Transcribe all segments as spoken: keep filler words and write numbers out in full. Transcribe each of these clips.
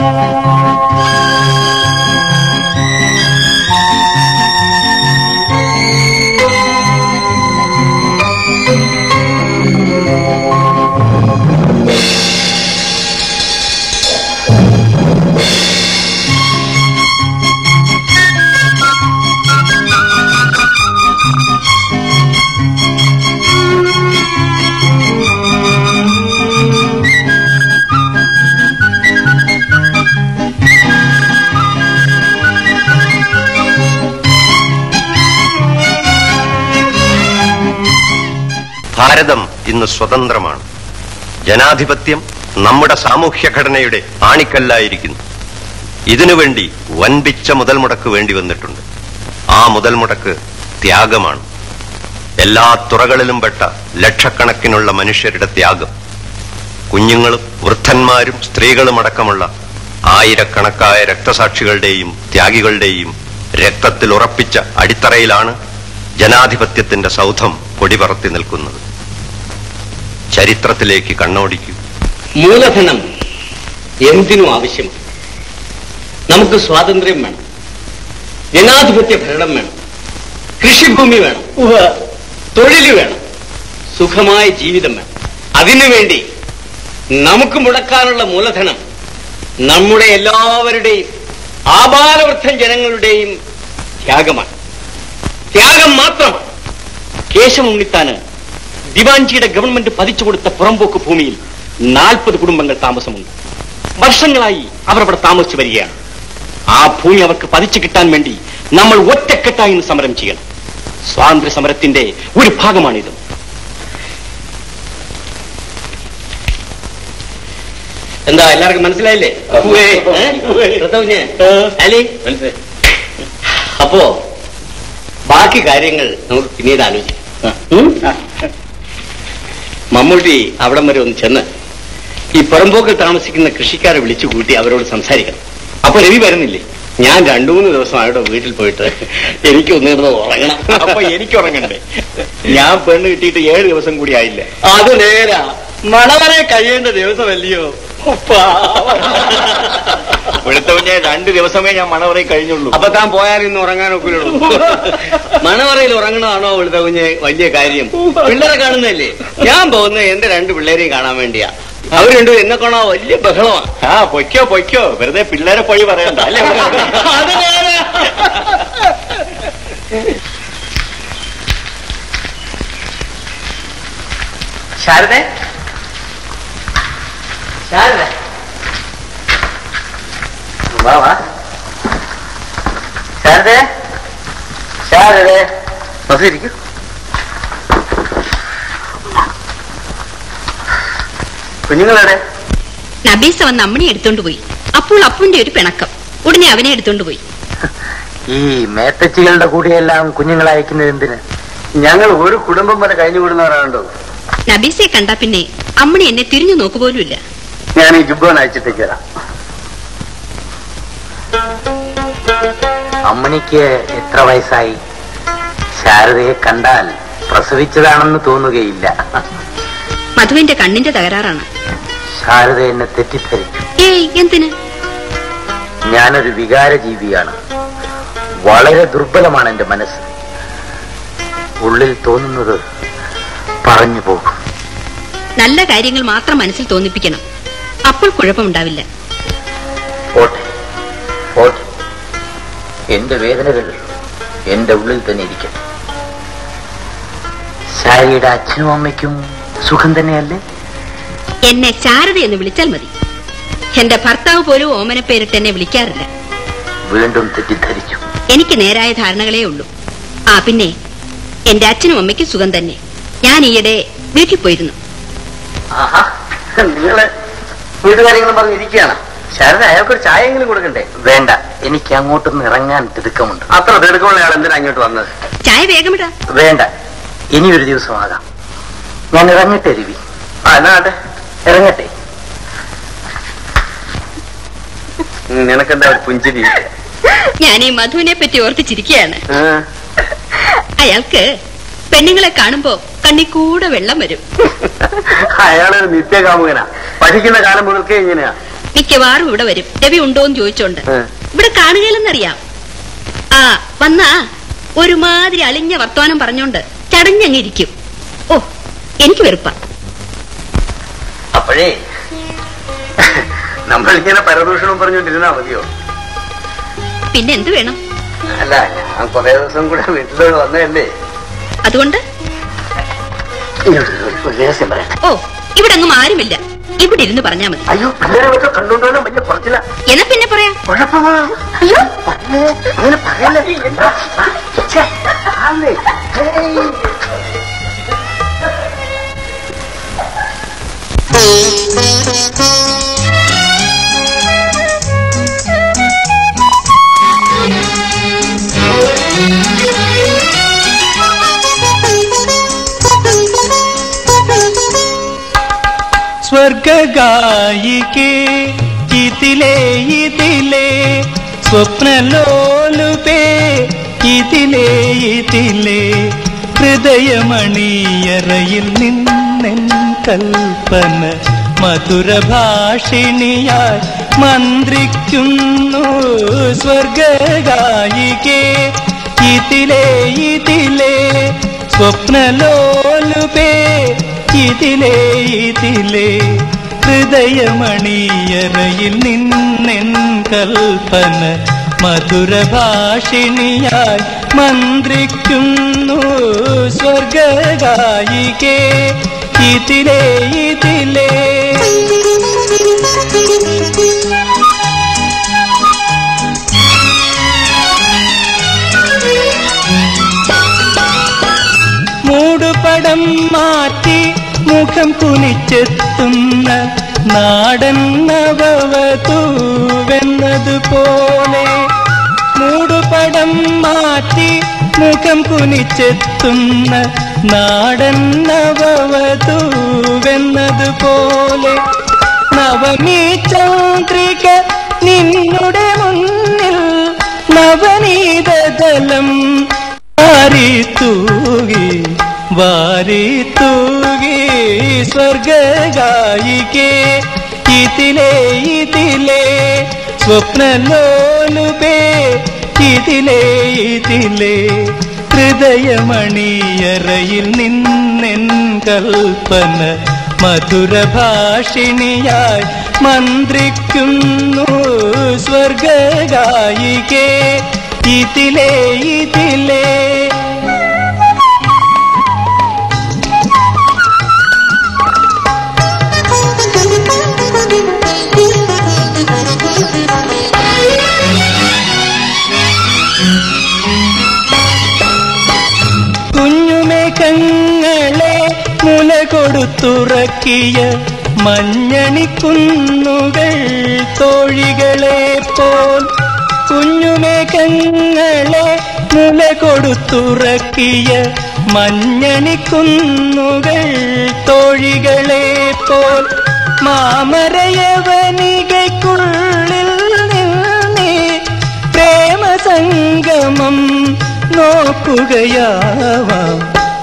ഭാരതം ഇന്ന് സ്വതന്ത്രമാണ്. ജനാധിപത്യം നമ്മുടെ സാമൂഹ്യ ഘടനയുടെ ആണിക്കല്ലായിരിക്കുന്നു. ഇതിനുവേണ്ടി വൻപിച്ച മുതൽ മുടക്ക് വേണ്ടി വന്നിട്ടുണ്ട്. ആ മുതൽ മുടക്ക് ത്യാഗമാണ്. എല്ലാ തുറകളിലും പെട്ട ലക്ഷക്കണക്കിനുള്ള മനുഷ്യരുടെ ത്യാഗം. കുഞ്ഞുങ്ങളും വൃദ്ധന്മാരും സ്ത്രീകളും അടക്കമുള്ള ആയിരക്കണക്കായ രക്തസാക്ഷികളുടെയും ത്യാഗികളുടെയും രക്തത്തിൽ ഉറപ്പിച്ച അടിത്തറയിലാണ് ജനാധിപത്യത്തിന്റെ സൗധം കൊടിപറത്തി നിൽക്കുന്നത്. ചരിത്രത്തിലേക്ക് കണ്ണോടിക്കൂ. മൂലധനം എന്തിനും ആവശ്യമാണ്. നമുക്ക് സ്വാതന്ത്ര്യം വേണം, ജനാധിപത്യ ഭരണം വേണം, കൃഷിഭൂമി വേണം, തൊഴിൽ വേണം, സുഖമായ ജീവിതം വേണം. അതിനുവേണ്ടി നമുക്ക് മുടക്കാനുള്ള മൂലധനം നമ്മുടെ എല്ലാവരുടെയും ആബാലവൃദ്ധം ജനങ്ങളുടെയും ത്യാഗമാണ്. ത്യാഗം മാത്രമാണ്. കേശമുണ്ണിത്താന് ദിവാൻജിയുടെ ഗവൺമെന്റ് പതിച്ചു കൊടുത്ത പുറമ്പോക്ക് ഭൂമിയിൽ നാൽപ്പത് കുടുംബങ്ങൾ താമസമുണ്ട്. വർഷങ്ങളായി അവർ അവിടെ താമസിച്ചു വരികയാണ്. ആ ഭൂമി അവർക്ക് പതിച്ചു കിട്ടാൻ വേണ്ടി നമ്മൾ ഒറ്റക്കെട്ടായി സമരം ചെയ്യണം. സ്വാതന്ത്ര്യ സമരത്തിന്റെ ഒരു ഭാഗമാണിത്. എന്താ എല്ലാവർക്കും മനസ്സിലായില്ലേ? അപ്പോ ബാക്കി കാര്യങ്ങൾ നമുക്ക് പിന്നീട് ആലോചിക്കാം. മമ്മൂട്ടി അവിടം വരെ ഒന്ന് ചെന്ന് ഈ പുറമ്പോക്കിൽ താമസിക്കുന്ന കൃഷിക്കാരെ വിളിച്ചു കൂട്ടി അവരോട് സംസാരിക്കണം. അപ്പൊ രവി വരുന്നില്ലേ? ഞാൻ രണ്ടു മൂന്ന് ദിവസം അവരുടെ വീട്ടിൽ പോയിട്ട് എനിക്ക് ഒന്നിരുന്ന് ഉറങ്ങണം. അപ്പൊ എനിക്ക് ഉറങ്ങണ്ടേ? ഞാൻ പെണ്ണ് കിട്ടിയിട്ട് ഏഴ് ദിവസം കൂടി ആയില്ല. അത് നേരാ, മണവരെ കഴിയേണ്ട ദിവസമല്ലയോ? വെളുത്തവഞ്ഞ രണ്ട് ദിവസമേ ഞാൻ മണവറയിൽ കഴിഞ്ഞുള്ളൂ. അപ്പൊ താൻ പോയാൽ ഇന്ന് ഉറങ്ങാനൊക്കെ മണവറയിൽ ഉറങ്ങണതാണോ വെളുത്തവഞ്ഞ് വലിയ കാര്യം? പിള്ളേരെ കാണുന്നതല്ലേ? ഞാൻ പോകുന്നത് എന്റെ രണ്ട് പിള്ളേരെയും കാണാൻ വേണ്ടിയാ. അവർ രണ്ടും എന്നെ കാണാ വലിയ ബഹളമാണ്. ആ പൊയ്ക്കോ പൊയ്ക്കോ, വെറുതെ പിള്ളേരെ പഴി പറയണ്ട അല്ലേ? അത് നേരാ. ശാരദേ, ശാരദ വാ വാ. ശാരദേ, ശാരദേ ബസ്സിരിക്കൂ. കുഞ്ഞുങ്ങളെ നബീസ വന്ന് അമ്മണി എടുത്തോണ്ട് പോയി. അപ്പോൾ അപ്പുന്റെ ഒരു പിണക്കം. ഉടനെ അവനെ എടുത്തോണ്ട് പോയി. ഈ മേത്തച്ചികളുടെ കൂടെയെല്ലാം കുഞ്ഞുങ്ങളെ അയക്കുന്നത് എന്തിന്? ഞങ്ങൾ ഒരു കുടുംബം വരെ കഴിഞ്ഞു കൂടുന്നവരാണോ? നബീസയെ കണ്ടാ പിന്നെ അമ്മണി എന്നെ തിരിഞ്ഞു നോക്കുപോലുമില്ല. ഞാൻ ഈ ജുബ്ബോൻ അയച്ചിട്ടേക്ക് വരാം. അമ്മണിക്ക് എത്ര വയസ്സായി? ശാരദയെ കണ്ടാൽ പ്രസവിച്ചതാണെന്ന് തോന്നുകയില്ല. മധുവിന്റെ കണ്ണിന്റെ തകരാറാണ്. ശാരദ എന്നെ തെറ്റിദ്ധരിച്ചു. ഏയ്, എന്തിന്? ഞാനൊരു വികാര ജീവിയാണ്. വളരെ ദുർബലമാണ് എന്റെ മനസ്സ്. ഉള്ളിൽ തോന്നുന്നത് പറഞ്ഞു പോകും. നല്ല കാര്യങ്ങൾ മാത്രം മനസ്സിൽ തോന്നിപ്പിക്കണം. അപ്പോൾ കുഴപ്പമുണ്ടാവില്ല. പോട്ടെ പോട്ടെ, എന്റെ വേദനകൾ എന്റെ ഉള്ളിൽ തന്നെ ഇരിക്കട്ടെ. ശാരിയുടെ അച്ഛനും അമ്മയ്ക്കും സുഖം തന്നെയല്ലേ? എന്നെ ശാരദ എന്ന് വിളിച്ചാൽ മതി. എന്റെ ഭർത്താവ് പോലും ഓമന പേരിട്ട് എന്നെ വിളിക്കാറില്ല. വീണ്ടും തെറ്റിദ്ധരിച്ചു. എനിക്ക് നേരായ ധാരണകളേ ഉള്ളൂ. ആ പിന്നെ എന്റെ അച്ഛനും അമ്മയ്ക്കും സുഖം തന്നെ. ഞാൻ ഈയിടെ വീട്ടിൽ പോയിരുന്നു. നിങ്ങള് വീട്ടുകാര്യങ്ങളും പറഞ്ഞിരിക്കുകയാണ്. ശാരദ, അയാൾക്കൊരു ചായയെങ്കിലും കൊടുക്കണ്ടേ? വേണ്ട, എനിക്ക് അങ്ങോട്ടൊന്ന് ഇറങ്ങാൻ തിടുക്കമുണ്ട്. അത്ര തിടുക്കമുള്ള ആൾ എന്തിനാ അങ്ങോട്ട് വന്നത്? ചായ വേഗമിടാ. വേണ്ട, ഇനിയൊരു ദിവസമാകാം. ഞാൻ ഇറങ്ങട്ടെ രവി? ആ എന്നാട്ടെ, ഇറങ്ങട്ടെ. നിനക്കെന്താ ഒരു പുഞ്ചിരി? ഞാൻ ഈ മധുവിനെ പറ്റി ഓർത്തിച്ചിരിക്കുകയാണ്. അയാൾക്ക് പെണ്ണുങ്ങളെ കാണുമ്പോ കണ്ണി കൂടെ വെള്ളം വരും. അയാളൊരു നിത്യകാമുകനാ. പഠിക്കുന്ന കാലം മുതൽക്കേ ഇങ്ങനെയാ. മിക്കവാറും ഇവിടെ വരും. രവി ഉണ്ടോന്ന് ചോദിച്ചോണ്ട്. ഇവിടെ കാണുകയില്ലെന്നറിയാം. ആ വന്നാ ഒരുമാതിരി അളിഞ്ഞ വർത്തമാനം പറഞ്ഞോണ്ട് ചടഞ്ഞങ്ങിരിക്കും. ഓ എനിക്ക് വെറുപ്പ. അപ്പോഴേ നമ്മളിങ്ങനെ പരദൂഷണം പറഞ്ഞോണ്ടിരുന്നാ മതിയോ? പിന്നെ എന്ത് വേണം? അല്ല, ഞാൻ കുറെ ദിവസം കൂടെ വീട്ടിലോട് വന്നതല്ലേ. അതുകൊണ്ട് രഹസ്യം പറയട്ടെ. ഓ ഇവിടെ അങ്ങും ആരുമില്ല. ഇവിടെ ഇരുന്ന് പറഞ്ഞാ മതി. അയ്യോ, പിള്ളേരെ വെച്ചോ കണ്ടുകൊണ്ടോ വലിയ കുറച്ചില്ല. എന്നാ പിന്നെ പറയാം. കുഴപ്പമാ. അയ്യോ അങ്ങനെ പറയല്ലേ. സ്വർഗായികേ ഇതിലേ ഇതിലേ സ്വപ്നലോലുപേ ഇതിലേ ഇതിലേ ഹൃദയമണിയറയിൽ നിന്നെൻ കൽപ്പന മധുരഭാഷിണിയായി മന്ത്രിക്കുന്നു. സ്വർഗായികേ ഇതിലേ ഇതിലേ സ്വപ്നലോലുപേ ഇതിലേ ഇതിലേ ഹൃദയമണിയറയിൽ നിന്നെൻ കൽപ്പന മധുരഭാഷിണിയായി മന്ത്രിക്കുന്നു. സ്വർഗായികേ ഇതിലേ ഇതിലേ മൂടുപടം മാറ്റി മുഖം കുനിച്ചെത്തുന്ന നാടൻ നവവധൂവെന്നതുപോലെ മൂടുപടം മാറ്റി മുഖം കുനിച്ചെത്തുന്ന നാടൻ നവവധൂവെന്നതുപോലെ നവമീ ചന്ദ്രിക നിന്നുടെ മുന്നിൽ നവനീതദലം വാരി തൂകി വാരി തൂകി. സ്വർഗായികേ ഇതിലേ ഇതിലേ സ്വപ്നലോലുപേ ഇതിലേ ഇതിലേ ഹൃദയമണിയറയിൽ നിന്നെൻ കൽപ്പന മധുരഭാഷിണിയായി മന്ത്രിക്കുന്നു. സ്വർഗായികേ ഇതിലേ ഇതിലേ കുഞ്ഞുമേഘങ്ങളെ മുല കൊടുത്തുറക്കിയ മഞ്ഞണിക്കുന്നുകൾ തോഴികളെ പോൽ കുഞ്ഞുമേഘങ്ങളെ മുല കൊടുത്തുറക്കിയ മഞ്ഞണിക്കുന്നുകൾ തോഴികളെ പോൽ മാമരയവനികയ്ക്കുള്ളിൽ നിന്നേ പ്രേമസംഗമം നോക്കുകയാവാം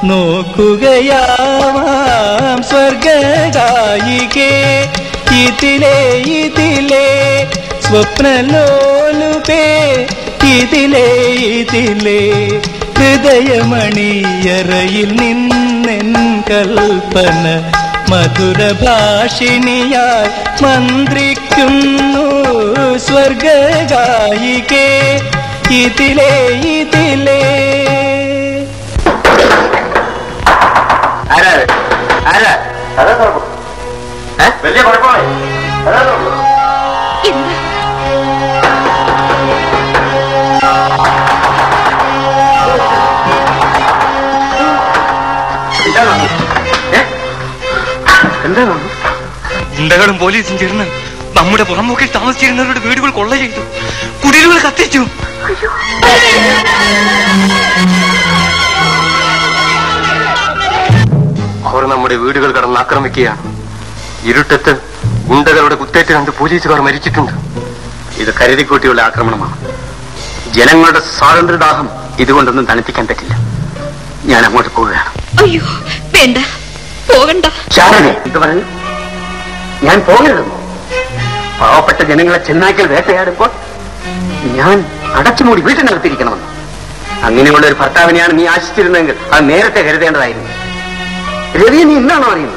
നോക്കുകയാവാം. സ്വർഗായികേ ഇതിലേ ഇതിലേ സ്വപ്നലോലുപേ ഇതിലേ ഇതിലേ ഹൃദയമണിയറയിൽ നിന്നെൻ കൽപ്പന മധുരഭാഷിണിയായി മന്ത്രിക്കുന്നു. സ്വർഗായികേ ഇതിലേ ഇതിലേ ആരാ ആരാ വലിയ കുഴപ്പമായി എന്താണ്? ഗുണ്ടകളും പോലീസും ചേർന്ന് നമ്മുടെ പുറമ്പോക്കിൽ താമസിച്ചിരുന്നവരുടെ വീടുകൾ കൊള്ള ചെയ്തു, കുടിലുകൾ കത്തിച്ചു. അവർ നമ്മുടെ വീടുകൾ കടന്ന് ആക്രമിക്കുകയാണ്. ഇരുട്ടത്ത് ഗുണ്ടകളുടെ കുത്തേറ്റ് രണ്ട് പോലീസുകാർ മരിച്ചിട്ടുണ്ട്. ഇത് കരുതിക്കൂട്ടിയുള്ള ആക്രമണമാണ്. ജനങ്ങളുടെ സ്വാതന്ത്ര്യദാഹം ഇതുകൊണ്ടൊന്നും തണുപ്പിക്കാൻ പറ്റില്ല. ഞാൻ അങ്ങോട്ട് പോവുകയാണ്. അയ്യോ വേണ്ട, പോകണ്ട. ശാരദേ, എന്ത് പറഞ്ഞു? ഞാൻ പോകരുതെന്നോ? പാവപ്പെട്ട പാവപ്പെട്ട ജനങ്ങളെ ചെന്നായ്ക്കൾ വേട്ടയാടുമ്പോൾ ഞാൻ അടച്ചുമൂടി വീട്ടിനകത്തിരിക്കണമെന്ന്. അങ്ങനെയുള്ള ഒരു ഭർത്താവിനെയാണ് നീ ആശിച്ചിരുന്നതെങ്കിൽ അത് നേരത്തെ കരുതേണ്ടതായിരുന്നു. രവി, നീ ഇന്നാണോ അറിയുന്നത്?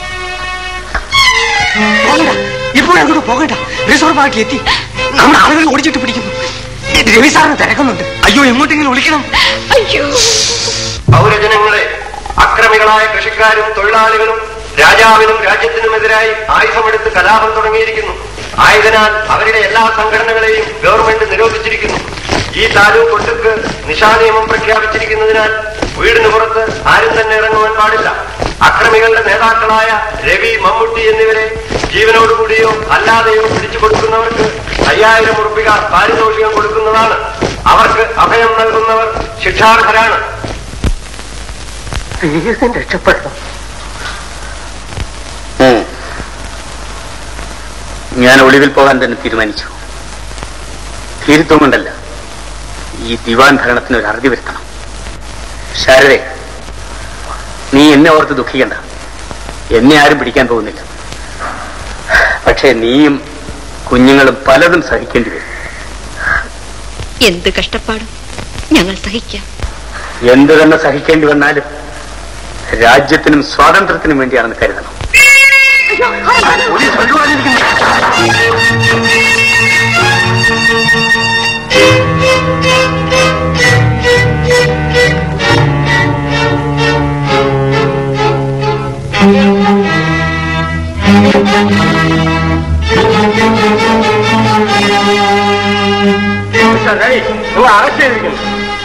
ഇപ്പോഴങ്ങോട്ട് പോകണ്ട, റിസോർട്ട് ബാക്കി എത്തി. നമ്മുടെ ആളുകൾ ഓടിച്ചിട്ട് പിടിക്കുന്നു. രവി സാറിന് തിരക്കുന്നുണ്ട്. അയ്യോ, എങ്ങോട്ടെങ്കിലും ഒളിക്കണം. അയ്യോ, പൗരജനങ്ങളെ അക്രമികളായ കൃഷിക്കാരും തൊഴിലാളികളും രാജാവിനും രാജ്യത്തിനുമെതിരായി ആയുധമെടുത്ത് കലാപം തുടങ്ങിയിരിക്കുന്നു. ആയതിനാൽ അവരുടെ എല്ലാ സംഘടനകളെയും ഗവൺമെന്റ് നിരോധിച്ചിരിക്കുന്നു. ഈ താലൂക്ക് ഒട്ടുക്ക് നിശാനിയമം പ്രഖ്യാപിച്ചിരിക്കുന്നതിനാൽ വീടിന് പുറത്ത് ആരും തന്നെ ഇറങ്ങുവാൻ പാടില്ല. അക്രമികളുടെ നേതാക്കളായ രവി, മമ്മൂട്ടി എന്നിവരെ ജീവനോടുകൂടിയോ അല്ലാതെയോ പിടിച്ചു കൊടുക്കുന്നവർക്ക് അയ്യായിരം ഉറുപ്പിക പാരിതോഷികം കൊടുക്കുന്നതാണ്. അവർക്ക് അഭയം നൽകുന്നവർ ശിക്ഷാർഹരാണ്. രക്ഷപ്പെടണം. ഞാൻ ഒളിവിൽ പോകാൻ തന്നെ തീരുമാനിച്ചു. തീരുത്വം കൊണ്ടല്ല, ഈ ദിവാൻ ഭരണത്തിന് ഒരു അറുതി വരുത്തണം. ശാരദേ, നീ എന്നെ ഓർത്ത് ദുഃഖിക്കണ്ട. എന്നെ ആരും പിടിക്കാൻ പോകുന്നില്ല. പക്ഷേ നീയും കുഞ്ഞുങ്ങളും പലതും സഹിക്കേണ്ടി വരും. എന്ത് കഷ്ടപ്പാടും ഞങ്ങൾ സഹിക്കാം. എന്ത് തന്നെ സഹിക്കേണ്ടി വന്നാലും രാജ്യത്തിനും സ്വാതന്ത്ര്യത്തിനും വേണ്ടിയാണെന്ന് കരുതണം. അറസ്റ്റ് ചെയ്തിരിക്കുന്നു.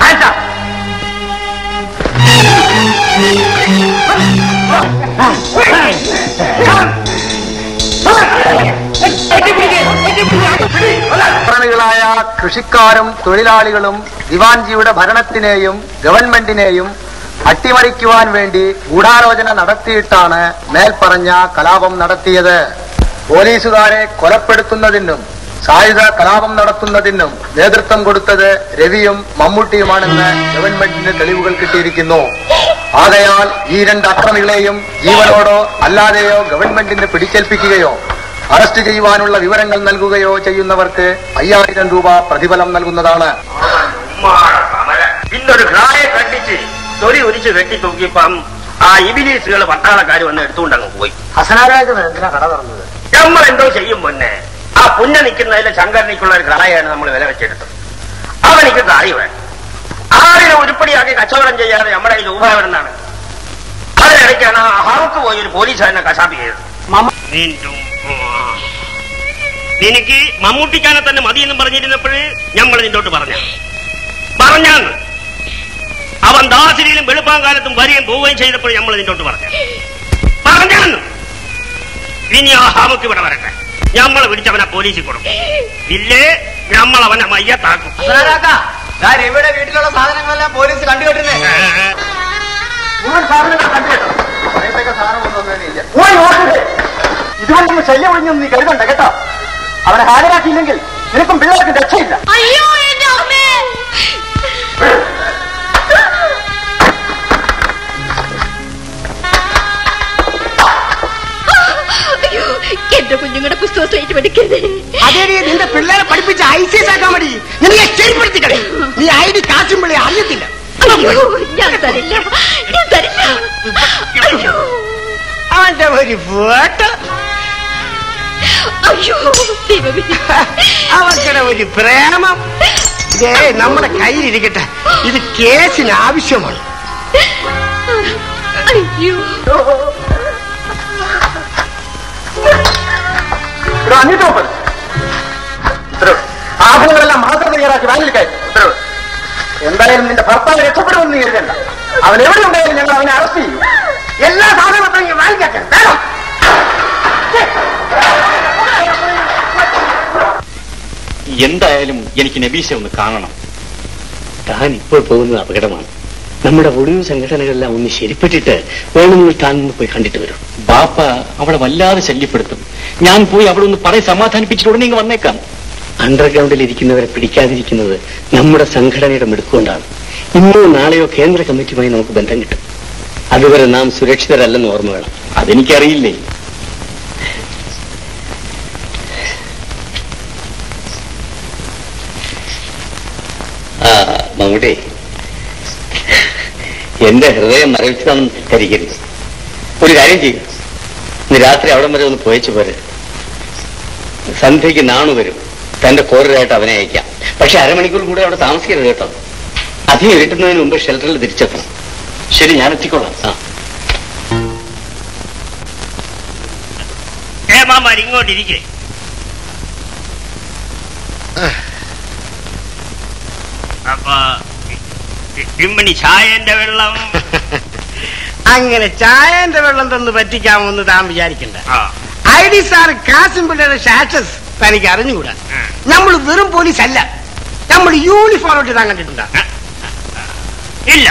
ായ കൃഷിക്കാരും തൊഴിലാളികളും ദിവാൻജിയുടെ ഭരണത്തിനെയും ഗവൺമെന്റിനെയും അട്ടിമറിക്കുവാൻ വേണ്ടി ഗൂഢാലോചന നടത്തിയിട്ടാണ് മേൽപ്പറഞ്ഞ കലാപം നടത്തിയത്. പോലീസുകാരെ കൊലപ്പെടുത്തുന്നതിനും സായുധ കലാപം നടത്തുന്നതിനും നേതൃത്വം കൊടുത്തത് രവിയും മമ്മൂട്ടിയുമാണെന്ന് ഗവൺമെന്റിന് തെളിവുകൾ കിട്ടിയിരിക്കുന്നു. ആകയാൽ ഈ രണ്ട് അക്രമികളെയും ജീവനോടോ അല്ലാതെയോ ഗവൺമെന്റിന് പിടിച്ചേൽപ്പിക്കുകയോ അറസ്റ്റ് ചെയ്യുവാനുള്ള വിവരങ്ങൾ നൽകുകയോ ചെയ്യുന്നവർക്ക് അയ്യായിരം രൂപ പ്രതിഫലം നൽകുന്നതാണ്. ഇന്നൊരു ഗ്രായെ കണ്ടിച്ച് തൊലി ഒരിച്ച് വെട്ടി തൂക്കിയപ്പം ആ ഇബിലീസുകൾ പട്ടാളക്കാർ വന്ന് എടുത്തുകൊണ്ടങ്ങ് പോയി. ഹസനാരാജന് എന്തിനാ കട തുറന്നത്? നമ്മൾ എന്തോ ചെയ്യും പൊന്നെ. ആ പുന്ന നിൽക്കുന്നതിലെ ശങ്കരനിക്കുള്ള ഒരു ഗ്രായാണ് നമ്മൾ വില വെച്ചെടുത്തത്. അവനിക്ക് കാറി വേണം. ആറിനെ ഉരുപ്പടിയാക്കി കച്ചവടം ചെയ്യാതെ നമ്മുടെ കയ്യിൽ രൂപ എവിടുന്നാണ്? അതിനിടയ്ക്കാണ് ആ ഹറുക്ക് പോയി ഒരു പോലീസുകാരനെ കശാപ്പ് ചെയ്തത്. നിനക്ക് മമ്മൂട്ടിക്കാനെ തന്നെ മതിയെന്നും പറഞ്ഞിരുന്നപ്പോഴേ ഞമ്മൾ നിന്നോട്ട് പറഞ്ഞ പറഞ്ഞാന്ന് അവൻ ദാസിരിയിലും വെളുപ്പാങ്കാലത്തും വരികയും പോവുകയും ചെയ്തപ്പോൾ നമ്മൾ നിന്നോട്ട് പറഞ്ഞ പറഞ്ഞാന്ന്. ഇനി ആ ഹാമക്ക് ഇവിടെ വരട്ടെ. ഞമ്മളെ പിടിച്ചവനെ പോലീസിൽ കൊടുക്കും. ഇല്ലേ ഞമ്മൾ അവനെ മയ്യത്താക്കും. രവിയുടെ വീട്ടിലുള്ള സാധനങ്ങളെല്ലാം പോലീസ് കണ്ടുകെട്ടുന്നേ. സാധനങ്ങൾ കണ്ടുകെട്ടോ? സാധനം ഒന്നും ഇതുകൊണ്ടൊന്നും ശല്യം ഒഴിഞ്ഞൊന്നും നീ കരുതണ്ട കേട്ടോ. അവനെ ഹാജരാക്കിയില്ലെങ്കിൽ നിനക്കും പിള്ളേർക്കും രക്ഷയില്ല. അയ്യോ, എന്റെ അമ്മേ! അയ്യോ, എന്റെ കുഞ്ഞുങ്ങളുടെ പുസ്തകം സ്ലേറ്റ് പഠിക്കരുത്. അതേ നിന്റെ പിള്ളേരെ പഠിപ്പിച്ച് ഐ സി എസ് ആക്കാൻ മതി. നിന്നെ ശരിപ്പെടുത്തി കളി. നീ ഐ ഡി കാശും പിള്ളേ അറിയത്തില്ല. അയ്യോ, ഞാൻ തരില്ല, ഞാൻ തരില്ല. അയ്യോ, അവന്റെ ഒരു ഫോട്ടോ. അയ്യോ, ദൈവമേ! അവർക്കിടെ ഒരു പ്രേമം. ഇതേ നമ്മുടെ കയ്യിലിരിക്കട്ടെ. ഇത് കേസിന് ആവശ്യമാണ്. അയ്യോ, ആഭരണങ്ങളെല്ലാം മാത്രം തയ്യാറാക്കി വാങ്ങി കയറ്റും. ഉത്തരവ്. എന്തായാലും നിന്റെ ഭർത്താവ് രക്ഷപ്പെടുമെന്ന് നീ കരുതണ്ട. അവൻ എവിടെ ഉണ്ടായാലും ഞങ്ങൾ അവനെ അറസ്റ്റ് ചെയ്യും. എല്ലാ സാധനങ്ങളും വാങ്ങിക്കാൻ വേണം. എന്തായാലും എനിക്ക് നബീശ ഒന്ന് കാണണം. താൻ ഇപ്പോൾ പോകുന്നത് അപകടമാണ്. നമ്മുടെ ഒഴിവ് സംഘടനകളെല്ലാം ഒന്ന് ശരിപ്പെട്ടിട്ട് വേണമെങ്കിൽ താൻ ഒന്ന് പോയി കണ്ടിട്ട് വരും. ബാപ്പ അവളെ വല്ലാതെ ശല്യപ്പെടുത്തും. ഞാൻ പോയി അവിടെ ഒന്ന് പറയും സമാധാനിപ്പിച്ചിട്ട് ഉടനെ ഇങ്ങ് വന്നേക്കാം. അണ്ടർഗ്രൗണ്ടിൽ ഇരിക്കുന്നവരെ പിടിക്കാതിരിക്കുന്നത് നമ്മുടെ സംഘടനയുടെ മിടുക്കൊണ്ടാണ്. ഇന്നോ നാളെയോ കേന്ദ്ര കമ്മിറ്റിയുമായി നമുക്ക് ബന്ധം കിട്ടും. അതുവരെ നാം സുരക്ഷിതരല്ലെന്ന് ഓർമ്മ വേണം. അതെനിക്കറിയില്ലേ. മമ്മൂട്ടി, എന്റെ ഹൃദയം മരവിച്ചതാണെന്ന് ധരിക്കരുത്. ഒരു കാര്യം ചെയ്യും, ഇന്ന് രാത്രി അവിടം വരെ ഒന്ന് പോയച്ചു പോരെ. സന്ധ്യയ്ക്ക് നാണു വരും, തന്റെ കോറിലായിട്ട് അവനെ അയക്കാം. പക്ഷെ അരമണിക്കൂർ കൂടെ അവിടെ താമസിക്കരുത് കേട്ടോ. അധികം കിട്ടുന്നതിന് മുമ്പ് ഷെൽട്ടറിൽ തിരിച്ചെത്തണം. ശരി, ഞാൻ എത്തിക്കോളാം. ആ മാമാർ ഇങ്ങോട്ടിരിക്കേ. അപ്പൊ ഇമ്മണി ചായന്റെ വെള്ളം അങ്ങനെ ചായന്റെ വെള്ളം തന്ന് പറ്റിക്കാമെന്ന് താൻ വിചാരിക്കണ്ട. ഐ ഡി സാർ കാസിം പിള്ളയുടെ സ്റ്റാറ്റസ് തനിക്ക് അറിഞ്ഞുകൂടാ. നമ്മൾ വെറും പോലീസ് അല്ല, നമ്മൾ യൂണിഫോം ഇട്ട് താൻ കണ്ടിട്ടുണ്ടാ? ഇല്ല.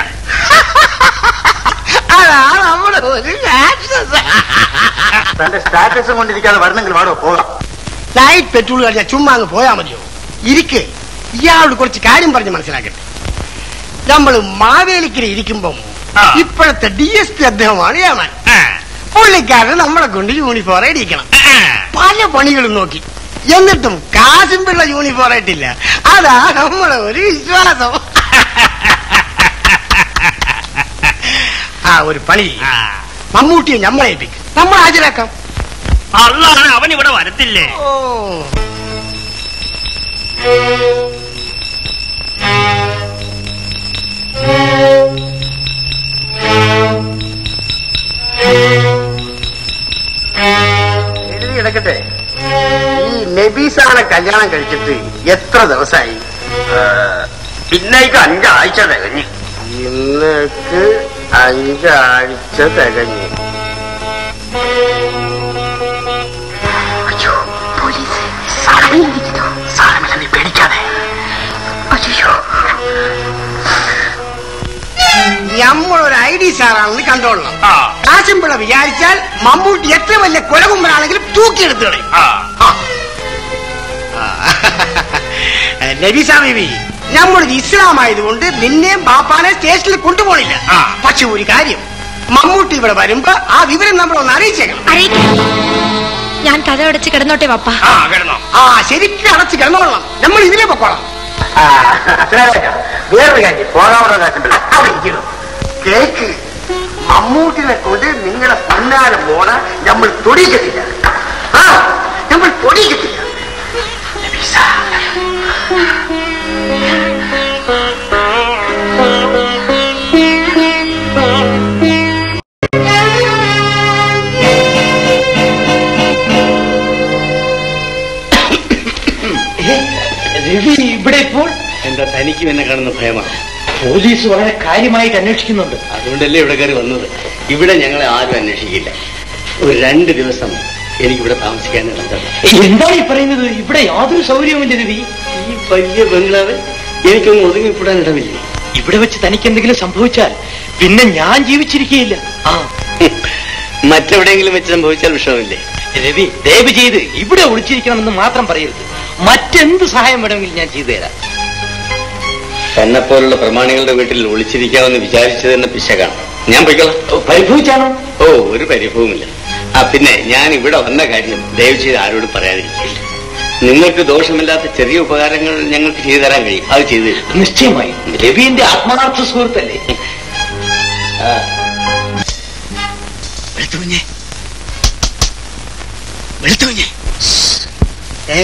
അതാണ് നമ്മുടെ ഒരു സ്റ്റാറ്റസ്. തന്റെ സ്റ്റാറ്റസും കൊണ്ടിരിക്കാതെ വരണമെങ്കിൽ വാടോ പോകാം. ലൈറ്റ് പെട്രോൾ കഴിഞ്ഞാൽ ചുമ്മാ അങ്ങ് പോയാ മതിയോ? ഇരിക്കെ, ഇയാളോട് കുറച്ച് കാര്യം പറഞ്ഞ് മനസ്സിലാക്കട്ടെ. നമ്മൾ മാവേലിക്കര ഇരിക്കുമ്പം ഇപ്പോഴത്തെ ഡി എസ് പി അദ്ദേഹമാണ് യാമാൻ. പുള്ളിക്കാരന് നമ്മളെ കൊണ്ട് യൂണിഫോം ഇടിക്കണം. പല പണികളും നോക്കി, എന്നിട്ടും കാശും പിള്ള യൂണിഫോം ആയിട്ടില്ല. അതാ നമ്മളെ ഒരു വിശ്വാസം. ആ ഒരു പണി മമ്മൂട്ടിയെ നമ്മളെ ഏൽപ്പിക്കും, നമ്മൾ ഹാജരാക്കാം. അള്ളാണ് അവൻ ഇവിടെ വരത്തില്ലേ? ഓ കിടക്കട്ടെ. ഈ നബീസാനെ കല്യാണം കഴിച്ചിട്ട് എത്ര ദിവസമായി? പിന്നേക്ക് അഞ്ചാഴ്ച തികഞ്ഞു. ഇന്നേക്ക് അഞ്ചാഴ്ച തികഞ്ഞു. പേടിക്കാതെ. നമ്മളൊരു ഐ ഡി സാറാണെന്ന് കണ്ടോളണം. കാശുംപിള്ള വിചാരിച്ചാൽ മമ്മൂട്ടി എത്ര വലിയ കൊലകുമ്പനാണെങ്കിലും തൂക്കിയെടുത്ത് കളയും. നബീസാ ബീവി, നമ്മളൊരു ഇസ്ലാം ആയതുകൊണ്ട് നിന്നെയും ബാപ്പാനെ സ്റ്റേഷനിൽ കൊണ്ടുപോണില്ല. പക്ഷെ ഒരു കാര്യം, മമ്മൂട്ടി ഇവിടെ വരുമ്പോ ആ വിവരം നമ്മളൊന്ന് അറിയിച്ചേക്കണം. ഞാൻ കഥ അടച്ച് കിടന്നോട്ടെ പപ്പ. ആ ശരിക്കും അടച്ച് കിടന്നോളണം. നമ്മൾ ഇതിലെ പൊക്കോളാം. വേറൊരു കാര്യം, പോകാവുന്ന കാര്യം കേക്ക് മമ്മൂട്ടിനെ കൊണ്ട് നിങ്ങളെ പിന്നാലെ പോണ നമ്മൾ തൊടിക്കത്തില്ല. ആ നമ്മൾ തൊടിക്കത്തില്ല. രവി ഇവിടെ ഇപ്പോൾ എന്താ? തനിക്കും എന്നെ കാണുന്ന ഭയമാണ്. പോലീസ് വളരെ കാര്യമായിട്ട് അന്വേഷിക്കുന്നുണ്ട്. അതുകൊണ്ടല്ലേ ഇവിടെ കയറി വന്നത്. ഇവിടെ ഞങ്ങളെ ആരും അന്വേഷിക്കില്ല. ഒരു രണ്ട് ദിവസം എനിക്കിവിടെ താമസിക്കാനുള്ള. എന്താണ് ഈ പറയുന്നത്? ഇവിടെ യാതൊരു സൗകര്യവുമില്ല രവി. ഈ വലിയ ബംഗ്ലാവ് എനിക്കൊന്നും ഒതുങ്ങിപ്പെടാൻ ഇടമില്ല. ഇവിടെ വെച്ച് തനിക്ക് എന്തെങ്കിലും സംഭവിച്ചാൽ പിന്നെ ഞാൻ ജീവിച്ചിരിക്കുകയില്ല. ആ മറ്റെവിടെയെങ്കിലും വെച്ച് സംഭവിച്ചാൽ വിഷമമില്ലേ? രവി, ദയവ് ചെയ്ത് ഇവിടെ ഒളിച്ചിരിക്കണമെന്ന് മാത്രം പറയരുത്. മറ്റെന്ത് സഹായം വേണമെങ്കിലും ഞാൻ ചെയ്തു തരാം. എന്നെപ്പോലുള്ള പ്രമാണികളുടെ വീട്ടിൽ ഒളിച്ചിരിക്കാമെന്ന് വിചാരിച്ചത് തന്നെ പിശകാണ്. ഞാൻ പോയിക്കോളാം. പരിഭവിച്ചാണോ? ഓ, ഒരു പരിഭവമില്ല. ആ പിന്നെ ഞാൻ ഇവിടെ വന്ന കാര്യം ദയവ് ചെയ്ത് ആരോടും പറയാതിരിക്കില്ല. നിങ്ങൾക്ക് ദോഷമില്ലാത്ത ചെറിയ ഉപകാരങ്ങൾ ഞങ്ങൾക്ക് ചെയ്തു തരാൻ കഴിയും. അത് ചെയ്തു തരും. നിശ്ചയമായി. രവിന്റെ ആത്മാർത്ഥ സുഹൃത്തല്ലേ? വെളുത്തുകുഞ്ഞേ, വെളുത്തുകുഞ്ഞേ, ഏ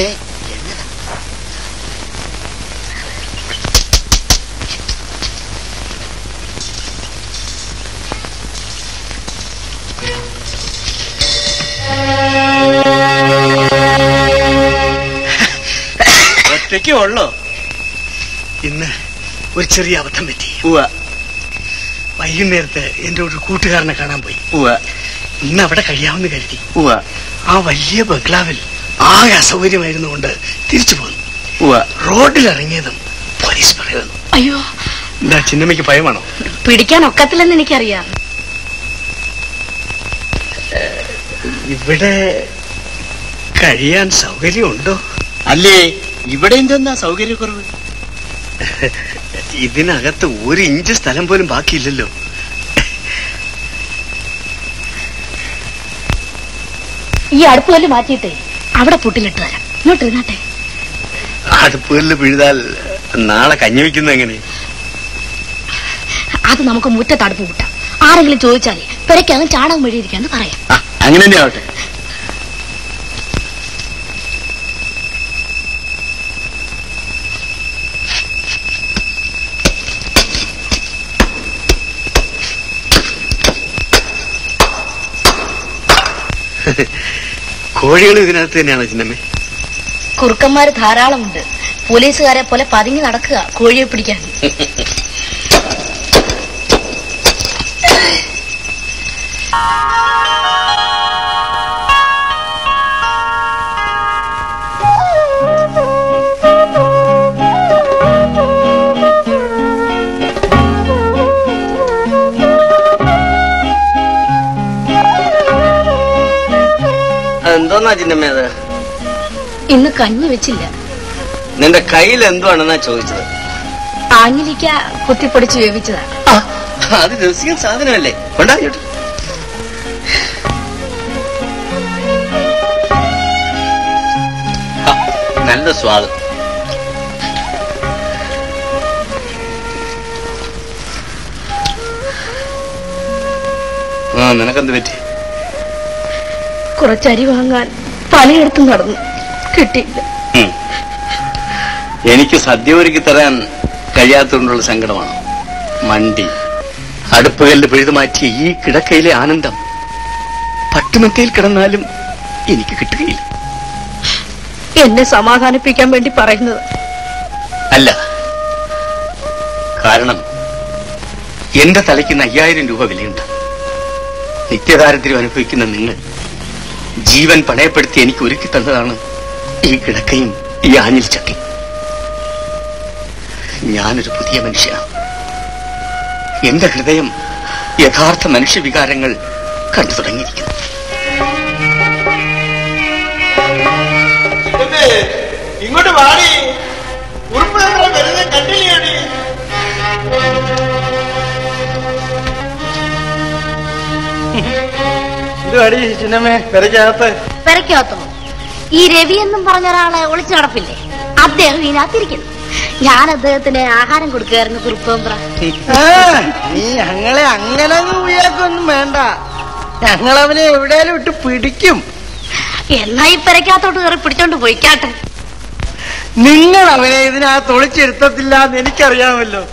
ഒറ്റയ്ക്കേ ഉള്ളോ? ഇന്ന് ഒരു ചെറിയ അബദ്ധം പറ്റി. വൈകുന്നേരത്ത് എന്റെ ഒരു കൂട്ടുകാരനെ കാണാൻ പോയി. ഇന്ന് അവിടെ കഴിയാമെന്ന് കരുതി. ആ വലിയ ബംഗ്ലാവിൽ ആകെ അസൗകര്യമായിരുന്നു കൊണ്ട് തിരിച്ചു പോന്നു. റോഡിലിറങ്ങിയതും പോലീസ് പറയുന്നു. അയ്യോ, എന്താ ചിന്നമ്മയ്ക്ക് ഭയമാണോ? പിടിക്കാൻ ഒക്കത്തില്ലെന്ന് എനിക്കറിയാം. ഇവിടെ കഴിയാൻ സൗകര്യമുണ്ടോ? അല്ലേ, ഇവിടെ എന്തെന്നാ സൗകര്യക്കുറവ്? ഇതിനകത്ത് ഒരു ഇഞ്ച് സ്ഥലം പോലും ബാക്കിയില്ലല്ലോ. ഈ അടുപ്പുകല്ല് മാറ്റിയിട്ടേ അവിടെ പുട്ടിലിട്ട് തരാം. ഇങ്ങോട്ട് ഇരുന്നാട്ടെ. അടുപ്പുകല്ല് പിഴുതാൽ നാളെ കഞ്ഞി വയ്ക്കുന്നത് എങ്ങനെ? അത് നമുക്ക് മുറ്റത്തടുപ്പ് കൂട്ടാം. ആരെങ്കിലും ചോദിച്ചാലേ പെരയ്ക്കകം ചാണകം വഴിയിരിക്കാന്ന് പറയാം. അങ്ങനെ തന്നെ ആവട്ടെ. കോഴികൾ ഇതിനകത്ത് തന്നെയാണോ ചിന്നമ്മേ? കുറുക്കന്മാര് ധാരാളമുണ്ട്. പോലീസുകാരെ പോലെ പതുങ്ങി നടക്കുക കോഴിയെ പിടിക്കാൻ. എന്തോന്നാ ചിന്നമ്മേ അത്? ഇന്ന് കഞ്ഞി വെച്ചില്ല. നിന്റെ കയ്യിൽ എന്തുവാണെന്നാ ചോദിച്ചത്? ആഞ്ഞിലിക്ക കുത്തിപ്പൊടിച്ച് വേവിച്ചതാ. അത് രസികൻ സാധനമല്ലേ, കൊണ്ടാ. നല്ല സ്വാദ്. ആ നിനക്കെന്ത് പറ്റി? കുറച്ചരി വാങ്ങാൻ പലയിടത്തും നടന്നു, കിട്ടിയില്ല. എനിക്ക് സദ്യ ഒരുക്കി തരാൻ കഴിയാത്തതുകൊണ്ടുള്ള സങ്കടമാണ്. മണ്ടി അടുപ്പുകല്ല് പിഴുതു മാറ്റിയ ഈ കിടക്കയിലെ ആനന്ദം പട്ടുമെത്തയിൽ കിടന്നാലും എനിക്ക് കിട്ടുകയില്ല. എന്നെ സമാധാനിപ്പിക്കാൻ വേണ്ടി പറയുന്നത് അല്ല, കാരണം എന്റെ തലയ്ക്കുന്ന അയ്യായിരം രൂപ വിലയുണ്ട്. നിത്യദാരിദ്ര്യം അനുഭവിക്കുന്ന നിങ്ങൾ ജീവൻ പണയപ്പെടുത്തി എനിക്ക് ഒരുക്കി തന്നതാണ് ഈ കിടക്കയും ഈ ആഞ്ഞിൽ ചട്ടി. ഞാനൊരു പുതിയ മനുഷ്യനാണ്. എന്റെ ഹൃദയം യഥാർത്ഥ മനുഷ്യവികാരങ്ങൾ കണ്ടു തുടങ്ങിയിരിക്കുന്നു. ഇങ്ങോട്ട് വാടി, വെറുതെ കണ്ടില്ലേടി. എന്തുവാടി ചിന്നമ്മേ പെരക്കകത്ത്? പെരക്കകത്തോ? ഈ രവി എന്നും പറഞ്ഞ ഒരാളെ ഒളിച്ചു നടപ്പില്ലേ, അദ്ദേഹം ഇതിനകത്തിരിക്കുന്നു. ഞാൻ അദ്ദേഹത്തിന് ആഹാരം കൊടുക്കുകയായിരുന്നു കുറുപ്പമ്പ്ര. നീ ഞങ്ങളെ അങ്ങനെ ഉയർക്കൊന്നും വേണ്ട, ഞങ്ങളവനെ എവിടെയാലും ഇട്ട് പിടിക്കും. എന്നാ ഈ പെരക്കകത്തോട്ട് കയറി പിടിച്ചോണ്ട് പോയിക്കാട്ടെ. നിങ്ങൾ അവനെ ഇതിനകത്ത് ഒളിച്ചിരുത്തത്തില്ല എന്ന് എനിക്കറിയാമല്ലോ.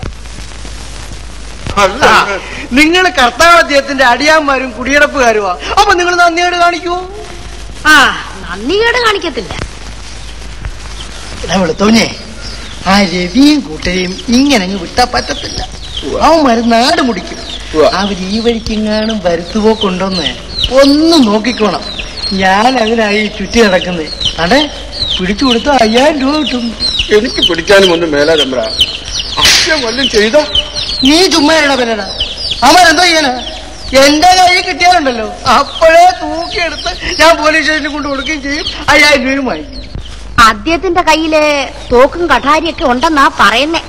അല്ല, നിങ്ങൾ കർത്താവ് അദ്ദേഹത്തിന്റെ അടിയാന്മാരും കുടിയടപ്പുകാരുമാ. അപ്പൊ നിങ്ങൾ നന്ദിയോട് കാണിക്കൂ. ആ നന്ദിയോട് കാണിക്കത്തില്ല. വെളുത്തോഞ്ഞേ, ആ രവിയും കൂട്ടരെയും ഇങ്ങനെ അങ്ങ് വിട്ടാ പറ്റത്തില്ല. അവന്മാര് നാട് മുടിക്കും. അവർ ഈ വഴിക്കെങ്ങാനും വരുത്തുപോക്കുണ്ടോന്ന് ഒന്നും നോക്കിക്കോണം. ഞാൻ അതിനായി ചുറ്റി നടക്കുന്നേ. അതെ, പിടിച്ചു കൊടുത്ത അയ്യായിരം രൂപ കിട്ടും. എനിക്ക് പിടിക്കാനും ഒന്നും മേലാ തമ്പ്ര. വല്ലതും ചെയ്തോ? നീ ചുമ്മാ ഇടപെട. അവരെന്തോ ചെയ്യാനാ? എന്റെ കയ്യിൽ കിട്ടിയാലുണ്ടല്ലോ അപ്പോഴേ തൂക്കിയെടുത്ത് ഞാൻ പോലീസ് സ്റ്റേഷനിൽ കൊണ്ട് കൊടുക്കുകയും ചെയ്യും, അയ്യായിരം രൂപയും വാങ്ങിക്കും. അദ്ദേഹത്തിന്റെ കയ്യില് തോക്കും കഠാരിയൊക്കെ ഉണ്ടെന്നാ പറയുന്നേ.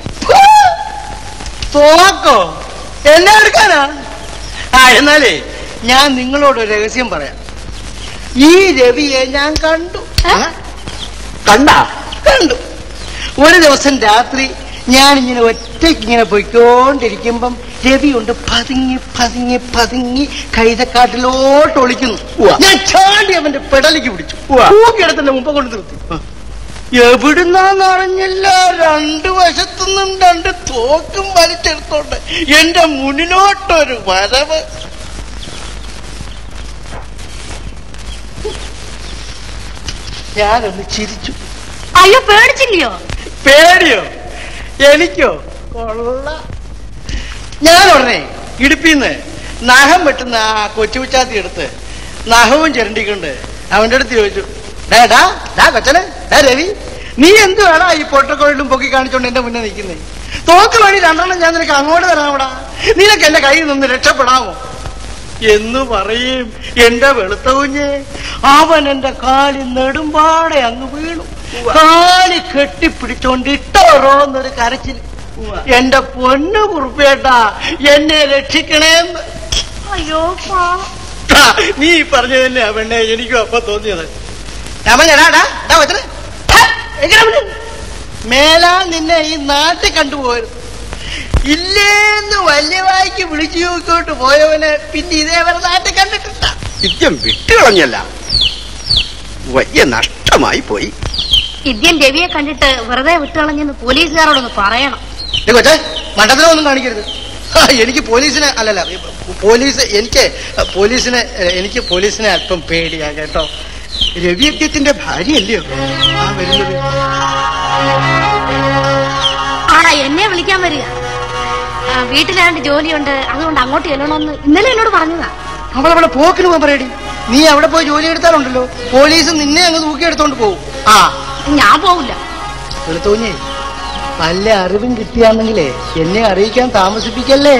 തോക്കോ? എന്നെ എടുക്കാനാ? ആ എന്നാലേ ഞാൻ നിങ്ങളോട് രഹസ്യം പറയാം. ഈ രവിയെ ഞാൻ കണ്ടു. കണ്ടാ? കണ്ടു. ഒരു ദിവസം രാത്രി ഞാനിങ്ങനെ ഒറ്റയ്ക്ക് ഇങ്ങനെ പൊയ്ക്കോണ്ടിരിക്കുമ്പം രവി കൊണ്ട് പതുങ്ങി പതുങ്ങി പതുങ്ങി കൈതക്കാട്ടിലോട്ട് ഒളിക്കുന്നു. ഞാൻ ചാണ്ടി അവന്റെ പെടലിക്ക് പിടിച്ചു, തൂക്കിയെടുത്തിന്റെ മുമ്പ് കൊണ്ട് നിർത്തി. എവിടുന്നാന്ന് അറിഞ്ഞില്ല, രണ്ടു വശത്തുനിന്നും രണ്ട് തോക്കും വലിച്ചെടുത്തോണ്ട് എന്റെ മുന്നിലോട്ടൊരു വരവ്. ഞാനൊന്ന് ചിരിച്ചു. അയ്യോ, പേടിച്ചില്ലയോ? പേടിയോ? എനിക്കോ? കൊള്ള. ഞാൻ ഉടനെ ഇടുപ്പിന്ന് നഖം വെട്ടുന്ന ആ കൊച്ചുകുച്ചാത്തി എടുത്ത് നഖവും ചിരണ്ടിക്കൊണ്ട് അവന്റെ അടുത്ത് ചോദിച്ചു, ഡാ ഡാ ഡാ കൊച്ചനെ, ഡാ രവി, നീ എന്തുവാടാ ഈ പൊട്ടക്കോഴിലും പൊക്കി കാണിച്ചോണ്ട് എന്റെ മുന്നേ നിൽക്കുന്നേ? തോക്ക് വഴി രണ്ടെണ്ണം ഞാൻ നിനക്ക് അങ്ങോട്ട് തരാമടാ, നിനക്ക് എന്റെ കയ്യിൽ നിന്ന് രക്ഷപ്പെടാമോ എന്ന് പറയും. എന്റെ വെളുത്ത കുഞ്ഞ്, അവൻ എന്റെ കാലിൽ നെടുമ്പാടെ അങ്ങ് വീണു. കാലി കെട്ടിപ്പിടിച്ചോണ്ട് ഇട്ടോരോന്നൊരു കരച്ചിൽ. എന്റെ പൊന്നു കുറുപ്പേട്ടാ, എന്നെ രക്ഷിക്കണേന്ന്. അയ്യോ, നീ പറഞ്ഞു തന്നെയാ പെണ്ണെ എനിക്കും അപ്പൊ തോന്നിയത്. മേലാൽ നിന്നെ ഈ നാട്ടിൽ കണ്ടുപോകരുത്. ഇല്ലേന്ന് വല്യവായിക്ക് വിളിച്ചു നോക്കിട്ട് പോയവനെ പിന്നെ ഇതേവരെ നാട്ടിൽ കണ്ടിട്ടില്ല. ഇദ്യം വിട്ടുകളഞ്ഞല്ല, വലിയ നഷ്ടമായി പോയി. ഇദ്യം രവിയെ കണ്ടിട്ട് വെറുതെ വിട്ടുകളഞ്ഞെന്ന് പോലീസുകാരോടൊന്ന് പറയണം. കൊച്ചേ, മണ്ടത്തിലൊന്നും കാണിക്കരുത്. എനിക്ക് പോലീസിനെ അല്ലല്ല പോലീസ് എനിക്ക് പോലീസിനെ എനിക്ക് പോലീസിനെ അല്പം പേടിയാ കേട്ടോ. രവിയത്യത്തിന്റെ ഭാര്യയല്ലയോ ആ വരുന്നത്? ആടാ, എന്നെ വിളിക്കാൻ വരിക. വീട്ടിലാണ്ട് ജോലിയുണ്ട്, അതുകൊണ്ട് അങ്ങോട്ട് ചെല്ലണമെന്ന് ഇന്നലെ എന്നോട് പറഞ്ഞതാ. അവളവിടെ പോക്കിന് പോകാൻ പറയടി. നീ അവിടെ പോയി ജോലി എടുത്താലുണ്ടല്ലോ പോലീസ് നിന്നെ അങ്ങ് തൂക്കിയെടുത്തോണ്ട് പോകും. ആ ഞാൻ പോവില്ല. വെളുത്തോഞ്ഞേ, നല്ല അറിവും കിട്ടിയാണെങ്കിലേ എന്നെ അറിയിക്കാൻ താമസിപ്പിക്കല്ലേ.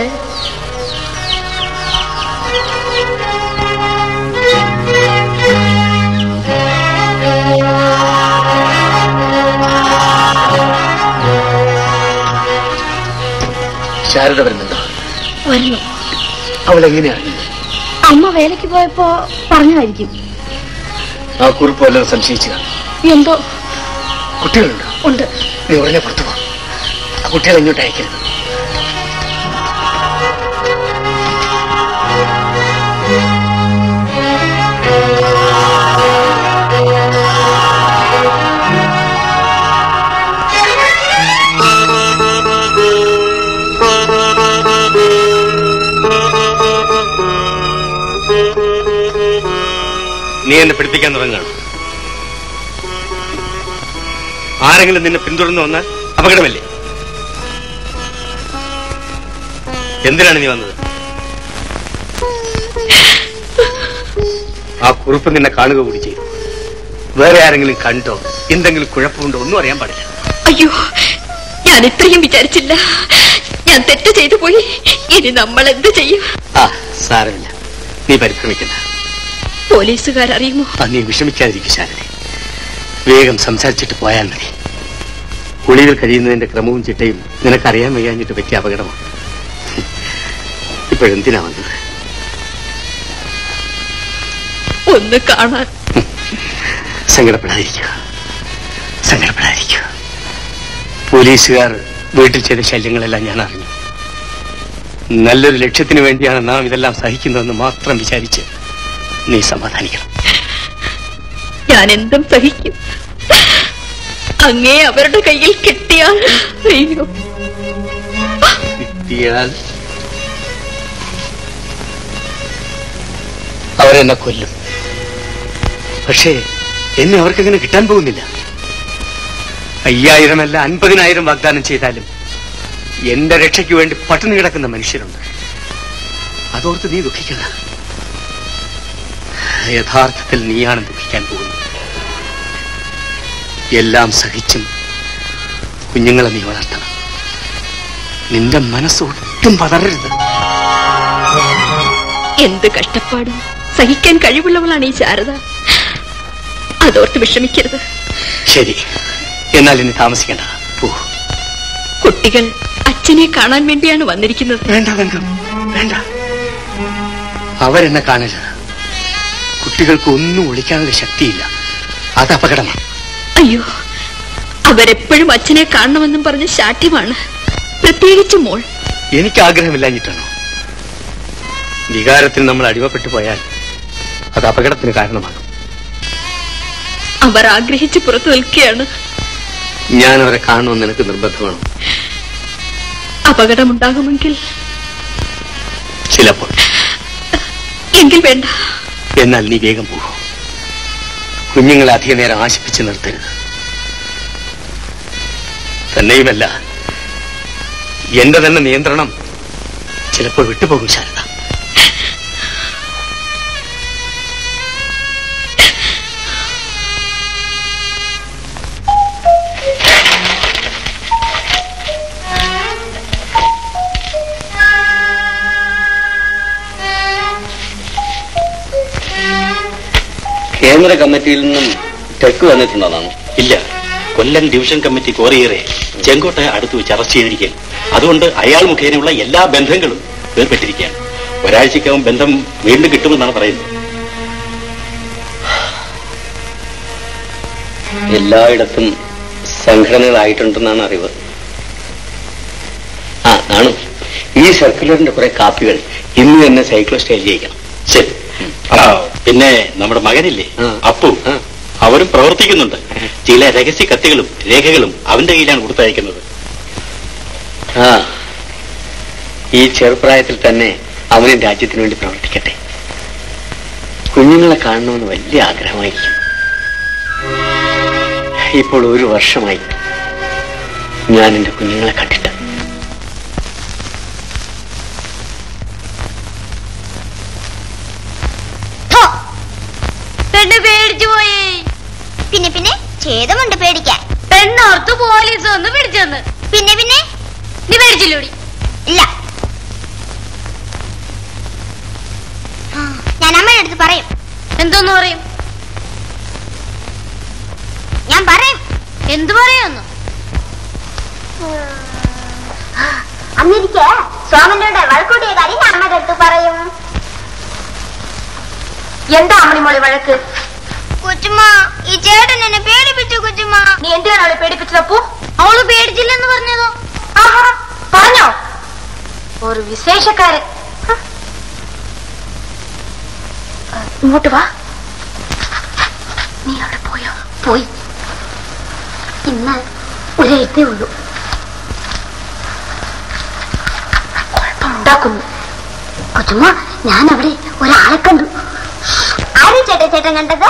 ശാരദ വരുന്നുണ്ടോ? വരുന്നു. അവളെങ്ങനെയാണ്? അമ്മ വേലയ്ക്ക് പോയപ്പോ പറഞ്ഞതായിരിക്കും. ആ കുറിപ്പ് വല്ലതും സംശയിച്ചു? എന്തോ. കുട്ടികളുണ്ടോ? ഉണ്ട്. നീ ഉടനെ പുറത്തു പോ. ആ കുട്ടികളെ ഇങ്ങോട്ട് അയക്കരുത്. നീ എന്നെ പിടിപ്പിക്കാൻ തുടങ്ങുകയാണ്. ആരെങ്കിലും നിന്നെ പിന്തുടർന്ന് വന്നാൽ അപകടമല്ലേ? എന്തിനാണ് നീ വന്നത്? ആ കുറിപ്പ് നിന്നെ കാണുക കൂടി ചെയ്തു. വേറെ ആരെങ്കിലും കണ്ടോ, എന്തെങ്കിലും കുഴപ്പമുണ്ടോ ഒന്നും അറിയാൻ പാടില്ല. അയ്യോ, ഞാൻ ഇത്രയും വിചാരിച്ചില്ല. ഞാൻ തെറ്റ് ചെയ്തു പോയി. ഇനി നമ്മൾ എന്ത് ചെയ്യും? ആ സാരമില്ല, നീ പരിഭ്രമിക്കണ്ട. പോലീസുകാരറിയുമോ? നീ വിഷമിക്കാതിരിക്കും ശാരദേ. വേഗം സംസാരിച്ചിട്ട് പോയാൽ മതി. ഒളിവിൽ കഴിയുന്നതിന്റെ ക്രമവും ചിട്ടയും നിനക്കറിയാൻ വയ്യാഞ്ഞിട്ട് പറ്റിയ അപകടമാണ്. ഇപ്പോഴെന്തിനാ വന്നത്? ഒന്ന് കാണാൻ. സങ്കടപ്പെടാതിരിക്കുക, സങ്കടപ്പെടാതിരിക്കുക. പോലീസുകാർ വീട്ടിൽ ചെയ്ത ശല്യങ്ങളെല്ലാം ഞാൻ അറിഞ്ഞു. നല്ലൊരു ലക്ഷ്യത്തിന് വേണ്ടിയാണ് നാം ഇതെല്ലാം സഹിക്കുന്നതെന്ന് മാത്രം വിചാരിച്ച് നീ സമാധാനിക്കണം. ഞാൻ എന്തും സഹിക്കും. അങ്ങേ അവരുടെ കയ്യിൽ കിട്ടിയാൽ അയ്യോ കിട്ടിയാൽ അവരെന്നെ കൊല്ലും. പക്ഷേ എന്നെ അവർക്കെങ്ങനെ കിട്ടാൻ പോകുന്നില്ല. അയ്യായിരമല്ല അൻപതിനായിരം വാഗ്ദാനം ചെയ്താലും എന്റെ രക്ഷയ്ക്ക് വേണ്ടി പട്ടിണി കിടക്കുന്ന മനുഷ്യരുണ്ട്. അതോർത്ത് നീ ദുഃഖിക്കണ്ട. യഥാർത്ഥത്തിൽ നീയാണ് ദുഃഖിക്കാൻ പോകുന്നത്. എല്ലാം സഹിച്ചും കുഞ്ഞുങ്ങളെ നീ വളർത്തണം. നിന്റെ മനസ്സ് ഒട്ടും പതറരുത്. എന്ത് കഷ്ടപ്പാടും സഹിക്കാൻ കഴിവുള്ളവളാണ് ഈ ശാരദ. അതോർത്ത് വിഷമിക്കരുത്. ശരി, എന്നാൽ ഇനി താമസിക്കണ്ട, പോ. കുട്ടികൾ അച്ഛനെ കാണാൻ വേണ്ടിയാണ് വന്നിരിക്കുന്നത്. വേണ്ട വേണ്ട വേണ്ട, അവരെന്നെ കാണരുത്. കുട്ടികൾക്ക് ഒന്നും ഒളിക്കാനുള്ള ശക്തിയില്ല. അത് അപകടമാണ്. അയ്യോ, അവരെപ്പോഴും അച്ഛനെ കാണണമെന്നും പറഞ്ഞ് ശാഠ്യമാണ്. പ്രത്യേകിച്ച് മോൾ. എനിക്ക് ആഗ്രഹമില്ലാഞ്ഞിട്ടാണോ? വികാരത്തിൽ നമ്മൾ അടിമപ്പെട്ടു പോയാൽ അത് അപകടത്തിന് കാരണമാകും. അവർ ആഗ്രഹിച്ച് പുറത്തു നിൽക്കുകയാണ്. ഞാൻ അവരെ കാണണമെന്ന് എനിക്ക് നിർബന്ധമാണോ? അപകടമുണ്ടാകുമെങ്കിൽ ചിലപ്പോൾ. എങ്കിൽ വേണ്ട. എന്നാൽ നീ വേഗം പോകും. കുഞ്ഞുങ്ങളെ അധിക നേരം ആശിപ്പിച്ച് നിർത്തരുത്. തന്നെയുമല്ല, എന്റെ തന്നെ നിയന്ത്രണം ചിലപ്പോൾ വിട്ടുപോകും ശാരദ. കേന്ദ്ര കമ്മിറ്റിയിൽ നിന്നും തെക്ക് വന്നിട്ടുള്ളതാണ്. ഇല്ല, കൊല്ലം ഡിവിഷൻ കമ്മിറ്റി കോറിയേറെ ചെങ്കോട്ടെ അടുത്ത് വെച്ച് അറസ്റ്റ് ചെയ്തിരിക്കുകയാണ്. അതുകൊണ്ട് അയാൾ മുഖേനയുള്ള എല്ലാ ബന്ധങ്ങളും വേർപെട്ടിരിക്കുകയാണ്. ഒരാഴ്ചക്കകം ബന്ധം വീണ്ടും കിട്ടുമെന്നാണ് പറയുന്നത്. എല്ലായിടത്തും സംഘടനകളായിട്ടുണ്ടെന്നാണ് അറിവ്. ആ നാണു, ഈ സർക്കുലറിന്റെ കുറെ കാപ്പികൾ ഇന്ന് തന്നെ സൈക്ലോ സ്റ്റൈൽ ചെയ്യിക്കണം. ശരി. പിന്നെ നമ്മുടെ മകനില്ലേ അപ്പു, അവരും പ്രവർത്തിക്കുന്നുണ്ട്. ചില രഹസ്യ കത്തുകളും രേഖകളും അവന്റെ കയ്യിലാണ് കൊടുത്തയക്കുന്നത്. ആ, ഈ ചെറുപ്രായത്തിൽ തന്നെ അവനും രാജ്യത്തിന് വേണ്ടി പ്രവർത്തിക്കട്ടെ. കുഞ്ഞുങ്ങളെ കാണണമെന്ന് വലിയ ആഗ്രഹമായിരിക്കും. ഇപ്പോൾ ഒരു വർഷമായി ഞാൻ എന്റെ കുഞ്ഞുങ്ങളെ കണ്ടിട്ട്. പെണ്ണ് പേടിച്ചു പോയി. പിന്നെ പിന്നെ ഛേദമുണ്ട് പേടിക്കാൻ. പെണ്ണോർത്ത് പോലീസ് ഒന്ന് പിടിച്ചെന്ന്. പിന്നെ പിന്നെ നീ പേടിച്ചില്ലൂടി? ഇല്ല. ഞാൻ അമ്മയുടെ അടുത്ത് പറയും. എന്തോന്ന് പറയും? ഞാൻ പറയും. എന്തു പറയുന്നു? അന്നിരിക്കെ സോമനോട് വഴക്കൂടിയ കാര്യം ഞാൻ അമ്മയുടെ അടുത്ത് പറയും. എന്താ അമ്മണിമോളി വഴക്ക്? കൊച്ചുമ്മ, ഈ ചേട്ടൻ എന്നെ പേടിപ്പിച്ചു. കൊച്ചുമ്മ, നീ എന്തിനാണ് അവളെ പേടിപ്പിച്ചതപ്പോ? അവള് പേടിച്ചില്ലെന്ന് പറഞ്ഞതോ? ആഹാ, പറഞ്ഞോ? ഒരു വിശേഷക്കാരൻ. ഇങ്ങോട്ട് വാ. നീ അവിടെ പോയോ? പോയി. ഇന്ന് ഒരെഴുത്തേ ഉള്ളൂ. കുഴപ്പമുണ്ടാക്കുന്നു. കൊച്ചുമ്മ, ഞാൻ അവിടെ ഒരാളെ കണ്ടു. ആരും ചേട്ടാ ചേട്ടൻ കണ്ടത്?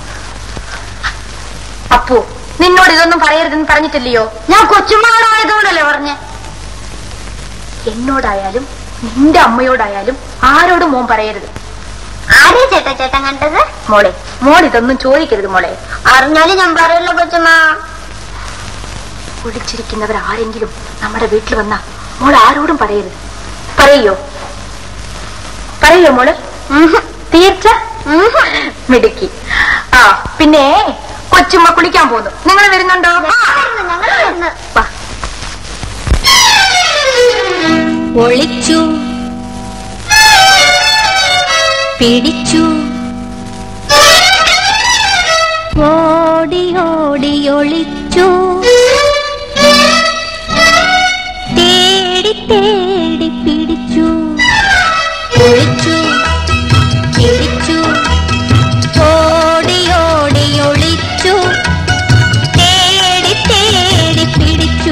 അപ്പോ നിന്നോട് ഇതൊന്നും പറയരുതെന്ന് പറഞ്ഞിട്ടില്ലയോ? ഞാൻ കൊച്ചുമ്മയോടായതുകൊണ്ടല്ലേ പറഞ്ഞേ. എന്നോടായാലും നിന്റെ അമ്മയോടായാലും ആരോടും മോൻ പറയരുത്. ആരെയും ചേട്ടാ ചേട്ടൻ കണ്ടത്? മോളെ, മോൾ ഇതൊന്നും ചോദിക്കരുത് മോളെ. അറിഞ്ഞാലും ഞാൻ പറയല്ലോ കൊച്ചുമ്മ. ഒളിച്ചിരിക്കുന്നവർ ആരെങ്കിലും നമ്മുടെ വീട്ടിൽ വന്നാ മോൾ ആരോടും പറയരുത്. പറയോ? പറയോ മോള്? തീർച്ച. മിടുക്കി. ആ, പിന്നെ കൊച്ചുമ്മ കുളിക്കാൻ പോന്നു. നിങ്ങൾ വരുന്നുണ്ടോ? ഒളിച്ചു, പിടിച്ചു, ഓടി ഓടി ഒളിച്ചു, തേടി തേടി പിടിച്ചു, ഒളിച്ചു, പിടിച്ചു, ഓടി ഓടി ഒളിച്ചു, തേടി തേടി പിടിച്ചു.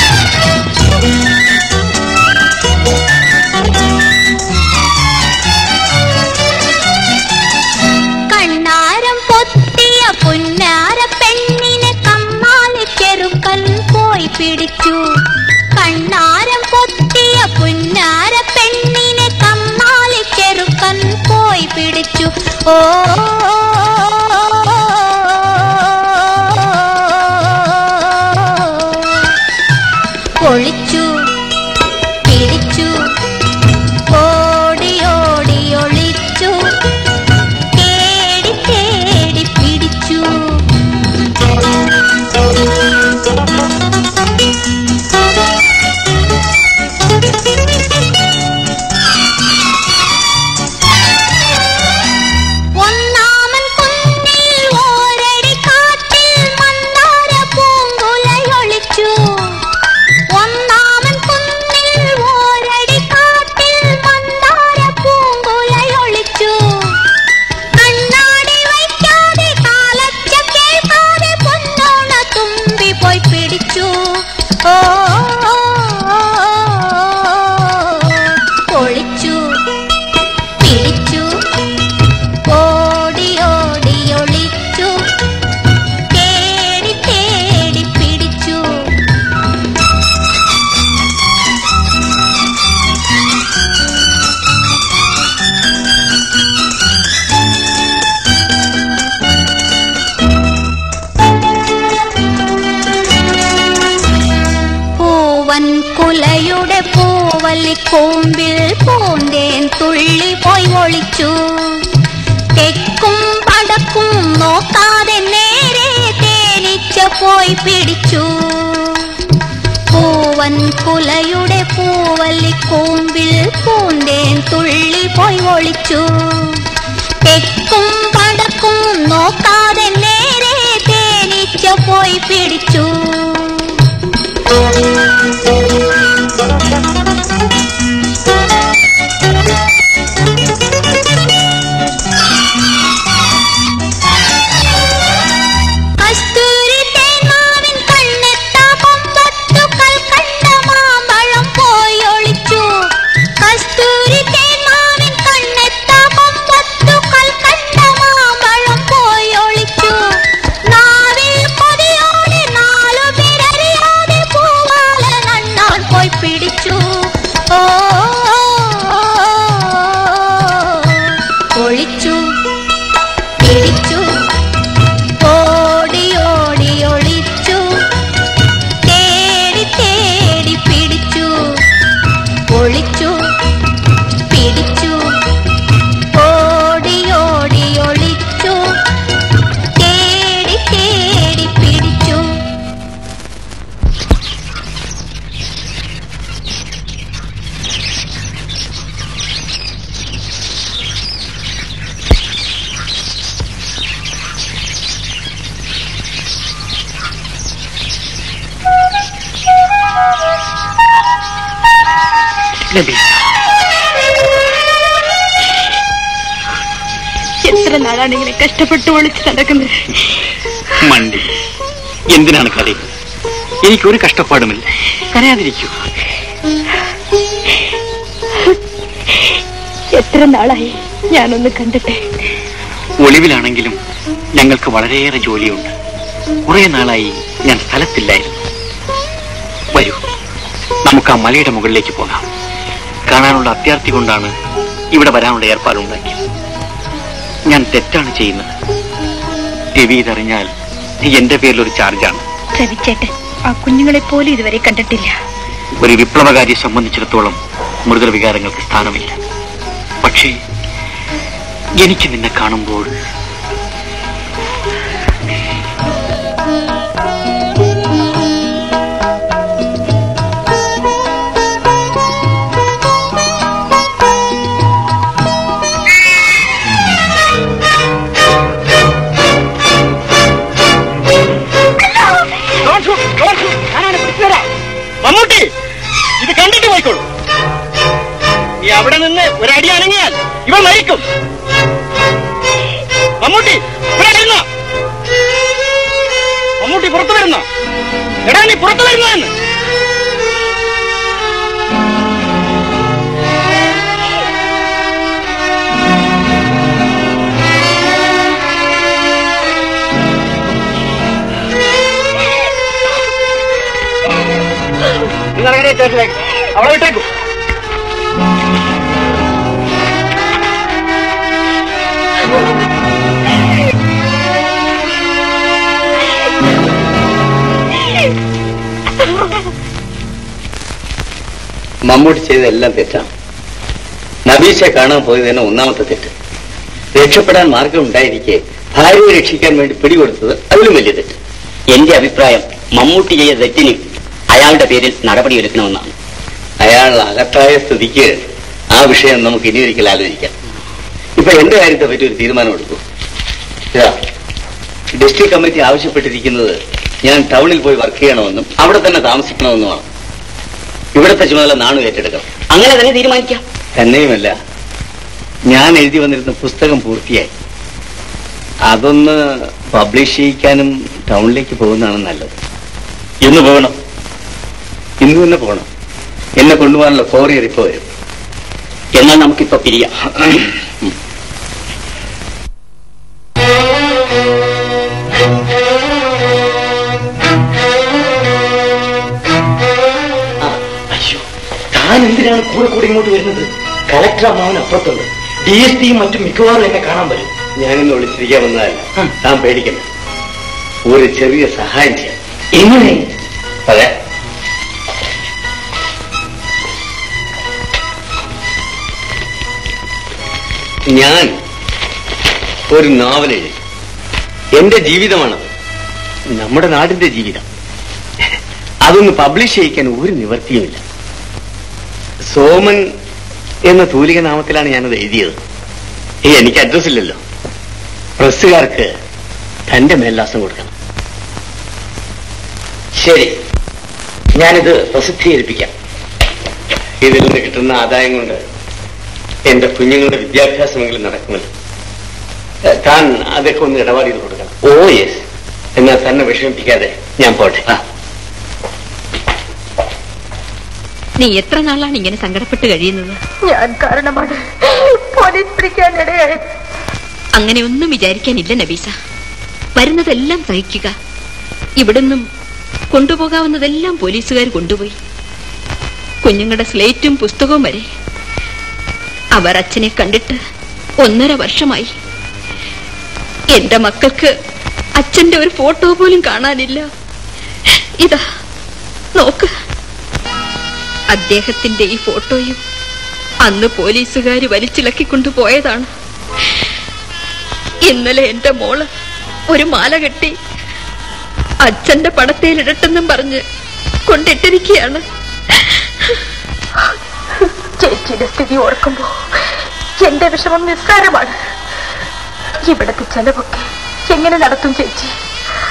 കണ്ണാരം പൊത്തിയ പുന്നാര പെണ്ണിനെ കമ്മാലി ചെറുക്കൻ പോയി പിടിച്ചു. കണ്ണാരം പൊത്തിയ പുന്നാര പെണ്ണിനെ കമ്മാലി ചെറുക്കൻ പോയി പിടിച്ചു. ഓ ഒളിച്ചു, പിടിച്ചു, ഓടി ഓടി ഒളിച്ചു, തേടി തേടി പിടിച്ചു. ഒന്നാമൻ കുന്നിൽ ഓരടി കാട്ടിൽ മന്ദാര പൂങ്കുലയൊളിച്ചു. ഒന്നാമൻ കുന്നിൽ ഓരടി കാട്ടിൽ മന്ദാര പൂങ്കുലയൊളിച്ചു. കണ്ണാടി വയ്ക്കാതെ കാലച്ച കേൾക്കാതെ പൊന്നോണ തുമ്പി പോയി പിടിച്ചു. ഓ ഒളിച്ചു, പിടിച്ചു, ഓടി ഓടി ഒളിച്ചു, തേടി തേടി പിടിച്ചു. പൂവൻ കുലയുടെ പൂവല്ലിക്കൂമ്പിൽ പൂന്തേൻ തുള്ളി പോയി ഒളിച്ചു. തെക്കും പടക്കും നോക്കാതെ നേരെ തേനീച്ച പോയി പിടിച്ചു. പൂവൻ കുലയുടെ പൂവല്ലിക്കൂമ്പിൽ പൂന്തേൻ തുള്ളി പോയി ഒളിച്ചു. തെക്കും പടക്കും നോക്കാതെ നേരെ തേനീച്ച പോയി പിടിച്ചു. എത്ര നാളാണ് ഇങ്ങനെ കഷ്ടപ്പെട്ട് ഒളിച്ച് നടക്കുന്നത്? മണ്ടി, എന്തിനാണ് കളി? എനിക്കൊരു കഷ്ടപ്പാടുമില്ല, കരയാതിരിക്കൂ. എത്ര നാളായി ഞാനൊന്ന് കണ്ടിട്ടെ. ഒളിവിലാണെങ്കിലും ഞങ്ങൾക്ക് വളരെയേറെ ജോലിയുണ്ട്. കുറെ നാളായി ഞാൻ സ്ഥലത്തില്ലായിരുന്നു. വരൂ, നമുക്ക് ആ മലയുടെ മുകളിലേക്ക് പോകാം. കാണാനുള്ള അത്യാർത്ഥി കൊണ്ടാണ് ഇവിടെ വരാനുള്ള ഏർപ്പാടുണ്ടാക്കിയത്. ഞാൻ തെറ്റാണ് ചെയ്യുന്നത്. രവി ഇതറിഞ്ഞാൽ എന്റെ പേരിലൊരു ചാർജാണ്. രവിച്ചേട്ടൻ ആ കുഞ്ഞുങ്ങളെ പോലും ഇതുവരെ കണ്ടിട്ടില്ല. ഒരു വിപ്ലവകാരിയെ സംബന്ധിച്ചിടത്തോളം മൃദുവികാരങ്ങൾക്ക് സ്ഥാനമില്ല. പക്ഷേ എനിക്ക് നിന്നെ കാണുമ്പോൾ മമ്മൂട്ടി, ഇത് കണ്ടിട്ട് പോയിക്കോളൂ. നീ അവിടെ നിന്ന് ഒരടി അനങ്ങിയാൽ ഇവ മരിക്കും. മമ്മൂട്ടി, ഇവിടെ വരുന്നോ? മമ്മൂട്ടി പുറത്തു വരുന്നോ? എടാ, നീ പുറത്തു വരുന്നോ എന്ന്? നിങ്ങളെങ്ങനെ സ്റ്റേഷനിലേക്ക് അവളെ വിട്ടേക്കൂ. മമ്മൂട്ടി ചെയ്തതെല്ലാം തെറ്റാണ്. നബീഷെ കാണാൻ പോയത് തന്നെ ഒന്നാമത്തെ തെറ്റ്. രക്ഷപ്പെടാൻ മാർഗം ഉണ്ടായിരിക്കെ ഭാര്യയെ രക്ഷിക്കാൻ വേണ്ടി പിടികൊടുത്തത് അതിലും വലിയ തെറ്റ്. എന്റെ അഭിപ്രായം മമ്മൂട്ടി ചെയ്ത തെറ്റിന് അയാളുടെ പേരിൽ നടപടിയെടുക്കണമെന്നാണ്. അയാൾ അകത്തായ സ്ഥിതിക്ക് ആ വിഷയം നമുക്ക് ഇനി ഒരിക്കൽ ആലോചിക്കാം. ഇപ്പൊ എന്റെ കാര്യത്തെ പറ്റി ഒരു തീരുമാനം എടുക്കൂ. ഡിസ്ട്രിക്ട് കമ്മിറ്റി ആവശ്യപ്പെട്ടിരിക്കുന്നത് ഞാൻ ടൗണിൽ പോയി വർക്ക് ചെയ്യണമെന്നും അവിടെ തന്നെ താമസിക്കണമെന്നുമാണ്. ഇവിടുത്തെ ചുമതല നാണു ഏറ്റെടുക്കണം. അങ്ങനെ തന്നെ തീരുമാനിക്കാം. തന്നെയുമല്ല, ഞാൻ എഴുതി വന്നിരുന്ന പുസ്തകം പൂർത്തിയായി. അതൊന്ന് പബ്ലിഷ് ചെയ്യിക്കാനും ടൗണിലേക്ക് പോകുന്നതാണ് നല്ലത്. എന്ന് പോകണം? ഇന്ന് തന്നെ പോകണം. എന്നെ കൊണ്ടുപോകാനുള്ള കോറിയർ ഇപ്പൊ വരും. എന്നാൽ നമുക്കിപ്പോ പിരിയാം. അയ്യോ, താൻ എന്തിനാണ് കൂടെ കൂടെ ഇങ്ങോട്ട് വരുന്നത്? കളക്ടർ അമ്മാവൻ അപ്പുറത്തുണ്ട്. ഡി എസ് പിയും മറ്റും മിക്കവാറും എന്നെ കാണാൻ വരും. ഞാനിന്ന് വിളിച്ചിരിക്കാൻ വന്നതല്ല. താൻ പേടിക്കണ്ട, ഒരു ചെറിയ സഹായം ചെയ്യാം. എങ്ങനെ? അതെ, ഞാൻ ഒരു നോവൽ എഴുതി. എന്റെ ജീവിതമാണത്, നമ്മുടെ നാടിന്റെ ജീവിതം. അതൊന്ന് പബ്ലിഷ് ചെയ്യിക്കാൻ ഒരു നിവർത്തിയുമില്ല. സോമൻ എന്ന തൂലിക നാമത്തിലാണ് ഞാനത് എഴുതിയത്. എനിക്ക് അഡ്രസ് ഇല്ലല്ലോ. പ്രസ്സുകാർക്ക് തന്റെ മേൽലാസം കൊടുക്കണം. ശരി, ഞാനിത് പ്രസിദ്ധീകരിപ്പിക്കാം. ഇതിൽ നിന്ന് കിട്ടുന്ന ആദായം കൊണ്ട് എന്റെ കുഞ്ഞുങ്ങളുടെ വിദ്യാഭ്യാസമെങ്കിലും നടക്കുമല്ലോ. താൻ അതൊക്കെ ഒന്ന് ഇടപാട് ചെയ്ത് കൊടുക്കണം. Oh yes. എന്നാൽ തന്നെ വിഷമിപ്പിക്കാതെ ഞാൻ പോട്ടെ. നീ എത്ര നാളാണ് ഇങ്ങനെ സങ്കടപ്പെട്ട് കഴിയുന്നത്? ഞാൻ കാരണമാണ് പോലീസ് പിടിക്കാനിടയായത്. അങ്ങനെ ഒന്നും വിചാരിക്കാനില്ല നബീസ. വരുന്നതെല്ലാം സഹിക്കുക. ഇവിടുന്നും കൊണ്ടുപോകാവുന്നതെല്ലാം പോലീസുകാർ കൊണ്ടുപോയി. കുഞ്ഞുങ്ങളുടെ സ്ലേറ്റും പുസ്തകവും വരെ. അവർ അച്ഛനെ കണ്ടിട്ട് ഒന്നര വർഷമായി. എന്റെ മക്കൾക്ക് അച്ഛന്റെ ഒരു ഫോട്ടോ പോലും കാണാനില്ല. ഇതാ നോക്ക്, അദ്ദേഹത്തിന്റെ ഈ ഫോട്ടോയും അന്ന് പോലീസുകാർ വലിച്ചിളക്കിക്കൊണ്ടുപോയതാണ്. ഇന്നലെ എന്റെ മോള് ഒരു മാല കെട്ടി അച്ഛന്റെ പടത്തേലിടട്ടെന്നും പറഞ്ഞ് കൊണ്ടിട്ടിരിക്കുകയാണ്. ചേച്ചിയുടെ സ്ഥിതി ഓർക്കുമ്പോ എന്റെ വിഷമം നിസ്സാരമാണ്. ഇവിടത്തെ ചെലവൊക്കെ എങ്ങനെ നടത്തും ചേച്ചി?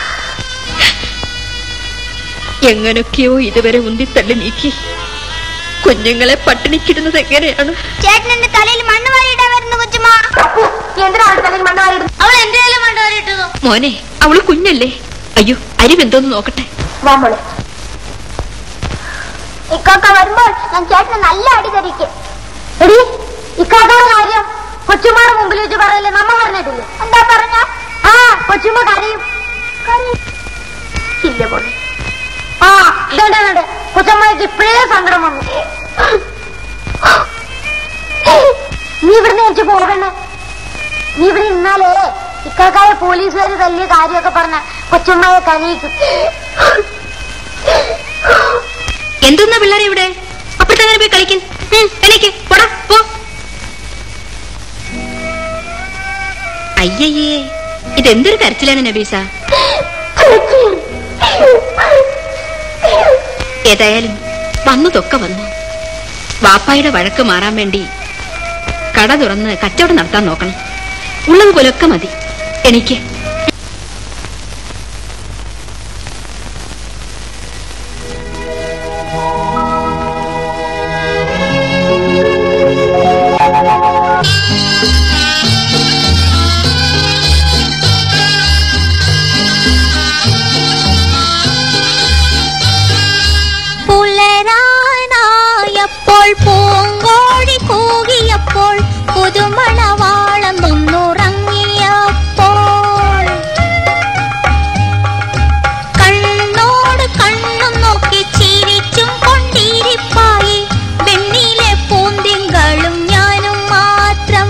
എങ്ങനൊക്കെയോ ഇതുവരെ ഉന്തിത്തള്ളി നീക്കി കുഞ്ഞുങ്ങളെ പട്ടിണിക്കിടുന്നത് എങ്ങനെയാണ്? ചേട്ടൻ എന്റെ തലയിൽ മണ്ണ് വാരിയിടാൻ വരുന്നു കൊച്ചുമ്മ. എന്തിനാണ് തലയിൽ മണ്ണ് വാരിയിടുന്നത്? അവൾ എന്റെ തലയിൽ മണ്ണ് വാരിയിട്ടതോ? മോനെ, അവള് കുഞ്ഞല്ലേ. അയ്യോ, അരിവെന്തോന്ന് നോക്കട്ടെ. ഇക്കാക്ക വരുമ്പോൾ ഞാൻ ചേട്ടന് നല്ല അടി തരിക്കും. എടി, ഇക്കാക്കയുടെ കാര്യം കൊച്ചുമ്മയുടെ മുമ്പിൽ വെച്ച് പറയല്ലേ, നമ്മ പറഞ്ഞിട്ടില്ലേ? എന്താ പറഞ്ഞ? ആ, കൊച്ചുമ്മ കരയും. ഇല്ല പോലെ. ആ, ഇതേണ്ടേ കൊച്ചമ്മയ്ക്ക് ഇപ്പോഴേ സങ്കടം വന്നു. നീ ഇവിടുന്ന് വെച്ച് പോകണേ. നീ ഇവിടെ ഇന്നാലേ ഇക്കാക്കായ പോലീസുകാർ വലിയ കാര്യമൊക്കെ പറഞ്ഞ കൊച്ചുമ്മയെ കരയിക്കും. എന്തെന്നാ പിള്ളേരെ ഇവിടെ? അപ്പുറത്തങ്ങനെ പോയി കളിക്കും. എനിക്ക് പോടാ പോ. അയ്യയ്യേ, ഇതെന്തൊരു കരച്ചിലാണ് നബീസ. ഏതായാലും വന്നതൊക്കെ വന്നു. വാപ്പായുടെ വഴക്ക് മാറാൻ വേണ്ടി കട തുറന്ന് കച്ചവടം നടത്താൻ നോക്കണം. ഉള്ളതുപോലൊക്കെ മതി എനിക്ക്. പൂങ്കോഴി കൂകിയപ്പോൾ പുതുമണവാളം ഒന്നുറങ്ങിയപ്പോൾ കണ്ണോട് കണ്ണും നോക്കി ചിരിച്ചും കൊണ്ടിരിപ്പായി വെണ്ണിലെ പൂന്തിങ്കളും ഞാനും മാത്രം.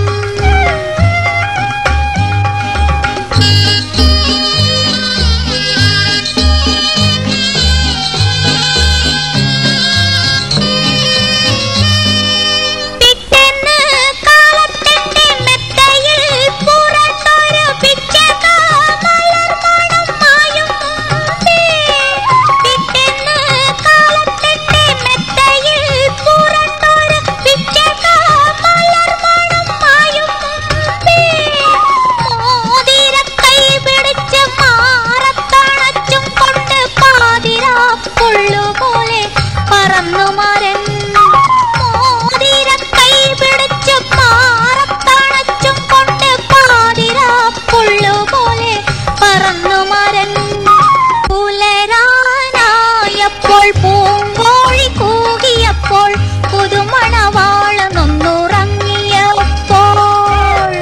പൂങ്കോഴി കൂകിയപ്പോൾ പുതുമണവാളം ഒന്നുറങ്ങിയപ്പോൾ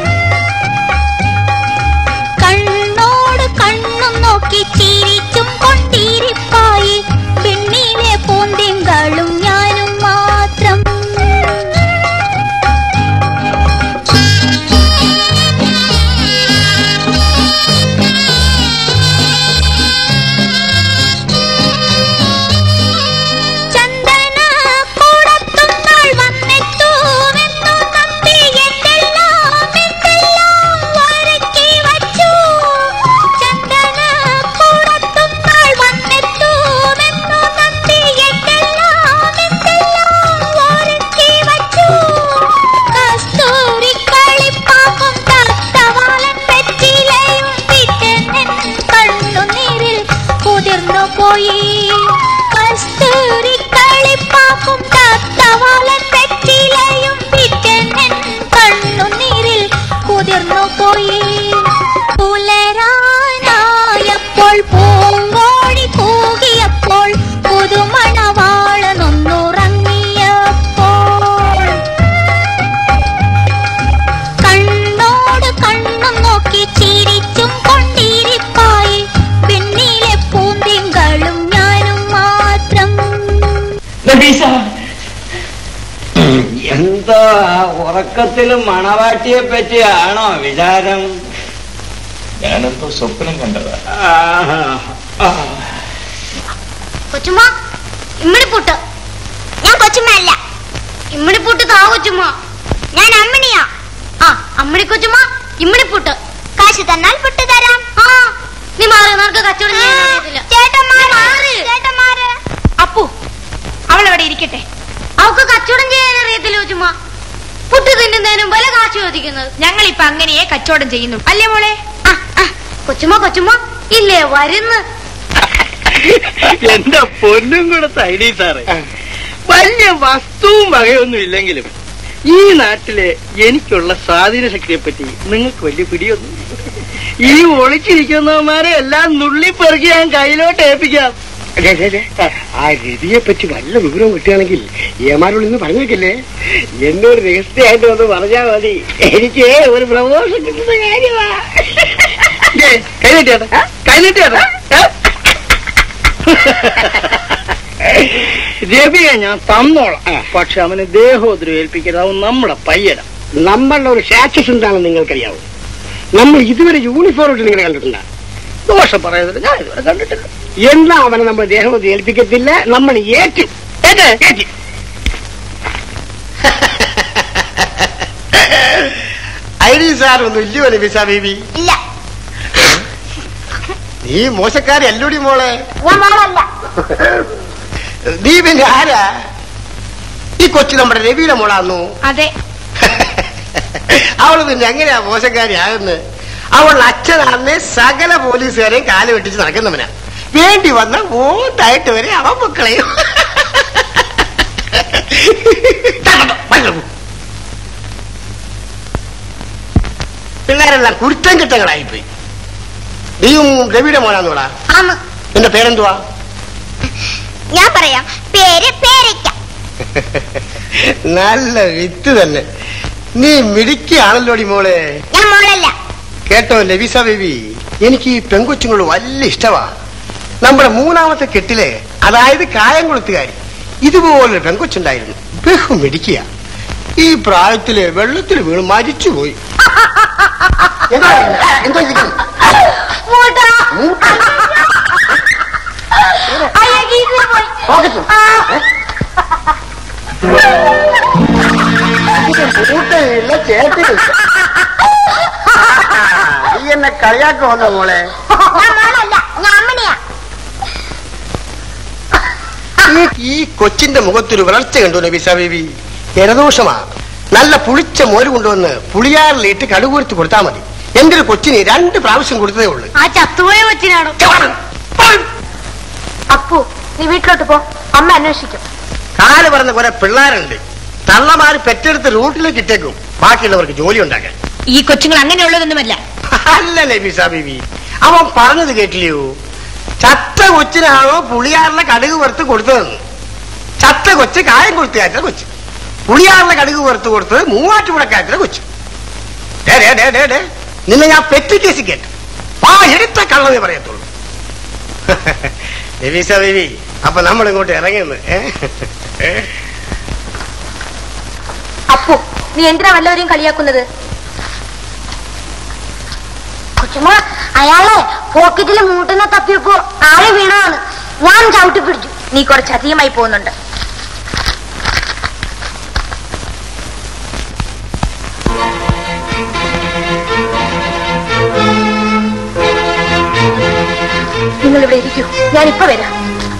കണ്ണോട് കണ്ണും നോക്കി ചിരിച്ചും കൊണ്ടിരിപ്പായി വെണ്ണിലെ പൂന്തിങ്കളും ഞാനും മാത്രം. കസ്തൂരി കളിപ്പാക്കും തത്തവാലൻ പെറ്റിലയും പിറ്റെന്നൻ കണ്ണുനീരിൽ കുതിർന്നു പോയി. പുലരാനായപ്പോൾ പൂങ്കോഴി കൂകിയപ്പോൾ പുതുമണവാളൻ ഒന്നുറങ്ങിയപ്പോൾ കണ്ണോട് കണ്ണും നോക്കി ചിരിച്ചും കൊണ്ടിരിപ്പായി വെണ്ണിലെ പൂന്തിങ്കളും ഞാനും മാത്രം. എന്താ ഉറക്കത്തിലും മണവാട്ടിയെ പറ്റിയാണോ വിചാരം? ഞാനെന്തോ സ്വപ്നം കണ്ടതാ. കൊച്ചുമ്മ, ഇമ്മിണിപ്പൂട്ട്. ഞാൻ കൊച്ചുമ്മയല്ല, ഇമ്മിണിപ്പൂട്ട് താ കൊച്ചുമ്മ. ഞാൻ അമ്മിണിയാ. ആ, അമ്മിണി കൊച്ചുമ്മ, ഇമ്മിണിപ്പൂട്ട്. കാശ് തന്നാൽ പുട്ട് തരാം. ആ, നീ മാറി, നിനക്ക് കച്ചവടം ചെയ്യാൻ അറിയത്തില്ല. ചേട്ടന്മാര്, ചേട്ടന്മാര്. അപ്പു, അവളവിടെ ഇരിക്കട്ടെ. അവക്ക് കച്ചവടം ചെയ്യാൻ അറിയത്തില്ല കൊച്ചുമ്മ. പുട്ട് തിന്നുന്നതിനും പല കാശ് ചോദിക്കുന്നത്. ഞങ്ങൾ ഇപ്പൊ അങ്ങനെയേ കച്ചവടം ചെയ്യുന്നു, അല്ലേ മോളെ? കൊച്ചുമ്മ, കൊച്ചുമ്മ ഇല്ലേ വരുന്ന്. എന്റെ പൊന്നും കൂടെ ഐഡി സാറേ, വലിയ വസ്തുവും വകയൊന്നും ഇല്ലെങ്കിലും ഈ നാട്ടിലെ എനിക്കുള്ള സ്വാധീന ശക്തിയെ പറ്റി നിങ്ങൾക്ക് വലിയ പിടിയൊന്നും. ഈ ഒളിച്ചിരിക്കുന്നവന്മാരെ എല്ലാം നുള്ളിപ്പെറുക്കി ഞാൻ കയ്യിലോട്ട് ഏൽപ്പിക്കാം. ആ രവിയെ പറ്റി വല്ല വിവരവും കിട്ടുകയാണെങ്കിൽ ഏമാരോട് ഇന്ന് പറഞ്ഞേക്കില്ലേ? എന്നോട് രഹസ്യമായിട്ട് ഒന്ന് പറഞ്ഞാൽ മതി. എനിക്ക് ഒരു പ്രമോഷൻ കിട്ടുന്ന കാര്യമാ. കൈനീട്ടിയാട്ടെ കൈനീട്ടിയാട്ടെ രവിയെ ഞാൻ തന്നോളാം. പക്ഷെ അവന് ദേഹോദ്രം ഏൽപ്പിക്കരുത്. അവൻ നമ്മുടെ പയ്യന. നമ്മളുടെ ഒരു സ്റ്റാറ്റസ് എന്താണെന്ന് നിങ്ങൾക്കറിയാവും. നമ്മൾ ഇതുവരെ യൂണിഫോം ഇട്ട് നിങ്ങൾ കണ്ടിട്ടുണ്ടോ? ദോഷം പറയുന്നത് ഞാൻ ഇതുവരെ കണ്ടിട്ടില്ല. എന്നാ അവനെ നമ്മൾ ദേഹോദ്രം ഏൽപ്പിക്കത്തില്ല. നമ്മൾ ഏറ്റും ഏറ്റി ഐ ഡി സാർ ഒന്നും ഇല്ലയോ നബിസ ബേബി? ഇല്ല. നീ മോശക്കാരി അല്ലൂടി മോളെ. നീ പിന്നെ ആരാ? ഈ കൊച്ചു നമ്മുടെ രവിയുടെ മോളാന്നു. അതെ. അവള് പിന്നെ എങ്ങനെയാ മോശക്കാരി ആകുന്നത്? അവളുടെ അച്ഛനാണെന്ന് സകല പോലീസുകാരെയും കാല് വെട്ടിച്ച് നടക്കുന്നവനാ. വേണ്ടി വന്ന ഓട്ടായിട്ട് വരെ അവൻ മക്കളെയും. പിള്ളേരെല്ലാം കുരുത്തം കിട്ടങ്ങളായിപ്പോയി. നീയും രവിയുടെ മോനാന്നോടാ? നിന്റെ പേരെന്തുവാ? ഞാൻ പറയാം. പേര് പേരയ്ക്ക. നല്ല വിത്ത് തന്നെ. നീ മിടുക്കിയാണല്ലോടി മോളെ. ഞാൻ മോളല്ല. കേട്ടോ ലബിസ ബേബി, എനിക്ക് ഈ പെങ്കൊച്ചുങ്ങൾ വലിയ ഇഷ്ടമാ. നമ്മുടെ മൂന്നാമത്തെ കെട്ടിലെ, അതായത് കായംകുളത്തുകാരി, ഇതുപോലൊരു പെങ്കൊച്ചുണ്ടായിരുന്നു. ബഹു മിടുക്കിയ. ഈ പ്രായത്തില് വെള്ളത്തിൽ വീണ് മരിച്ചുപോയി. എന്തോ കൂട്ടില്ല ചേട്ടില്ല. നീ എന്നെ കളിയാക്ക വന്ന മോളെ. ഈ കൊച്ചിന്റെ മുഖത്തൊരു വളർച്ച കണ്ടു നബിസ ബേബി. ജലദോഷമാ. നല്ല പുളിച്ച മോര് കൊണ്ടുവന്ന് പുളിയാറിലിട്ട് കടുകുരുത്ത് കൊടുത്താൽ മതി. എന്റെ ഒരു കൊച്ചിന് രണ്ട് പ്രാവശ്യം കൊടുത്തതേ ഉള്ളൂ. ആ ചത്തുപോയ കൊച്ചിനാണോ? അപ്പു, നീ വീട്ടിലോട്ട് പോ. അമ്മ അന്വേഷിക്കും. കാല് പറഞ്ഞ കുറെ പിള്ളേരുണ്ട്. തള്ളമാര് പെറ്റെടുത്ത് റൂട്ടിലേക്ക് ഇട്ടേക്കും, ബാക്കിയുള്ളവർക്ക് ജോലി ഉണ്ടാക്കാൻ. ഈ കൊച്ചുങ്ങൾ അങ്ങനെയുള്ളതൊന്നുമല്ല. അല്ല നബിസ ബീബി, അവൻ പറഞ്ഞത് കേട്ടില്ലയോ? ചത്ത കൊച്ചിനാണോ പുളിയാറിലെ കടുക് വറുത്ത് കൊടുത്തതെന്ന്. ചത്ത കൊച്ച് കായം കൊടുത്തുകാരുടെ കൊച്ച്, പുളിയാറിലെ കടുക് വറുത്ത് കൊടുത്തത് മൂവാറ്റുപുഴക്കാരുടെ കൊച്ച്. നിന്നെ ഞാൻ പെറ്റി കേസ് കേട്ടു. ആ എടുത്ത കള്ളതേ പറയത്തുള്ളൂ. നബിസ ബീബി, അപ്പൊ നമ്മൾ ഇങ്ങോട്ട് ഇറങ്ങിയെന്ന്. അപ്പു, നീ എന്തിനാ വല്ലവരെയും കളിയാക്കുന്നത്? കൊച്ചുമ്മ, അയാളെ പോക്കറ്റിൽ മൂട്ടുന്ന തപ്പിയപ്പോ ആളെ വീണതാണ്. ഞാൻ ചവിട്ടി പിടിച്ചു. നീ കുറച്ച് അധികമായി പോകുന്നുണ്ട്. നിങ്ങൾ ഇവിടെ ഇരിക്കൂ, ഞാനിപ്പോ വരാം.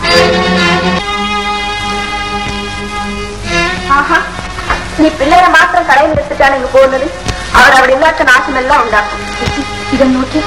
ആഹാ, നീ പിള്ളേരെ മാത്രം കടയിൽ എടുത്തിട്ടാണ് ഇങ്ങ് പോകുന്നത്. അവർ അവിടെ ഇല്ലാത്ത നാശമെല്ലാം ഉണ്ടാക്കും. ഇതൊന്ന് നോക്കി.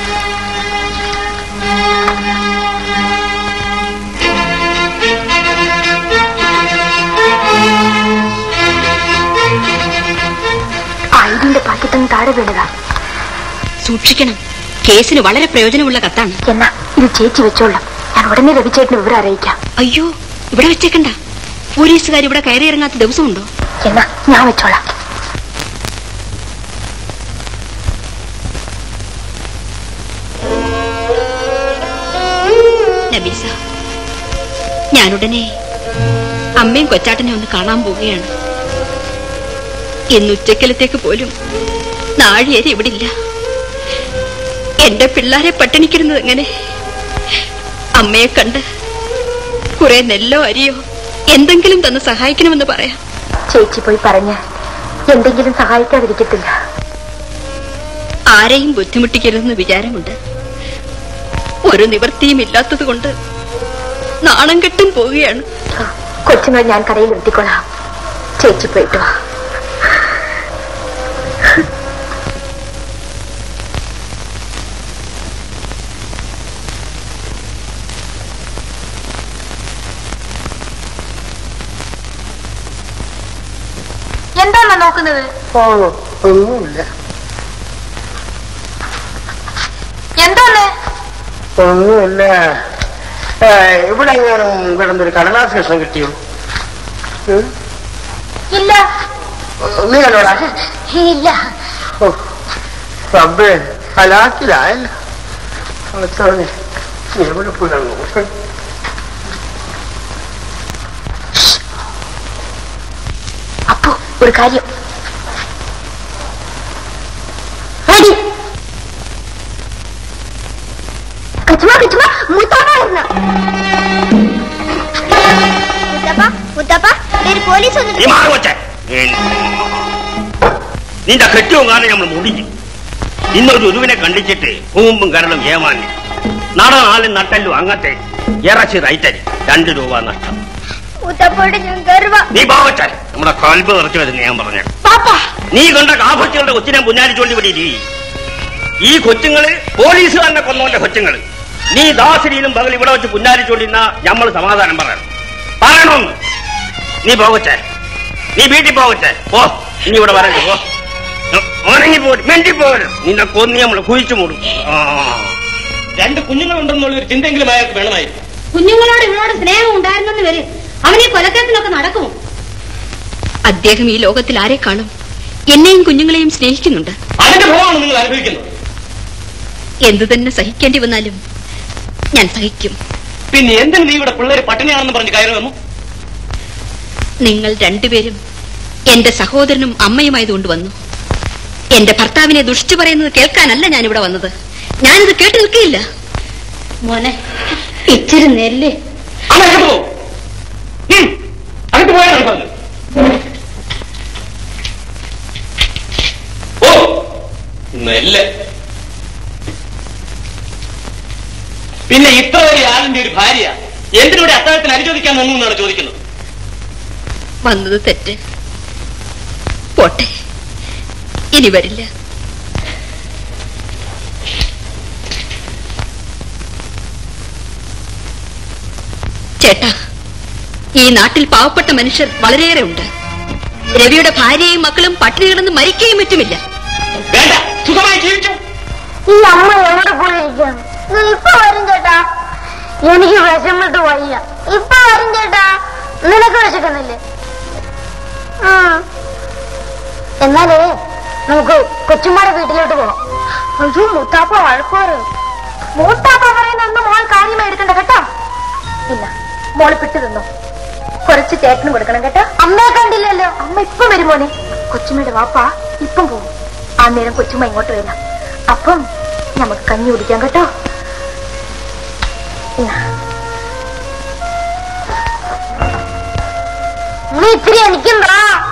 ഐഡിന്റെ പാക്കറ്റങ്ങ് താഴെ വീണതാ. സൂക്ഷിക്കണം, കേസിന് വളരെ പ്രയോജനമുള്ള കത്താണ്. എന്നാ ഇത് ചേച്ചി വെച്ചോളാം. ഞാൻ ഉടനെ രവിച്ചേട്ടന് വിവരം അറിയിക്കാം. അയ്യോ, ഇവിടെ വെച്ചേക്കണ്ട. പോലീസുകാർ ഇവിടെ കയറി ഇറങ്ങാത്ത ദിവസമുണ്ടോ? എന്നാ ഞാൻ വെച്ചോളാം. നബീസ, ഞാനുടനെ അമ്മയും കൊച്ചാട്ടനെ ഒന്ന് കാണാൻ പോവുകയാണ്. ഇന്ന് ഉച്ചക്കലത്തേക്ക് പോലും നാഴിയേരി ഇവിടെ ഇല്ല. എന്റെ പിള്ളേരെ പട്ടിണിക്കിരുന്നത് എങ്ങനെ? അമ്മയെ കണ്ട് കുറെ നെല്ലോ അരിയോ എന്തെങ്കിലും തന്ന് സഹായിക്കണമെന്ന് പറയാം. ചേച്ചി പോയി പറഞ്ഞ എന്തെങ്കിലും സഹായിക്കാതിരിക്കത്തില്ല. ആരെയും ബുദ്ധിമുട്ടിക്കരുതെന്ന് വിചാരമുണ്ട്. ഒരു നിവൃത്തിയും ഇല്ലാത്തത് കൊണ്ട് നാണം കെട്ടും പോവുകയാണ്. കൊച്ചുങ്ങൾ ഞാൻ കടയിൽ നിർത്തിക്കൊള്ളാം. ചേച്ചി പോയിട്ട് വാ. എന്താണോ നോക്കുന്നത്? ഓ ഒന്നുമില്ല. എന്താണ്? ഒന്നുമില്ല. ഇവിടെ എങ്ങാനും കിടന്നൊരു കടലാസ് കഷ്ണം കിട്ടിയോ? ഇല്ല. നീ കണ്ടോടാ? ഇല്ല. റബ്ബേ ഹലാക്കിലായല്ലോ. നീ എവിടെ പോയി നോക്ക. അപ്പോ ഒരു കാര്യം, കച്ചുമ കച്ചുമ മുത്തപ്പ മുത്തപ്പ പോലീസ് നിന്റെ കെട്ടിയോ കാരണം നമ്മൾ മുടിഞ്ഞു. ഇന്നൊരു ഉരുവിനെ കണ്ടിച്ചിട്ട് പൂമ്പും കരളും ഏമാന്യം നട നാലും നട്ടല്ലും അങ്ങത്തെ ഇറച്ചി റൈറ്റരി രണ്ടു രൂപ നഷ്ടം. നീ പാവച്ചാൽ നമ്മുടെ കൽബ് നിറച്ചു വരുന്ന ഞാൻ പറഞ്ഞു. നീ കണ്ട കാഭച്ചുകളുടെ കൊച്ചിനെ പുഞ്ഞാരിച്ചോണ്ടി വിടീ. ഈ കൊച്ചുങ്ങള് പോലീസുകാരനെ കൊന്നോന്റെ കൊച്ചുങ്ങള്. നീ ദാസരിയിലും പകൽ ഇവിടെ വെച്ച് പുഞ്ഞാരിച്ചോണ്ടിരുന്ന നമ്മൾ സമാധാനം പറയണം പറയണോന്ന്. നീ പോകച്ചേ, നീ വീട്ടിൽ പോകച്ചേ. ഓ ഇനി ഇവിടെ വരണ്ടേ. പോ ഉണങ്ങി പോരും മെണ്ടി പോരും. നിന്നെ കൊന്നി നമ്മൾ കുഴിച്ചു മൂടും. രണ്ട് കുഞ്ഞുങ്ങളുണ്ടെന്നുള്ള ഒരു ചിന്തെങ്കിലും അയാൾക്ക് വേണമായിരുന്നു. കുഞ്ഞുങ്ങളോട് ഇവനോട് സ്നേഹം ഉണ്ടായിരുന്നെന്ന് വരെ അവൻ ഈ കൊലക്കേസിലൊക്കെ നടക്കുമോ? അദ്ദേഹം ഈ ലോകത്തിൽ ആരെക്കാളും എന്നെയും കുഞ്ഞുങ്ങളെയും സ്നേഹിക്കുന്നുണ്ട്. അതിന്റെ ഫലമാണ് നിങ്ങൾ അനുഭവിക്കുന്നത്. എന്തു തന്നെ സഹിക്കേണ്ടി വന്നാലും ഞാൻ സഹിക്കും. പിന്നെ എന്തിനു നീ ഇവിടെ പിള്ളേര് പട്ടിണിയാണെന്ന് പറഞ്ഞ് കയറി വന്നു? നിങ്ങൾ രണ്ടുപേരും എന്റെ സഹോദരനും അമ്മയുമായതുകൊണ്ട് വന്നു. എന്റെ ഭർത്താവിനെ ദുഷിച്ചു പറയുന്നത് കേൾക്കാനല്ല ഞാനിവിടെ വന്നത്. ഞാനിത് കേട്ടു നിൽക്കില്ല. മോനെ ഇച്ചിരി നെല്ല്. ഓ നെല്ല്. പിന്നെ ഇത്ര വലിയ ആളിന്റെ ഒരു ഭാര്യ എന്തിനൂടെ അത്താഴത്തിന് അനുചോദിക്കാൻ വന്നു എന്നാണ് ചോദിക്കുന്നത്. വന്നത് തെറ്റ്, പോട്ടെ, ഇനി വരില്ല. ചേട്ടാ, ഈ നാട്ടിൽ പാവപ്പെട്ട മനുഷ്യർ വളരെയേറെ ഉണ്ട്. രവിയുടെ ഭാര്യയും മക്കളും പട്ടിണി കിടന്ന് മരിക്കുകയും മറ്റുമില്ല. വേണ്ട, സുഖമായി ജീവിച്ചു. ഈ അമ്മ എവിടെ പോയിരിക്കാണ്? ഇപ്പൊ വരും ചേട്ടാ. എനിക്ക് വിശമിട്ട് വയ്യ. ഇപ്പൊ വരും ചേട്ടാ. നിനക്ക് വിശക്കുന്നില്ലേ? ആ എന്നാലേ നമുക്ക് കൊച്ചുമാടെ വീട്ടിലോട്ട് പോവാം. അയ്യോ മൂത്താപ്പ വഴക്കോറ്. മൂത്താപ്പ പറയുന്ന ഒന്നും മോൾ കാര്യമായി എടുക്കണ്ട കേട്ടോ. ഇല്ല, മോള് പിട്ട് തിന്നോ. കുറച്ച് ചേട്ടനും കൊടുക്കണം കേട്ടോ. അമ്മയെ കണ്ടില്ലല്ലോ. അമ്മ ഇപ്പം വരുമോനെ. കൊച്ചുമ്മയുടെ വാപ്പ ഇപ്പം പോകും. ആ നേരം കൊച്ചുമ്മ ഇങ്ങോട്ട് വരാം. അപ്പം നമുക്ക് കഞ്ഞി കുടിക്കാം കേട്ടോ. നീ ഇത്തിരി എനിക്കുണ്ടോ?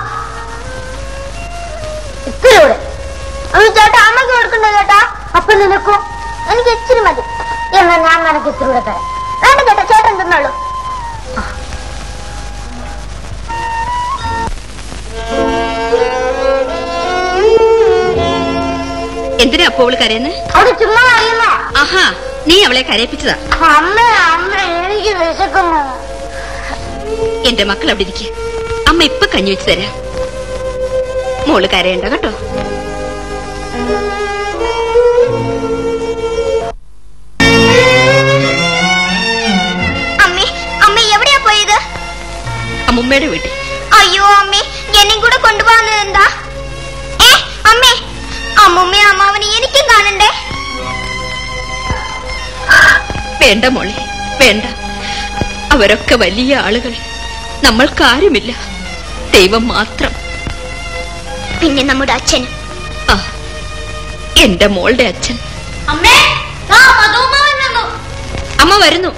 ഇത്തിരി കൂടെ. ചേട്ടാ അമ്മയ്ക്ക് കൊടുക്കണ്ടോ ചേട്ടാ? അപ്പൊ നിനക്കോ? എനിക്ക് ഇച്ചിരി മതി. എന്നാ ഞാൻ നിനക്ക് ഇത്തിരി കൂടെ തരാം. വേണ്ട ചേട്ടാ, ചേട്ടൻ തിന്നോളൂ. എന്തിനാ അപ്പൊ അവള് കരയുന്നത്? അവള് ചുമ്മാ അറിയുന്ന. ആഹാ, നീ അവളെ കരയിപ്പിച്ചതാ. അമ്മ അമ്മ എനിക്ക് വിശക്കുന്നു. എന്റെ മക്കൾ അവിടെ ഇരിക്കുക. അമ്മ ഇപ്പൊ കഞ്ഞി വെച്ച് തരാം. മോള് കരയണ്ട കേട്ടോ. അമ്മേ അമ്മ എവിടെയാ പോയത്? അമ്മുമ്മയുടെ വീട്ടിൽ. അയ്യോ അമ്മേ, എന്നെയും കൂടെ കൊണ്ടുപോകുന്നത് എന്താ? ഏ അമ്മേ, അമ്മുമ്മയും അമ്മാവനെ എനിക്കും കാണണ്ടേ? വേണ്ട മോളെ, വേണ്ട. അവരൊക്കെ വലിയ ആളുകൾ. നമ്മൾക്കാരുമില്ല, ദൈവം മാത്രം. പിന്നെ നമ്മുടെ അച്ഛനും. ആ, എന്റെ മോളുടെ അച്ഛൻ. അമ്മേ, അമ്മ വരുന്നു.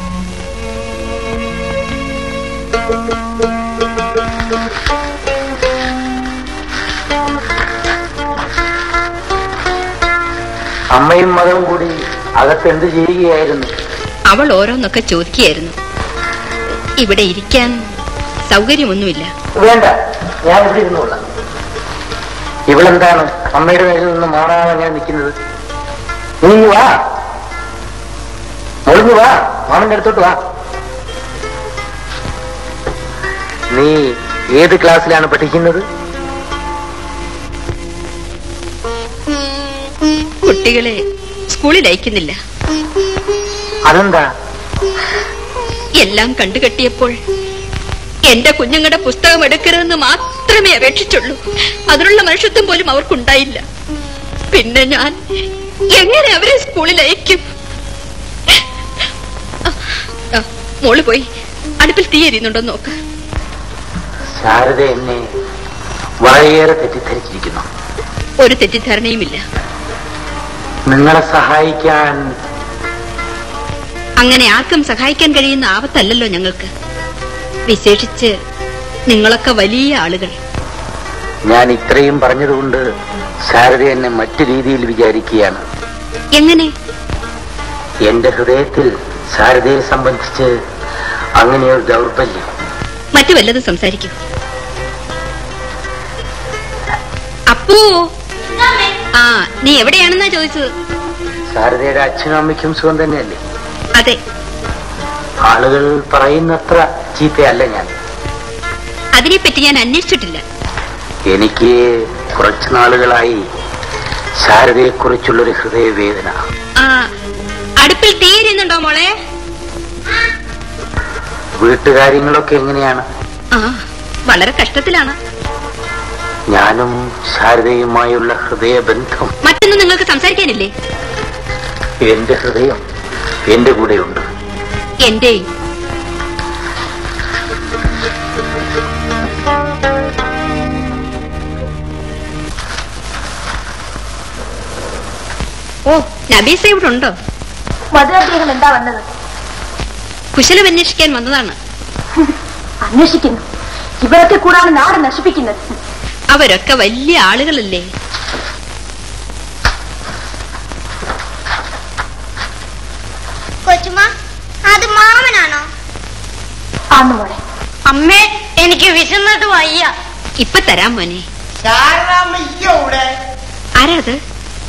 അമ്മയും മകളും കൂടി അകത്തെന്ത് ചെയ്യുകയായിരുന്നു? അവൾ ഓരോന്നൊക്കെ ചോദിക്കുകയായിരുന്നു. ഇവിടെ ഇരിക്കാൻ സൗകര്യമൊന്നുമില്ല. വേണ്ട, ഞാൻ ഇവിടെ ഇരുന്നോളാം. ഇവളെന്താണ് അമ്മയുടെ മേലിൽ നിന്ന് മാറാതെ ഞാൻ നിൽക്കുന്നത്? നീ വാ, മുറിഞ്ഞു വാ, മാമന്റെ അടുത്തോട്ട് വാ. നീ ഏത് ക്ലാസ്സിലാണ് പഠിക്കുന്നത്? കുട്ടികളെ സ്കൂളിൽ അയക്കുന്നില്ല. അതെന്താ? എല്ലാം കണ്ടുകെട്ടിയപ്പോൾ എന്റെ കുഞ്ഞുങ്ങളുടെ പുസ്തകം എടുക്കരുതെന്ന് മാത്രമേ അപേക്ഷിച്ചുള്ളൂ. അതിനുള്ള മനുഷ്യത്വം പോലും അവർക്കുണ്ടായില്ല. പിന്നെ ഞാൻ എങ്ങനെ അവരെ സ്കൂളിൽ അയക്കും? മോള് പോയി അടുപ്പിൽ തീ എരിയുന്നുണ്ടോ നോക്ക്. ശാരദ എന്നെ വളരെയേറെ തെറ്റിദ്ധരിച്ചിരിക്കുന്നു. ഒരു തെറ്റിദ്ധാരണയുമില്ല. നിങ്ങളെ സഹായിക്കാൻ അങ്ങനെ ആർക്കും സഹായിക്കാൻ കഴിയുന്ന ആപത്തല്ലല്ലോ ഞങ്ങൾക്ക്. വിശേഷിച്ച് നിങ്ങളൊക്കെ വലിയ ആളുകൾ. ഞാൻ ഇത്രയും പറഞ്ഞതുകൊണ്ട് ശാരദ എന്നെ മറ്റു രീതിയിൽ വിചാരിക്കുകയാണ്. എങ്ങനെ? എന്റെ ഹൃദയത്തിൽ ശാരദയെ സംബന്ധിച്ച് അങ്ങനെയൊരു ദൗർബല്യം. മറ്റു വല്ലതും സംസാരിക്കും. അപ്പൂ, ആ നീ എവിടെയാണെന്നാ ചോദിച്ചത്? ശാരദയുടെ അച്ഛനും അമ്മയ്ക്കും സുഖം തന്നെയല്ലേ? അതെ. ആളുകൾ പറയുന്നത്ര ചീത്തയല്ല ഞാൻ. അതിനെപ്പറ്റി ഞാൻ അന്വേഷിച്ചിട്ടില്ല. എനിക്ക് കുറച്ചു നാളുകളായി ശാരദയെ കുറിച്ചുള്ളൊരു ഹൃദയവേദന. ആ അടുപ്പിൽ തീരുന്നുണ്ടോ മോളെ? വീട്ടുകാര്യങ്ങളൊക്കെ എങ്ങനെയാണ്? ആ വളരെ കഷ്ടത്തിലാണ്. ഞാനും ശാരദയുമായുള്ള ഹൃദയബന്ധം. മറ്റൊന്നും നിങ്ങൾക്ക് സംസാരിക്കാനില്ലേ? എന്റെ ഹൃദയം എന്റെ കൂടെയുണ്ട്. എന്റെ ഓ നബീസ ഇവിടെ ഉണ്ടോ? മധുരാഗ്രഹം എന്താ വന്നത്? കുശലം അന്വേഷിക്കാൻ വന്നതാണ്. അന്വേഷിക്കുന്നു. ഇവരൊക്കെ കൂടാണ് നാട് നശിപ്പിക്കുന്നത്. അവരൊക്കെ വലിയ ആളുകളല്ലേ? കൊച്ചുമ, അത് മാമനാണോ? ആന്ന് മോളെ. അമ്മേ, എനിക്ക് വിശന്നിട്ട് വയ്യ. ഇപ്പൊ തരാം മോനെ. ആരാ അത്?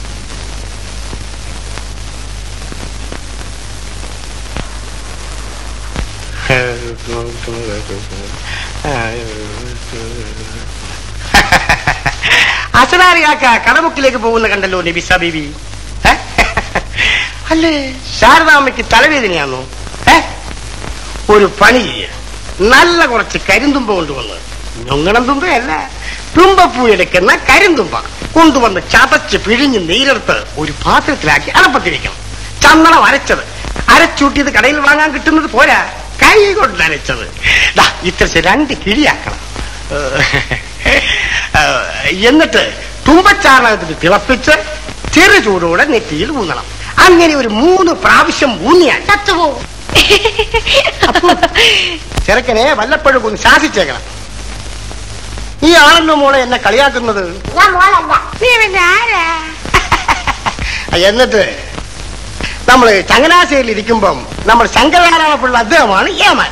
അസനാരിയാക്ക കടമുക്കിലേക്ക് പോകുന്ന കണ്ടല്ലോ നബിസ ബീബി. അല്ലേ ശാരദാമ്മയ്ക്ക് തലവേദനയാണോ? ഒരു പണി ചെയ്യ, നല്ല കുറച്ച് കരിന്തുമ്പ കൊണ്ടുവന്ന്, ഞൊങ്ങണം തുമ്പയല്ല, തുമ്പപ്പൂ എടുക്കുന്ന കരിന്തുമ്പ കൊണ്ടുവന്ന് ചതച്ച് പിഴിഞ്ഞ് നീരെടുത്ത് ഒരു പാത്രത്തിലാക്കി അടപ്പത്തിരിക്കണം. ചന്ദനം അരച്ചത്, അരച്ചൂട്ടിയത് കടയിൽ വാങ്ങാൻ കിട്ടുന്നത് പോരാ, കൈ കൊണ്ട് അരച്ചത്. ഇത്ര രണ്ട് കിഴിയാക്കണം. എന്നിട്ട് തുമ്പച്ചാണകത്തിൽ തിളപ്പിച്ച് ചെറു ചൂടോടെ നെറ്റിയിൽ ഊന്നണം. അങ്ങനെ ഒരു മൂന്ന് പ്രാവശ്യം ഊന്നിയാൽ ചത്തുപോകും. ചെറുക്കനെ വല്ലപ്പോഴും ഒന്ന് ശാസിച്ചേക്കണം. ഈ ആണല്ലോ മോളെ എന്നെ കളിയാക്കുന്നത്. നീ പിന്നെ ആരാ? എന്നിട്ട് നമ്മള് ചങ്ങനാശ്ശേരിയിൽ ഇരിക്കുമ്പം നമ്മൾ ശങ്കരനാരായണപിള്ള അദ്ദേഹമാണ് ഏമാൻ.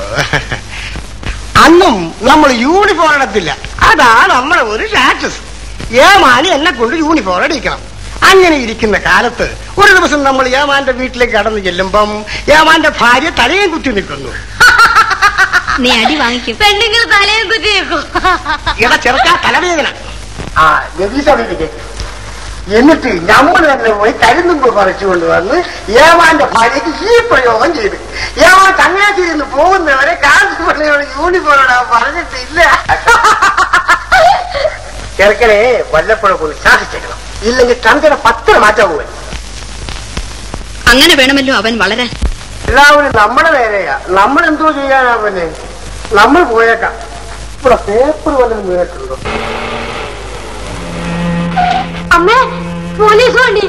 അന്നും നമ്മൾ യൂണിഫോം ഇടത്തില്ല. അതാണ് നമ്മുടെ ഒരു രാക്ഷസ്. ഏമാന് എന്നെ കൊണ്ട് യൂണിഫോം അടിക്കണം. അങ്ങനെ ഇരിക്കുന്ന കാലത്ത് ഒരു ദിവസം നമ്മൾ ഏമാന്റെ വീട്ടിലേക്ക് കടന്നു ചെല്ലുമ്പം ഏമാന്റെ ഭാര്യ തലയും കുത്തി നിൽക്കുന്നു. നീ അടി വാങ്ങിക്കും. പെണ്ണുങ്ങൾ തലയും കുത്തി നിൽക്കും. ഇട ചെറുക്കാ തലവേദന. ആ നബീസ, എന്നിട്ട് നമ്മൾ തന്നെ പോയി കരിന്തുമ്പ് പറിച്ചുകൊണ്ട് വന്ന് ഏമാന്റെ ഭാര്യയ്ക്ക് ഈ പ്രയോഗം ചെയ്തു. ഏമാൻ ചങ്ങനാശ്ശേരിയിൽ നിന്ന് പോകുന്നവരെ കാസർഗോഡ് യൂണിഫോം ഇടാൻ പറഞ്ഞിട്ടില്ല. ചെറുക്കനെ വല്ലപ്പോഴൊക്കെ ഒന്ന് ശാസിച്ചേക്കണം. ഇല്ലെങ്കിൽ ചന്ദ്രനെ പത്ര മാറ്റാൻ പോവൻ. അങ്ങനെ വേണമല്ലോ അവൻ വളരാൻ. എല്ലാവരും നമ്മുടെ നേരെയാ. നമ്മൾ എന്തോ ചെയ്യാനാ? പിന്നെ നമ്മൾ പോയേക്കാം. ഇവിടെ പേപ്പർ വല്ലതും വീണിട്ടുണ്ടോ? അമ്മേ, പോലീസ് വണ്ടി.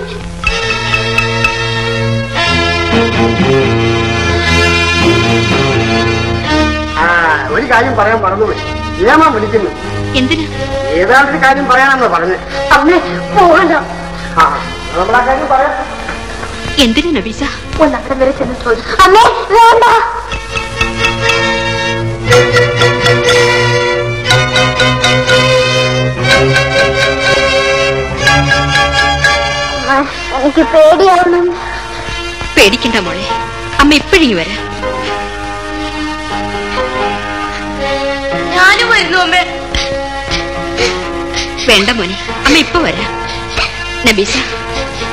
ആ ഒരു കാര്യം പറയാൻ മറന്നുപോയി. ഏമാൻ വിളിക്കുന്നു. എന്തിനാ? ഏതാണ്ടൊരു കാര്യം പറയാനാണെന്ന് പറഞ്ഞു. അമ്മേ പോകണ്ട. ആ നമ്മളാ കാര്യം പറയാം. എന്തിനാ നബീസ? ഒന്ന് അവിടെ വരെ ചെന്ന് ചോദിച്ചു. അമ്മേ വേണ്ട. എനിക്ക് പേടിയാവണം. പേടിക്കണ്ട മോളെ, അമ്മ ഇപ്പോഴിങ്ങി വരാം. ഞാനും വരുന്നു അമ്മേ. വേണ്ട മോനെ, അമ്മ ഇപ്പൊ വരാം. നബീസ,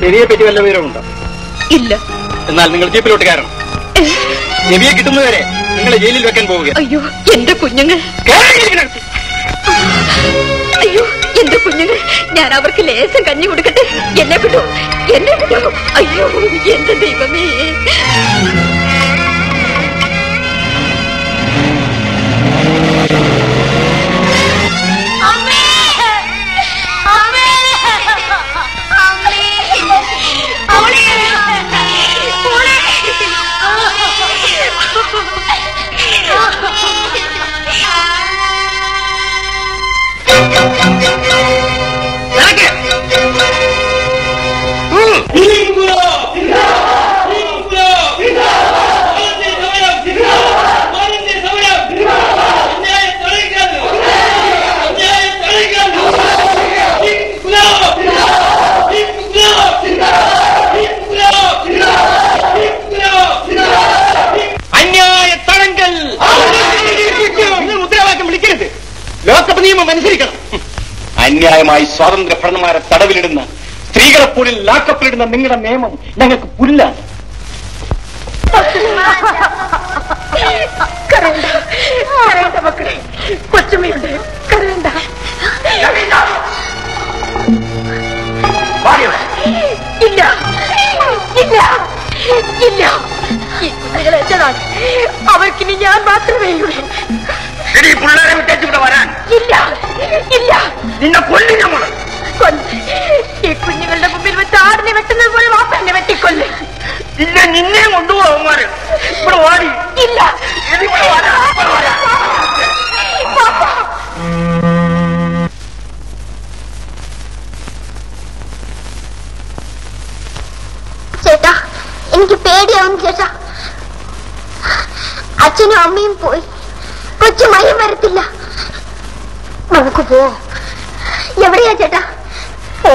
നബിയെ പറ്റി വല്ല വിവരമുണ്ടോ? ഇല്ല. എന്നാൽ നിങ്ങൾ ജീപ്പിലോട്ട് കയറണം. നബിയെ കിട്ടുന്നവരെ നിങ്ങളെ ജയിലിൽ വെക്കാൻ പോവുക. അയ്യോ എന്റെ കുഞ്ഞുങ്ങൾ, അയ്യോ എന്റെ കുഞ്ഞുങ്ങൾ, ഞാൻ അവർക്ക് ലേശം കഞ്ഞി കൊടുക്കട്ടെ. എന്നെ വിടൂ, എന്നെ വിടൂ. അയ്യോ എന്റെ ദൈവമേ. ലോകസഭ നിയമം അനുസരിക്കണം. അന്യായമായി സ്വാതന്ത്ര്യ ഭരണന്മാരെ തടവിലിടുന്ന, സ്ത്രീകളെ പോലും ലാക്കപ്പിലിടുന്ന നിങ്ങളുടെ നിയമം ഞങ്ങൾക്ക് പുല്ലാണ്. മക്കളെ, കൊച്ചുമ്മയുണ്ട്, കരയണ്ട. ഇല്ല ഇല്ല ഇല്ല, ഈ കുട്ടികൾ എന്റേതാണ്. അവൾക്കിനി ഞാൻ മാത്രമേ ഉള്ളൂ. പിള്ളേരെ വിട്ടേച്ചിവിടെ വരാൻ ഇല്ല ഇല്ല, നിന്നെ കൊല്ലി നമ്മള്. ഈ കുഞ്ഞുങ്ങളുടെ മുമ്പിൽ വെച്ച് ആടിനെ വെട്ടുന്നത് പോലെ വാപ്പന്നെ വെട്ടിക്കൊല്ലേ. ഇല്ല, നിന്നെ കൊണ്ടുപോകുമാര് ഇവിടെ ഓടി. ഇല്ല ചേട്ടാ, എനിക്ക് പേടിയാവുന്നു ചേട്ടാ. അച്ഛനും അമ്മയും പോയി, കൊച്ചു മയം വരത്തില്ല. നമുക്ക് പോ. എവിടെയാ ചേട്ടാ? പോ.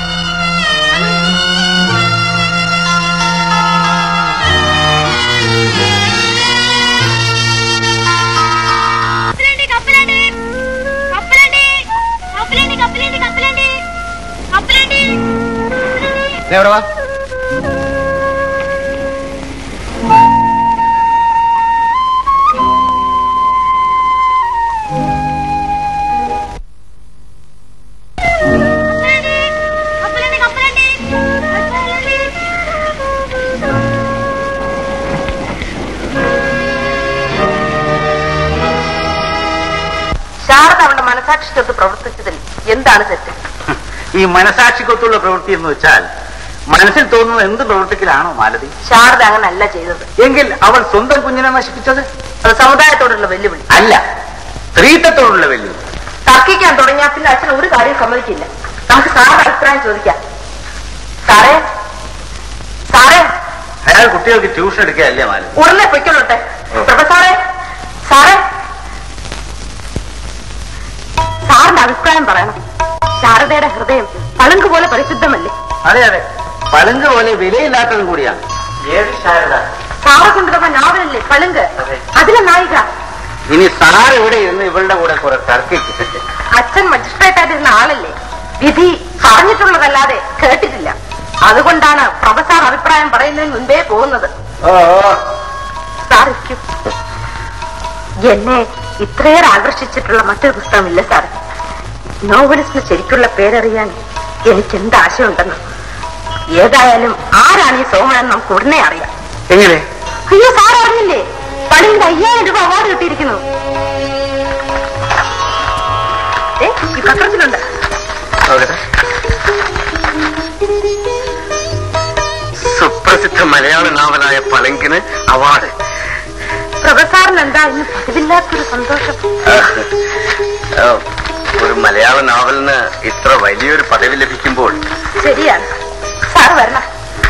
എവിടെ വാ? ശാരദ അവളുടെ മനസാക്ഷിക്കൊത്ത് പ്രവർത്തിച്ചതിൽ എന്താണ് തെറ്റ്? ഈ മനസാക്ഷിക്കൊത്തുള്ള പ്രവൃത്തി എന്ന് വെച്ചാൽ മനസ്സിൽ തോന്നുന്ന എന്ത് പ്രവൃത്തിക്കലാണോ മാലതി? ശാരദ അങ്ങനല്ല ചെയ്തത്. എങ്കിൽ അവൾ സ്വന്തം കുഞ്ഞിനെ നശിപ്പിച്ചത്? അത് സമുദായത്തോടുള്ള വെല്ലുവിളി അല്ല, സ്ത്രീത്വത്തോടുള്ള വെല്ലുവിളി. തർക്കിക്കാൻ തുടങ്ങിയാൽ പിന്നെ അച്ഛൻ ഒരു കാര്യം സമ്മതിക്കില്ല. നമുക്ക് സാറിന്റെ അഭിപ്രായം ചോദിക്കാം. സാറേ സാറേ അയാൾ കുട്ടികൾക്ക് ട്യൂഷൻ എടുക്കുകയല്ലേ മാലതി? ഉടനെ പൊയ്ക്കൊള്ളട്ടെ. പ്രൊഫസറെ, സാറേ സാറിന്റെ അഭിപ്രായം പറയണം. ശാരദയുടെ ഹൃദയം പളുങ്ക് പോലെ പരിശുദ്ധമല്ലേ? അതെ അതെ, പളുങ്ക് പോലെ വിലയില്ലാത്തതും കൂടിയാണ്. ഏത് ശാരദ? സാറ് കൊണ്ടുവന്ന നോവലല്ലേ പളുങ്ക്, അതിലെ നായിക. ഇനി സാർ ഇവിടെ ഇരുന്ന് ഇവളുടെ കൂടെ കുറെ തർക്കിച്ചു. അച്ഛൻ മജിസ്ട്രേറ്റ് ആയിട്ടിരുന്ന ആളല്ലേ, വിധി പറഞ്ഞിട്ടുള്ളതല്ലാതെ കേട്ടിട്ടില്ല. അതുകൊണ്ടാണ് പ്രൊഫസർ അഭിപ്രായം പറയുന്നതിന് മുൻപേ പോകുന്നത്. സാർ എന്നെ ഇത്രയേറെ ആകർഷിച്ചിട്ടുള്ള മറ്റൊരു പുസ്തകമില്ല സാർ. നോവലിസ്റ്റിന് ശരിക്കുള്ള പേരറിയാൻ എനിക്ക് എന്ത് ആശയമുണ്ടെന്ന്. ഏതായാലും ആരാണ് ഈ സോമൻ നമുക്ക് ഉടനെ അറിയാം. എങ്ങനെ? അയ്യോ, സാർ അറിഞ്ഞില്ലേ? പണിക്ക് അയ്യായിരം രൂപ അവാർഡ് കിട്ടിയിരിക്കുന്നു. ഈ പത്രത്തിലുണ്ട്. സുപ്രസിദ്ധ മലയാള നോവലായ പളുങ്കിന് അവാർഡ്. പ്രൊഫസറിന് എന്താ ഇന്ന് പതിവില്ലാത്തൊരു സന്തോഷം? ഒരു മലയാള നോവലിന് ഇത്ര വലിയൊരു പദവി ലഭിക്കുമ്പോൾ ശരിയാണ്. സാർ വരണം.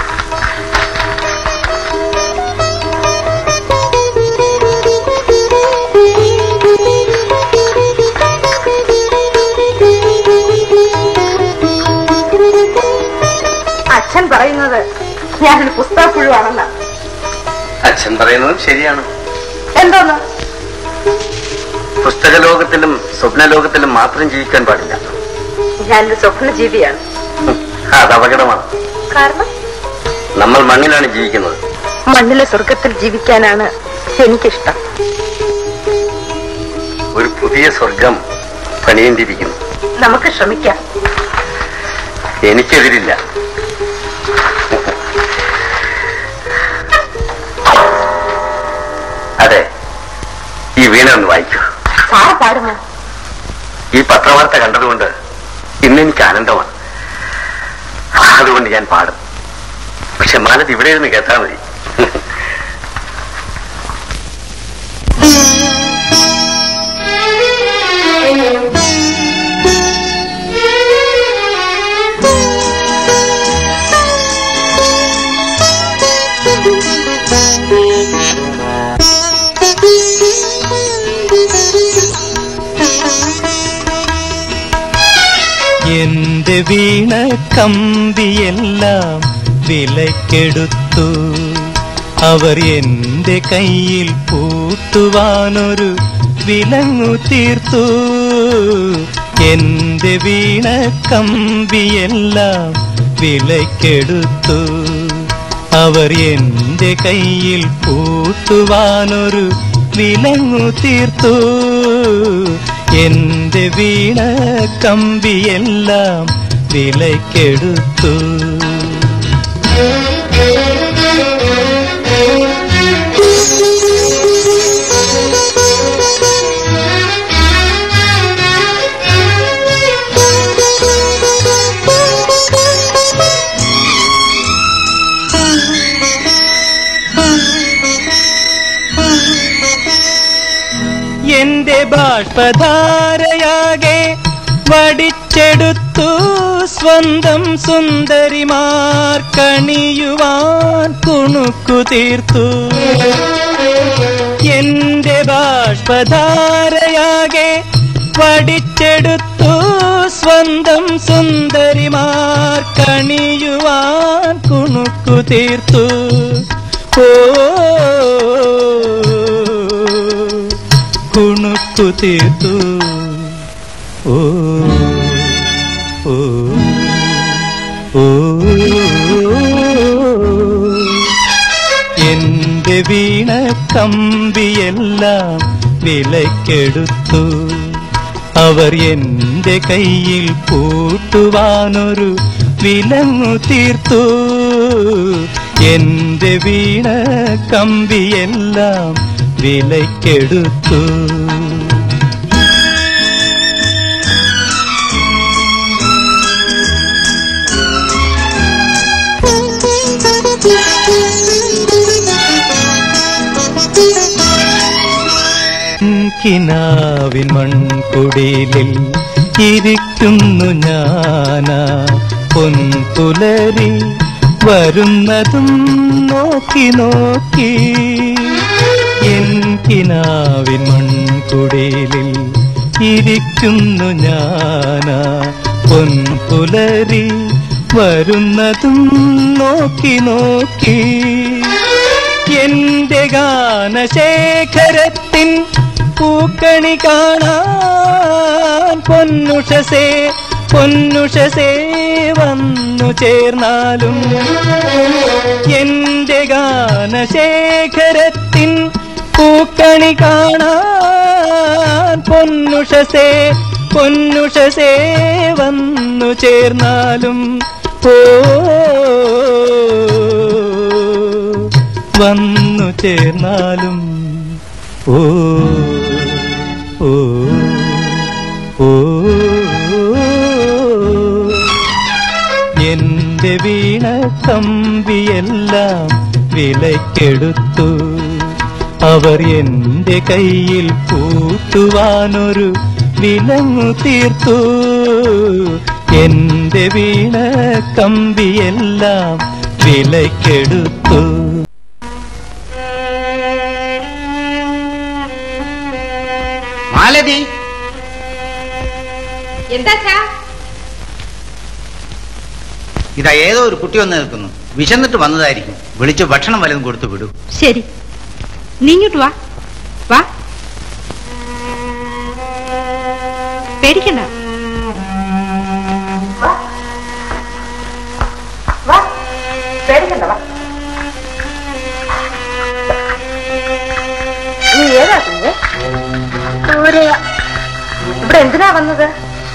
അച്ഛൻ പറയുന്നത് ഞാനൊരു പുസ്തകപ്പുഴുവാണെന്നാണ്. അച്ഛൻ പറയുന്നതും ശരിയാണ്. എന്തോന്ന്? പുസ്തകലോകത്തിലും സ്വപ്നലോകത്തിലും മാത്രം ജീവിക്കാൻ പാടില്ല. ഞാനൊരു സ്വപ്നജീവിയാണ്. അത് അപകടമാണ്. കാരണം നമ്മൾ മണ്ണിലാണ് ജീവിക്കുന്നത്. മണ്ണിലെ സ്വർഗത്തിൽ ജീവിക്കാനാണ് എനിക്കിഷ്ടം. ഒരു പുതിയ സ്വർഗം പണിയേണ്ടിയിരിക്കുന്നു. നമുക്ക് ശ്രമിക്കാം. എനിക്കെതിരില്ല. അതെ, ഈ വീണ ഒന്ന് വായിക്കൂ. സാറ് പാടുമോ? ഈ പത്രവാർത്ത കണ്ടതുകൊണ്ട് ഇന്നെനിക്ക് ആനന്ദമാണ്. അതുകൊണ്ട് ഞാൻ പാടും. പക്ഷെ മാലത് ഇവിടെ ഇരുന്ന് കേട്ടാ മതി. എന്റെ വീണ കമ്പിയെല്ലാം വിലക്കെടുത്തു. അവർ എന്റെ കയ്യിൽ പൂട്ടുവാനൊരു വിലങ്ങു തീർത്തു. എന്റെ വീണ കമ്പിയെല്ലാം വിലക്കെടുത്തു. അവർ എന്റെ കയ്യിൽ പൂട്ടുവാനൊരു വിലങ്ങു തീർത്തു. എന്റെ വീണ കമ്പിയെല്ലാം വിലക്കെടുത്തു. എന്റെ ബാഷ്പധാരയാകെ വടിച്ചെടുത്തു. സ്വന്തം സുന്ദരിമാർ കണിയുവാൻ കുണുക്കു തീർത്തു. എന്റെ ബാഷ്പധാരയാകെ വടിച്ചെടുത്തു. സ്വന്തം സുന്ദരിമാർ കണിയുവാൻ കുണുക്കു തീർത്തു. ഓ കുണുക്കു തീർത്തു. ഓ ഓ ഓ എന്റെ വീണ കമ്പിയെല്ലാം വിലക്കെടുത്തു. അവർ എന്റെ കയ്യിൽ പൂട്ടുവാനൊരു വിലങ്ങു തീർത്തു. എന്റെ വീണ കമ്പിയെല്ലാം വിലക്കെടുത്തു. കിനാവിൻ മൺകുടിലിൽ ഇരിക്കുന്നു ഞാനാ. പൊൻപുലരി വരുന്നതും നോക്കി നോക്കി. എൻ കിനാവിൻ മൺകുടിലിൽ ഇരിക്കുന്നു ഞാനാ. പൊൻപുലരി വരുന്നതും നോക്കി നോക്കി. എന്റെ ഗാനശേഖരത്തിൻ പൂക്കണി കാണാൻ പൊന്നുഷസേ പൊന്നുഷസേ വന്നു ചേർന്നാലും. എന്റെ ഗാനശേഖരത്തിൻ പൂക്കണി കാണാൻ പൊന്നുഷസേ പൊന്നുഷസേ വന്നു ചേർന്നാലും. ഓ വന്നു ചേർന്നാലും. ഓ ഓ ഓ എന്റെ വീണ കമ്പിയെല്ലാം വിലക്കെടുത്തു. അവർ എന്റെ കയ്യിൽ പൂട്ടുവാനൊരു വിലങ്ങു തീർത്തു. എന്റെ വീണ കമ്പിയെല്ലാം വിലക്കെടുത്തു. മാലതി, എന്താ ഇതാ ഏതോ ഒരു കുട്ടി വന്ന് നിൽക്കുന്നു. വിശന്നിട്ട് വന്നതായിരിക്കും. വിളിച്ച് ഭക്ഷണം വല്ലതും കൊടുത്തു വിടൂ. ശരി, നീ ഇങ്ങോട്ട് വാ. വാ, പേടിക്കണ്ട.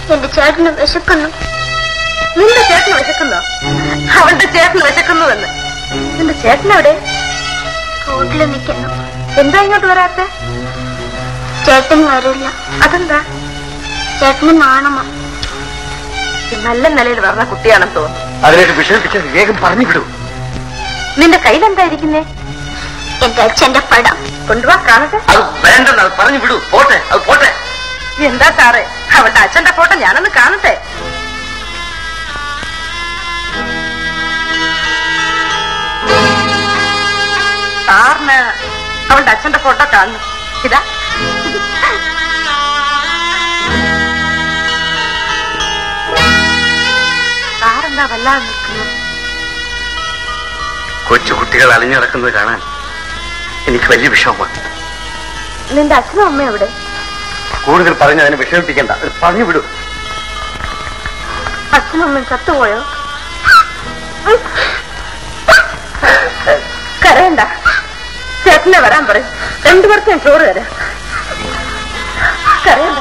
എന്റെ ചേട്ടന് വിശക്കുന്നു. നിന്റെ ചേട്ടന് വിശക്കുന്നോ? അവളുടെ ചേട്ടന് വിശക്കുന്നുവെന്ന്. നിന്റെ ചേട്ടനെവിടെ? റോഡിൽ നിൽക്കുന്നു. എന്താ ഇങ്ങോട്ട് വരാത്ത? ചേട്ടൻ വരില്ല. അതെന്താ? ചേട്ടന് നാണമാ. നല്ല നിലയിൽ പറഞ്ഞ കുട്ടിയാണെന്ന് തോന്നുന്നു. അതിനായിട്ട് വിഷമിപ്പിക്കാൻ വേഗം പറഞ്ഞു വിടൂ. നിന്റെ കയ്യിലെന്തായിരിക്കുന്നേ? എന്റെ അച്ഛന്റെ പടം കൊണ്ടുവാ കാണട്ടെ. അത് വേണ്ടെന്ന് അത് പറഞ്ഞു വിടൂ. പോട്ടെ, അത് പോട്ടെ. എന്താ സാറേ, അവളുടെ അച്ഛന്റെ ഫോട്ടോ ഞാനൊന്ന് കാണട്ടെ. സാറിന് അവളുടെ അച്ഛന്റെ ഫോട്ടോ കാണുന്നു. ഇതാ. സാറെന്താ വല്ലാതെ നിൽക്കുന്നു? കൊച്ചുകുട്ടികൾ അലിഞ്ഞിറക്കുന്നത് കാണാൻ എനിക്ക് വലിയ വിഷമമാണ്. നിന്റെ അച്ഛനും അമ്മ എവിടെ? കൂടുതൽ പറഞ്ഞ് അതിനെ വിഷമിപ്പിക്കണ്ട, അത് പറഞ്ഞു വിടൂ. അച്ഛനും അമ്മയും ചത്തുപോയോ? കരയണ്ട, ചേട്ടനെ വരാൻ പറയും. രണ്ടുപേർക്ക് ഞാൻ ചോറ് തരാം. കരയണ്ട.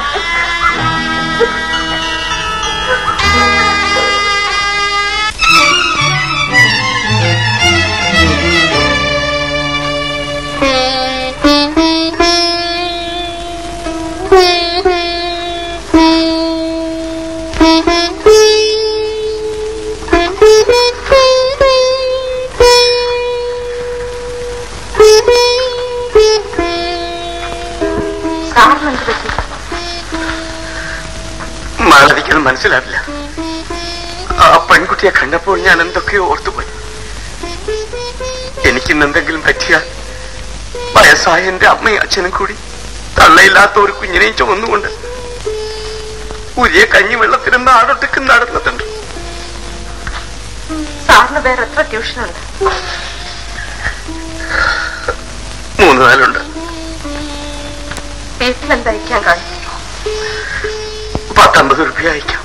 മാളവിക്കത് മനസ്സിലാവില്ല. ആ പെൺകുട്ടിയെ കണ്ടപ്പോൾ ഞാൻ എന്തൊക്കെയോ ഓർത്തുപോയി. എനിക്കിന്ന് എന്തെങ്കിലും പറ്റിയാൽ വയസ്സായ എന്റെ അമ്മയും അച്ഛനും കൂടി തള്ളയില്ലാത്ത ഒരു കുഞ്ഞിനെയും ചുമന്നുകൊണ്ട് പുതിയ കഞ്ഞിവെള്ളത്തിന് നാടൊട്ടുക്ക് നടന്നിട്ടുണ്ട്. സാറിന് വേറെ എത്ര ട്യൂഷനുണ്ട്? മൂന്ന് നാലുണ്ട്. വീട്ടിലെന്താ അയക്കാൻ കാണും? പത്തമ്പത് റുപ്യ അയക്കാം.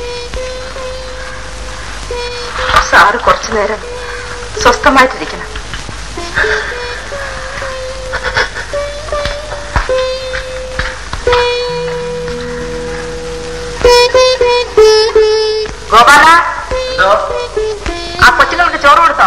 സാറ് കുറച്ചു നേരം സ്വസ്ഥമായിട്ടിരിക്കണം. ഗോപാല, ആ കൊച്ചിനോട് ചോറ് കൊടുത്തോ?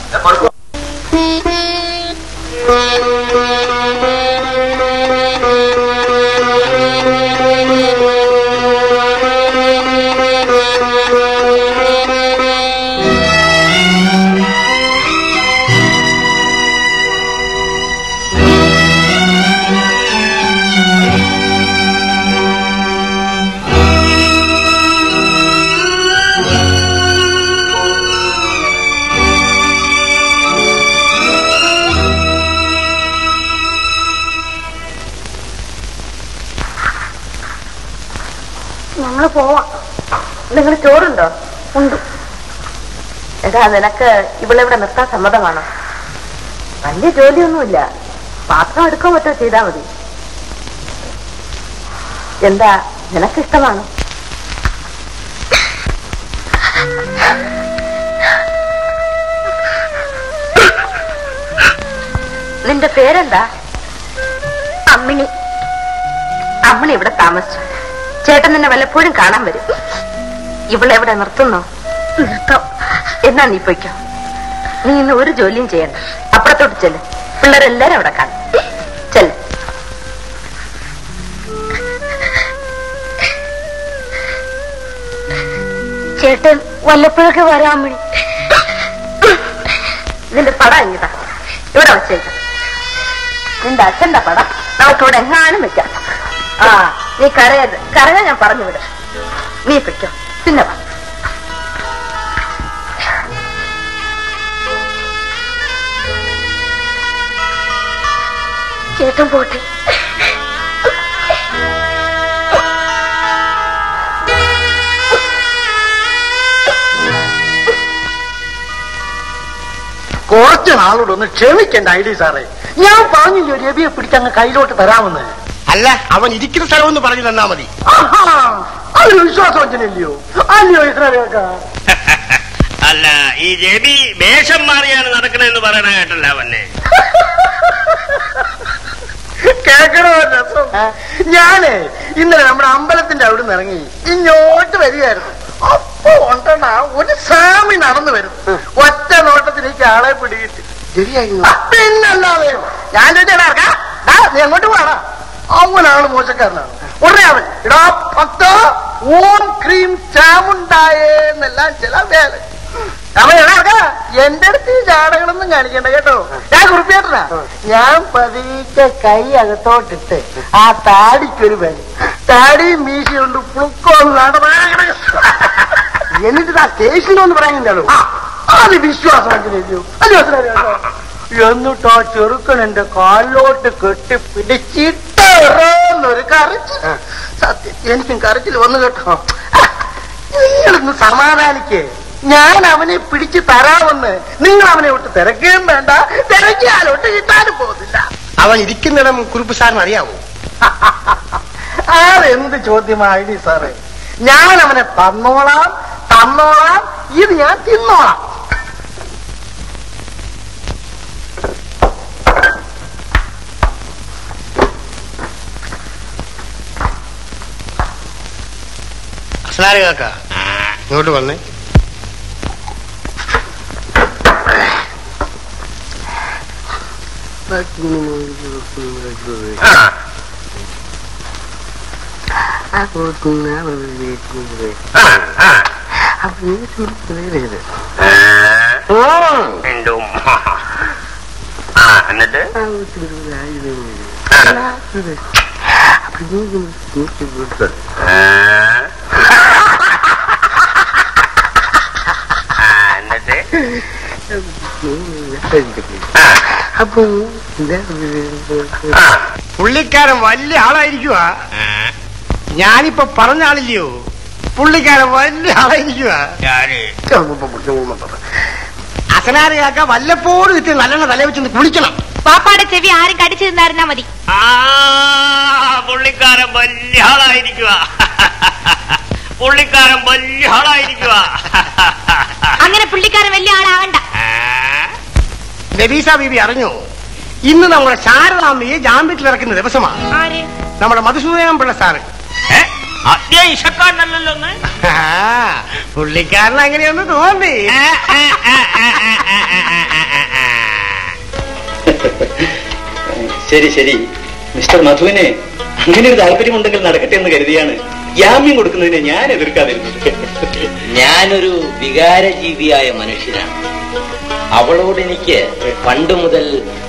ഞങ്ങള് പോവാം. നിങ്ങൾ ചോറുണ്ടോ? ഉണ്ട്. എടാ, നിനക്ക് ഇവളിവിടെ നിർത്താൻ സമ്മതമാണോ? വലിയ ജോലിയൊന്നുമില്ല, പാത്രം എടുക്കാൻ പറ്റോ ചെയ്താ മതി. എന്താ, നിനക്കിഷ്ടമാണോ? നിന്റെ പേരെന്താ? അമ്മിണി. അമ്മിണി ഇവിടെ താമസിച്ചു. ചേട്ടൻ നിന്നെ വല്ലപ്പോഴും കാണാൻ വരും. ഇവളെവിടെ നിർത്തുന്നോ? നിർത്താം. എന്നാ നീ പൊയ്ക്കോ. നീ ഇന്ന് ഒരു ജോലിയും ചെയ്യണ്ട. അപ്പുറത്തോട്ട് ചെല്ല്, പിള്ളേരെല്ലാരും അവിടെ കാണും. ചെല്ല്. ചേട്ടൻ വല്ലപ്പോഴൊക്കെ വരാൻ മണി. നിന്റെ പടം ഇങ്ങതാ, ഇവിടെ വെച്ചേക്കാം. നിന്റെ അച്ഛന്റെ പടം നമുക്ക് ഇവിടെ എങ്ങാനും വെക്കാം. ആ, നീ കരയരുത്. കരയാൻ ഞാൻ പറഞ്ഞു വിടും. നീ പൊയ്ക്കോ, പിന്നെ വാ. ചേട്ടൻ പോട്ടെ. കുറച്ച് നാളോട് ഒന്ന് ക്ഷമിക്കണ്ട ഐ ഡി സാറേ. ഞാൻ പറഞ്ഞില്ലോ രവിയെ പിടിച്ചങ്ങ് കയ്യിലോട്ട് തരാമെന്ന്. അല്ല, അവൻ ഇരിക്കുന്ന സ്ഥലമൊന്ന് പറഞ്ഞു തന്നാ മതി. അതൊരു വിശ്വാസവഞ്ചനല്ലയോ? അല്ലയോ ഇത്രയൊക്കെ? അല്ല, ഈ രവി വേഷം മാറിയാണ് നടക്കണെന്ന് പറയണ കേട്ടല്ല അവനെ. കേക്കണോ രസം? ഞാനേ ഇന്നലെ നമ്മുടെ അമ്പലത്തിന്റെ അവിടെ നിന്ന് ഇറങ്ങി ഇങ്ങോട്ട് വരികയായിരുന്നു. അപ്പൊ ഉണ്ടണ ഒരു സ്വാമി നടന്നു വരും. ഒറ്റ നോട്ടത്തിലേക്ക് ആളെ പിടികിട്ടി. പിന്നല്ലാതെ ഞാൻ ചോദിച്ചാ നീ അങ്ങോട്ട് പോകാനാ? അവനാണ് മോശക്കാരനാണ്. ഉടനെ അവൻ ഇടാ ഭക്ത ഓം ക്രീം ചാമുണ്ടായെന്നെല്ലാം ചില വേല അവൻ എടാ എന്റെ അടുത്ത് ഈ ചാടകളൊന്നും കാണിക്കണ്ട കേട്ടോ. ഞാൻ കുറിപ്പേട്ടനാ. ഞാൻ പതിക്കെ കൈ അകത്തോട്ടിട്ട് ആ താടിക്കൊരു വേല താടിയും മീശയുണ്ട് പുളുക്കോന്നാണ് എന്നിട്ട് ആ സ്റ്റേഷനിലൊന്ന് പറയാനുണ്ടല്ലോ. അത് വിശ്വാസം എന്നിട്ടോ ചെറുക്കൻ എന്റെ കാലിലോട്ട് കെട്ടി പിടിച്ചിട്ടൊരു കരച്ചിൽ. സത്യം എനിക്കും കരച്ചിൽ വന്നു കേട്ടോ. നിങ്ങളൊന്ന് സമാധാനിക്കേ. ഞാൻ അവനെ പിടിച്ചു തരാമെന്ന് നിങ്ങൾ അവനെ വിട്ട് തിരക്കുകയും വേണ്ട, തിരക്കിയാലോട്ട് കിട്ടാനും പോകുന്നില്ല. അവൻ ഇരിക്കുന്നിടം കുറുപ്പ് സാറിന് അറിയാവോ? അതെന്ത് ചോദ്യമായിനി സാറേ. ഞാൻ അവനെ തന്നോളാം തന്നോളാം ഇത് ഞാൻ തിന്നോളാം. അസ്ലാരി കാക്ക ഇങ്ങോട്ട് വന്നേ. എന്നിട്ട് അപ്പൊ പുള്ളിക്കാരൻ വലിയ ആളായിരിക്കുക. ഞാനിപ്പോ പറഞ്ഞ ആളില്ലയോ, പുള്ളിക്കാരൻ വലിയ ആളായിരിക്കുക. അസനാരിയാക്ക വല്ലപ്പോഴും ഇത്തിരി നല്ലെണ്ണ തല വെച്ചൊന്ന് കുളിക്കണം. പാപ്പാടെ ചെവി ആരും കടിച്ചു തിന്നായിരുന്നാ മതി. ആ പുള്ളിക്കാരൻ വലിയ ആളായിരിക്കുക. പുള്ളിക്കാരൻ വലിയ ആളായിരിക്കുക. അങ്ങനെ പുള്ളിക്കാരൻ വലിയ ആളാവണ്ട. നബീസ ബീബി അറിഞ്ഞോ, ഇന്ന് നമ്മുടെ ശാരദാമ്മയെ ജാമ്യത്തിൽ ഇറക്കുന്ന ദിവസമാണ്. നമ്മുടെ മധുസൂദനം പിള്ള സാറ്. പുള്ളിക്കാരൻ അങ്ങനെയൊന്ന് തോന്നി. ശരി ശരി, മിസ്റ്റർ മധുവിന് അങ്ങനെ ഒരു താല്പര്യമുണ്ടെങ്കിൽ നടക്കട്ടെ എന്ന് കരുതിയാണ് ജാമ്യം കൊടുക്കുന്നതിനെ ഞാൻ എതിർക്കാതിരുന്നത്. ഞാനൊരു വികാരജീവിയായ മനുഷ്യനാണ്. അവളോട് എനിക്ക് പണ്ട് മുതൽ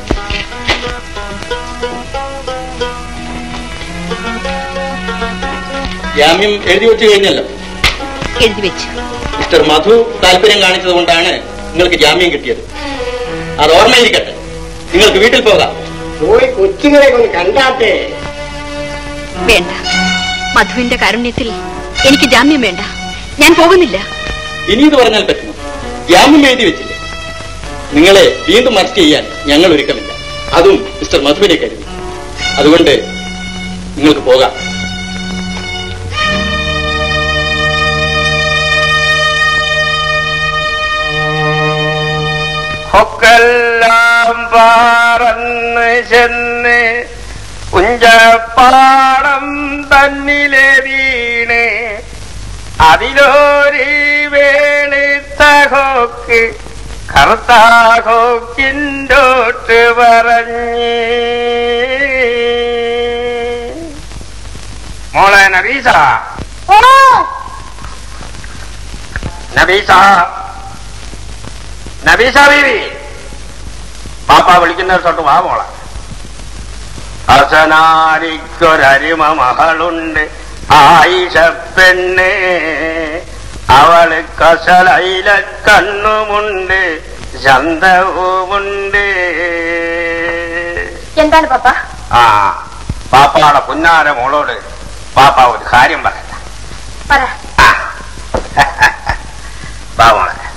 ജാമ്യം എഴുതി വെച്ചു കഴിഞ്ഞല്ലോ. എഴുതി വെച്ചു. മിസ്റ്റർ മധു താല്പര്യം കാണിച്ചത് കൊണ്ടാണ് നിങ്ങൾക്ക് ജാമ്യം കിട്ടിയത്. അത് ഓർമ്മയിരിക്കട്ടെ. നിങ്ങൾക്ക് വീട്ടിൽ പോകാം. പോയി കൊച്ചുങ്ങളെ ഒന്ന് കണ്ടാട്ടെ. വേണ്ട, മധുവിന്റെ കാരുണ്യത്തിൽ എനിക്ക് ജാമ്യം വേണ്ട. ഞാൻ പോകുന്നില്ല. ഇനി ഇത് പറഞ്ഞാൽ പറ്റുമോ? ജാമ്യം എഴുതി വെച്ചില്ലേ? നിങ്ങളെ വീണ്ടും അറസ്റ്റ് ചെയ്യാൻ ഞങ്ങൾ ഒരുക്കമില്ല, അതും മിസ്റ്റർ മധുവിനെ കരുതി. അതുകൊണ്ട് നിങ്ങൾക്ക് പോകാം. ഒക്കെല്ലാം പറന്ന് ചെന്ന് കുഞ്ചപ്പാടം തന്നിലെ വീണ് അതിലൊരു വെളുത്തഹോക്ക് കറുത്താഹോക്കിൻ്റോട്ട് പറഞ്ഞ് മോളെ നബീസ, നബീസ, നബീസ ബീവി, പാപ്പ വിളിക്കുന്നവരോട്ട് വാ മോളെ. അസനാരിക്കൊരരിമ മകളുണ്ട് ആയിഷ പെണ്ണ്, അവള് കസലയില കണ്ണുമുണ്ട് ചന്തവുമുണ്ട്. എന്താണ് പാപ്പ? ആ പാപ്പാടെ പുന്നാര മോളോട് പാപ്പ ഒരു കാര്യം പറയണ്ട. മോളെ,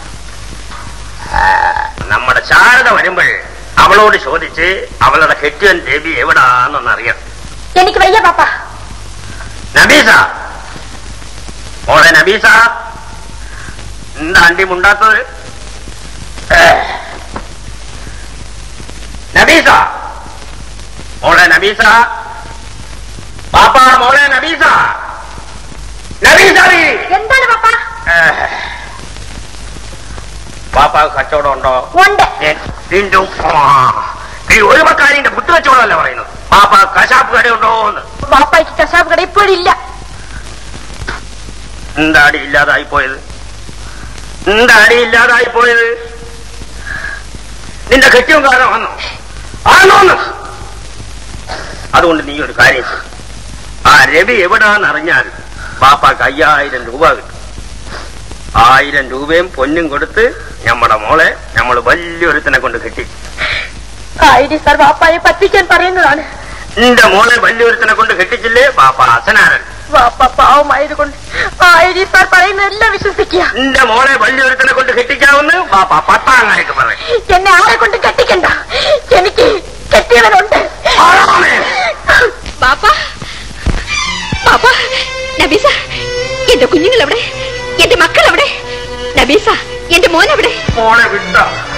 നമ്മുടെ ശാരദ വരുമ്പോൾ അവളോട് ചോദിച്ച് അവളുടെ കെട്ടിയൻ ദേവി എവിടാന്നൊന്ന് അറിയണം. എനിക്ക് വയ്യ പാപ്പ. നബീസ, മോളെ നബീസ, എന്താ അണ്ടി മുണ്ടാത്തത്? നബീസ, മോളെ നബീസ, പാപ്പ മോളെ നബീസ, നബീസ എന്താണ് പാപ്പ? പാപ്പ കച്ചവടം ഉണ്ടോ? ഉണ്ട്. വീണ്ടും ഈ ഒരു മക്കാരിന്റെ പുത്തു കച്ചവടമല്ല പറയുന്നത്. പാപ്പ കശാപ്പ് കടയുണ്ടോ എന്ന്. പാപ്പയ്ക്ക് കശാപ്പ് കട ഇപ്പോഴില്ല. എന്താടി ഇല്ലാതായി പോയത്? എന്താടി ഇല്ലാതായി പോയത്? നിന്റെ കെട്ടിയും കാരണം വന്നോ? ആണോന്ന്? അതുകൊണ്ട് നീ ഒരു കാര്യം ചെയ്യ്. ആ രവി എവിടാന്നറിഞ്ഞാൽ പാപ്പാക്ക് അയ്യായിരം രൂപ കിട്ടും. ആയിരം രൂപയും പൊന്നും കൊടുത്ത് നമ്മുടെ മോളെ നമ്മൾ വലിയൊരുത്തിനെ കൊണ്ട് കെട്ടി. സാർ പാപ്പായെ പറ്റിക്കാൻ പറയുന്നതാണ്. നിന്റെ മോളെ വലിയൊരുത്തിനെ കൊണ്ട് കെട്ടിച്ചില്ലേ പാപ്പ അസനാരൻ. പാപ്പ പാവമായതുകൊണ്ട് ആയിരി സാർ പറയുന്നതെല്ലാം വിശ്വസിക്കുക. നിന്റെ മോളെ വലിയൊരുത്തിനെ കൊണ്ട് കെട്ടിക്കാവുന്ന പാപ്പ പത്താങ്ങായിട്ട് പറയും. എന്നെ ആരെ കൊണ്ട് കെട്ടിക്കണ്ട, എനിക്ക് കെട്ടിയവനുണ്ട്. പാപ്പ പാപ്പ നബീസ, എന്റെ കുഞ്ഞുങ്ങൾ എവിടെ? എന്റെ മക്കൾ എവിടെ? നബീസ, എന്റെ മോൻ എവിടെ? മോളെ വിട്ട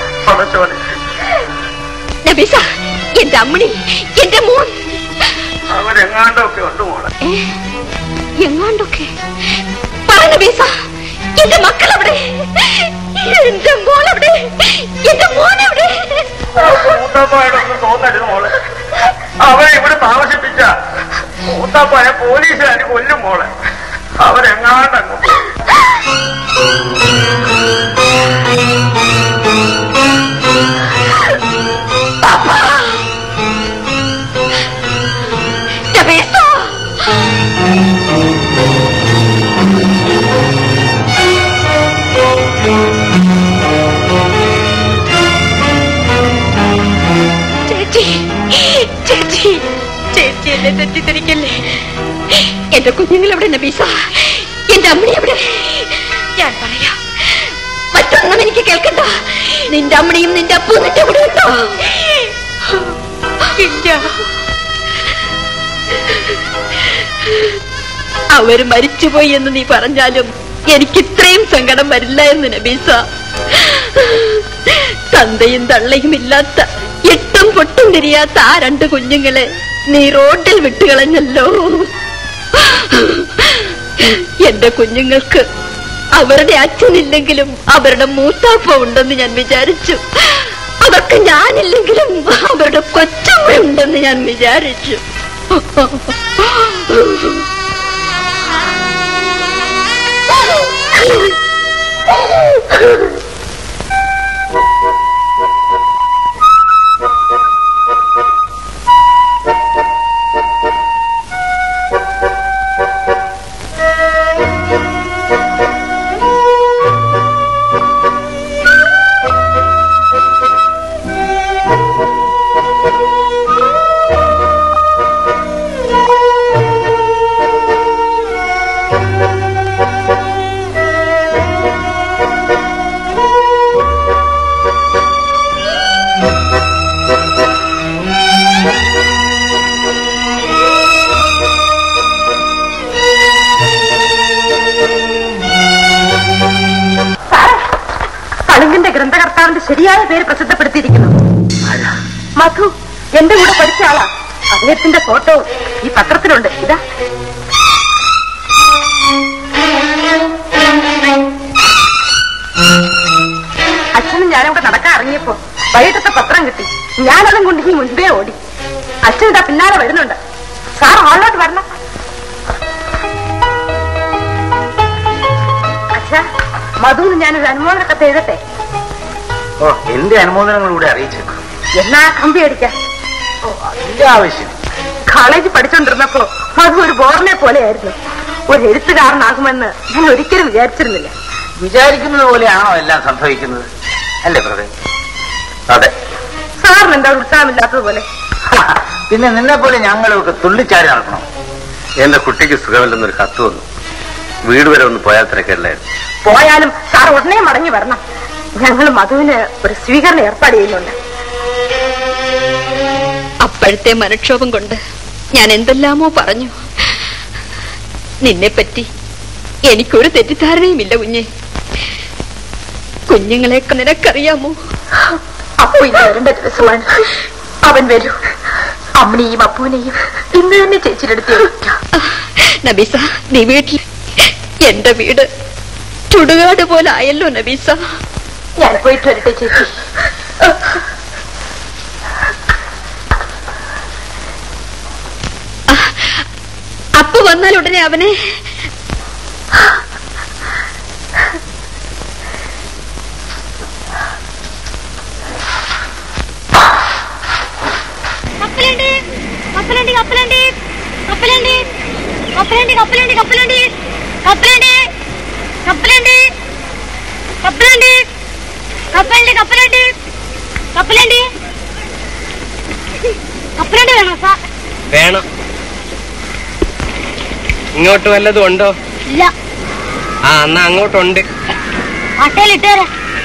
നബീസ, എന്റെ അമ്മണി, എന്റെ മോൻ അവരെങ്ങാണ്ടൊക്കെ ഉണ്ട് മോളെ. എങ്ങാണ്ടൊക്കെ പറ നബീസ, എന്റെ മക്കൾ എവിടെ? എന്റെ മോൻ എവിടെ? എന്റെ മോൻ എവിടെ? മൂത്തപ്പായോടൊന്നും തോന്നരുത് മോളെ. അവരെ ഇവിടെ താമസിപ്പിച്ച മൂത്തപ്പായ പോലീസുകാർ കൊല്ലും മോളെ. അവരെങ്ങാണ്ടങ്ങ് ചേച്ചി, ചേച്ചി, ചേച്ചി എന്നെ തെറ്റിദ്ധരിക്കല്ലേ. എന്റെ കുഞ്ഞുങ്ങൾ എവിടെ നബീസ? എന്റെ അമ്മണി എവിടെ? ഞാൻ പറയാം, മറ്റൊന്നും എനിക്ക് കേൾക്കണ്ട. നിന്റെ അമ്മണിയും നിന്റെ അപ്പവും നിന്റെ കൂടെ ഉണ്ടോ? ഇല്ല. അവര് മരിച്ചുപോയി എന്ന് നീ പറഞ്ഞാലും എനിക്ക് ഇത്രയും സങ്കടം വരില്ല എന്ന് നബീസ. തന്തയും തള്ളയും ഇല്ലാത്ത എട്ടും പൊട്ടും തിരിയാത്ത ആ രണ്ട് കുഞ്ഞുങ്ങളെ നീ റോഡിൽ വിട്ടുകളഞ്ഞല്ലോ. എന്റെ കുഞ്ഞുങ്ങൾക്ക് അവരുടെ അച്ഛനില്ലെങ്കിലും അവരുടെ മൂത്താപ്പ ഉണ്ടെന്ന് ഞാൻ വിചാരിച്ചു. അവർക്ക് ഞാനില്ലെങ്കിലും അവരുടെ കൊച്ചമ്മ ഉണ്ടെന്ന് ഞാൻ വിചാരിച്ചു. ഗ്രന്ഥകർത്താവിന്റെ ശരിയായ പേര് പ്രസിദ്ധപ്പെടുത്തിയിരിക്കുന്നു. മധു എന്റെ കൂടെ പഠിച്ച ആളാ. അദ്ദേഹത്തിന്റെ ഫോട്ടോ ഈ പത്രത്തിലുണ്ട്. ഇതാ. അച്ഛനും ഞാനവിടെ നടക്കാൻ ഇറങ്ങിയപ്പോ വൈകിട്ടത്തെ പത്രം കിട്ടി. ഞാനതും കൊണ്ട് ഈ മുൻപേ ഓടി. അച്ഛൻ ഇതാ പിന്നാലെ വരുന്നുണ്ട്. സാർ ഹാളിലോട്ട് വരണം. അച്ഛാ, മധുവിന് ഞാനൊരു അനുമോദന കത്ത് എഴുതട്ടെ? ഓ, എന്റെ അനുമോദനങ്ങൾ കൂടെ അറിയിച്ചേക്കും. എന്നാ കമ്പി അടിക്കാൻ? ഓ, അതിന്റെ ആവശ്യം. കോളേജ് പഠിച്ചോണ്ടിരുന്നപ്പോ മധു ഒരു ബോർഡിനെ പോലെയായിരുന്നു. ഒരു എഴുത്തുകാരനാകുമെന്ന് ഞാൻ ഒരിക്കലും വിചാരിച്ചിരുന്നില്ല. വിചാരിക്കുന്നത് പോലെയാണോ എല്ലാം സംഭവിക്കുന്നത്? അല്ലേ പ്രഭേ? അതെ. സാറിന് എന്താ ഉത്സാഹമില്ലാത്തതുപോലെ? പിന്നെ നിന്നെ പോലെ ഞങ്ങളൊക്കെ തുള്ളിച്ചാടി നടക്കണം. എന്റെ കുട്ടിക്ക് സുഖമില്ലെന്നൊരു കത്ത് വന്നു. വീട് വരെ ഒന്ന് പോയാൽ തിരക്കല്ലായിരുന്നു. പോയാലും സാർ ഉടനെ മടങ്ങി വരണം. ഞങ്ങൾ മധുവിന് ഒരു സ്വീകരണം ഏർപ്പാട് ചെയ്യുന്നുണ്ട്. അപ്പോഴത്തെ മനക്ഷോഭം കൊണ്ട് ഞാൻ എന്തെല്ലാമോ പറഞ്ഞു. നിന്നെപ്പറ്റി എനിക്കൊരു തെറ്റിദ്ധാരണയുമില്ല കുഞ്ഞെ. കുഞ്ഞുങ്ങളെയൊക്കെ നിനക്കറിയാമോ? അപ്പൊ ഇത് വരേണ്ട ദിവസമാണ്. അവൻ വരൂ. അമ്മനെയും അപ്പുവിനെയും ഇന്ന് തന്നെ ചേച്ചിയുടെ നബീസ, നീ വീട്ടിൽ എന്റെ വീട് ചുടുകാട് പോലെ ആയല്ലോ നബീസ. ഞാൻ പോയിട്ട് വരട്ടെ ചേച്ചി. അപ്പു വന്നാൽ ഉടനെ അവനെ കപ്പലണ്ടി കപ്പലണ്ടി കപ്പലണ്ടി കപ്പലണ്ടി കപ്പലണ്ടി കപ്പലണ്ടി കപ്പലണ്ടി കപ്പലണ്ടി കപ്പലണ്ടി കപ്പലണ്ടി കപ്പലണ്ടി കപ്പലണ്ടി കപ്പലണ്ടി വേണോ സാർ? വേണം. ഇങ്ങോട്ട് വല്ലതും ഉണ്ടോ? ഇല്ല. ആ എന്നാ അങ്ങോട്ടുണ്ട്. അട്ടയിലിട്ടേരാ.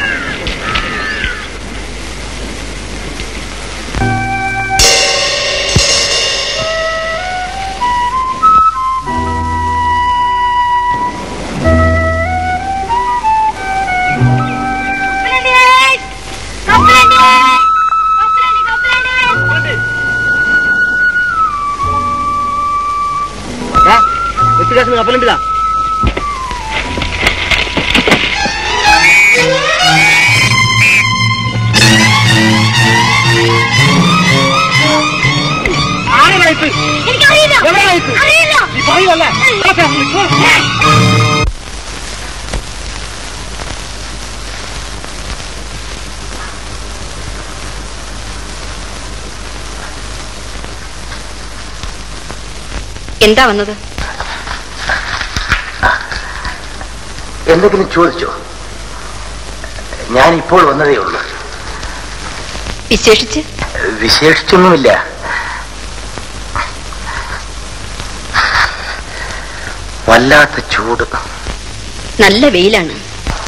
കപ്പലണ്ടിതാ. എന്താ വന്നത്? എന്തെങ്കിലും ചോദിച്ചോ? ഞാൻ ഇപ്പോൾ വന്നതേ ഉള്ളൂ. വിശേഷിച്ച്? വിശേഷിച്ചൊന്നുമില്ല. വല്ലാത്ത ചൂട്. നല്ല വെയിലാണ്.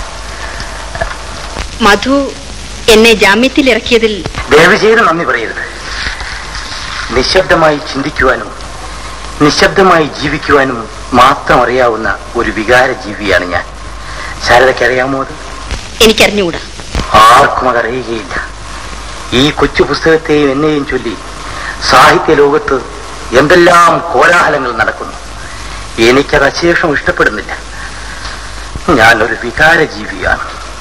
മധു എന്നെ ജാമ്യത്തിൽ ഇറക്കിയതിൽ ദയവ് ചെയ്ത് നന്ദി പറയരുത്. നിശബ്ദമായി ചിന്തിക്കുവാനും നിശബ്ദമായി ജീവിക്കുവാനും മാത്രം അറിയാവുന്ന ഒരു വികാര ജീവിയാണ് ഞാൻ. ശാരദയ്ക്ക് അറിയാമോ അത്? എനിക്കറിഞ്ഞുകൂടാ. ആർക്കും അതറിയുകയില്ല. ഈ കൊച്ചു പുസ്തകത്തെയും എന്നെയും ചൊല്ലി സാഹിത്യ ലോകത്ത് എന്തെല്ലാം കോലാഹലങ്ങൾ നടക്കുന്നു. എനിക്കത് അശേഷം ഇഷ്ടപ്പെടുന്നില്ല. ഞാനൊരു വികാര ജീവിയാണ്.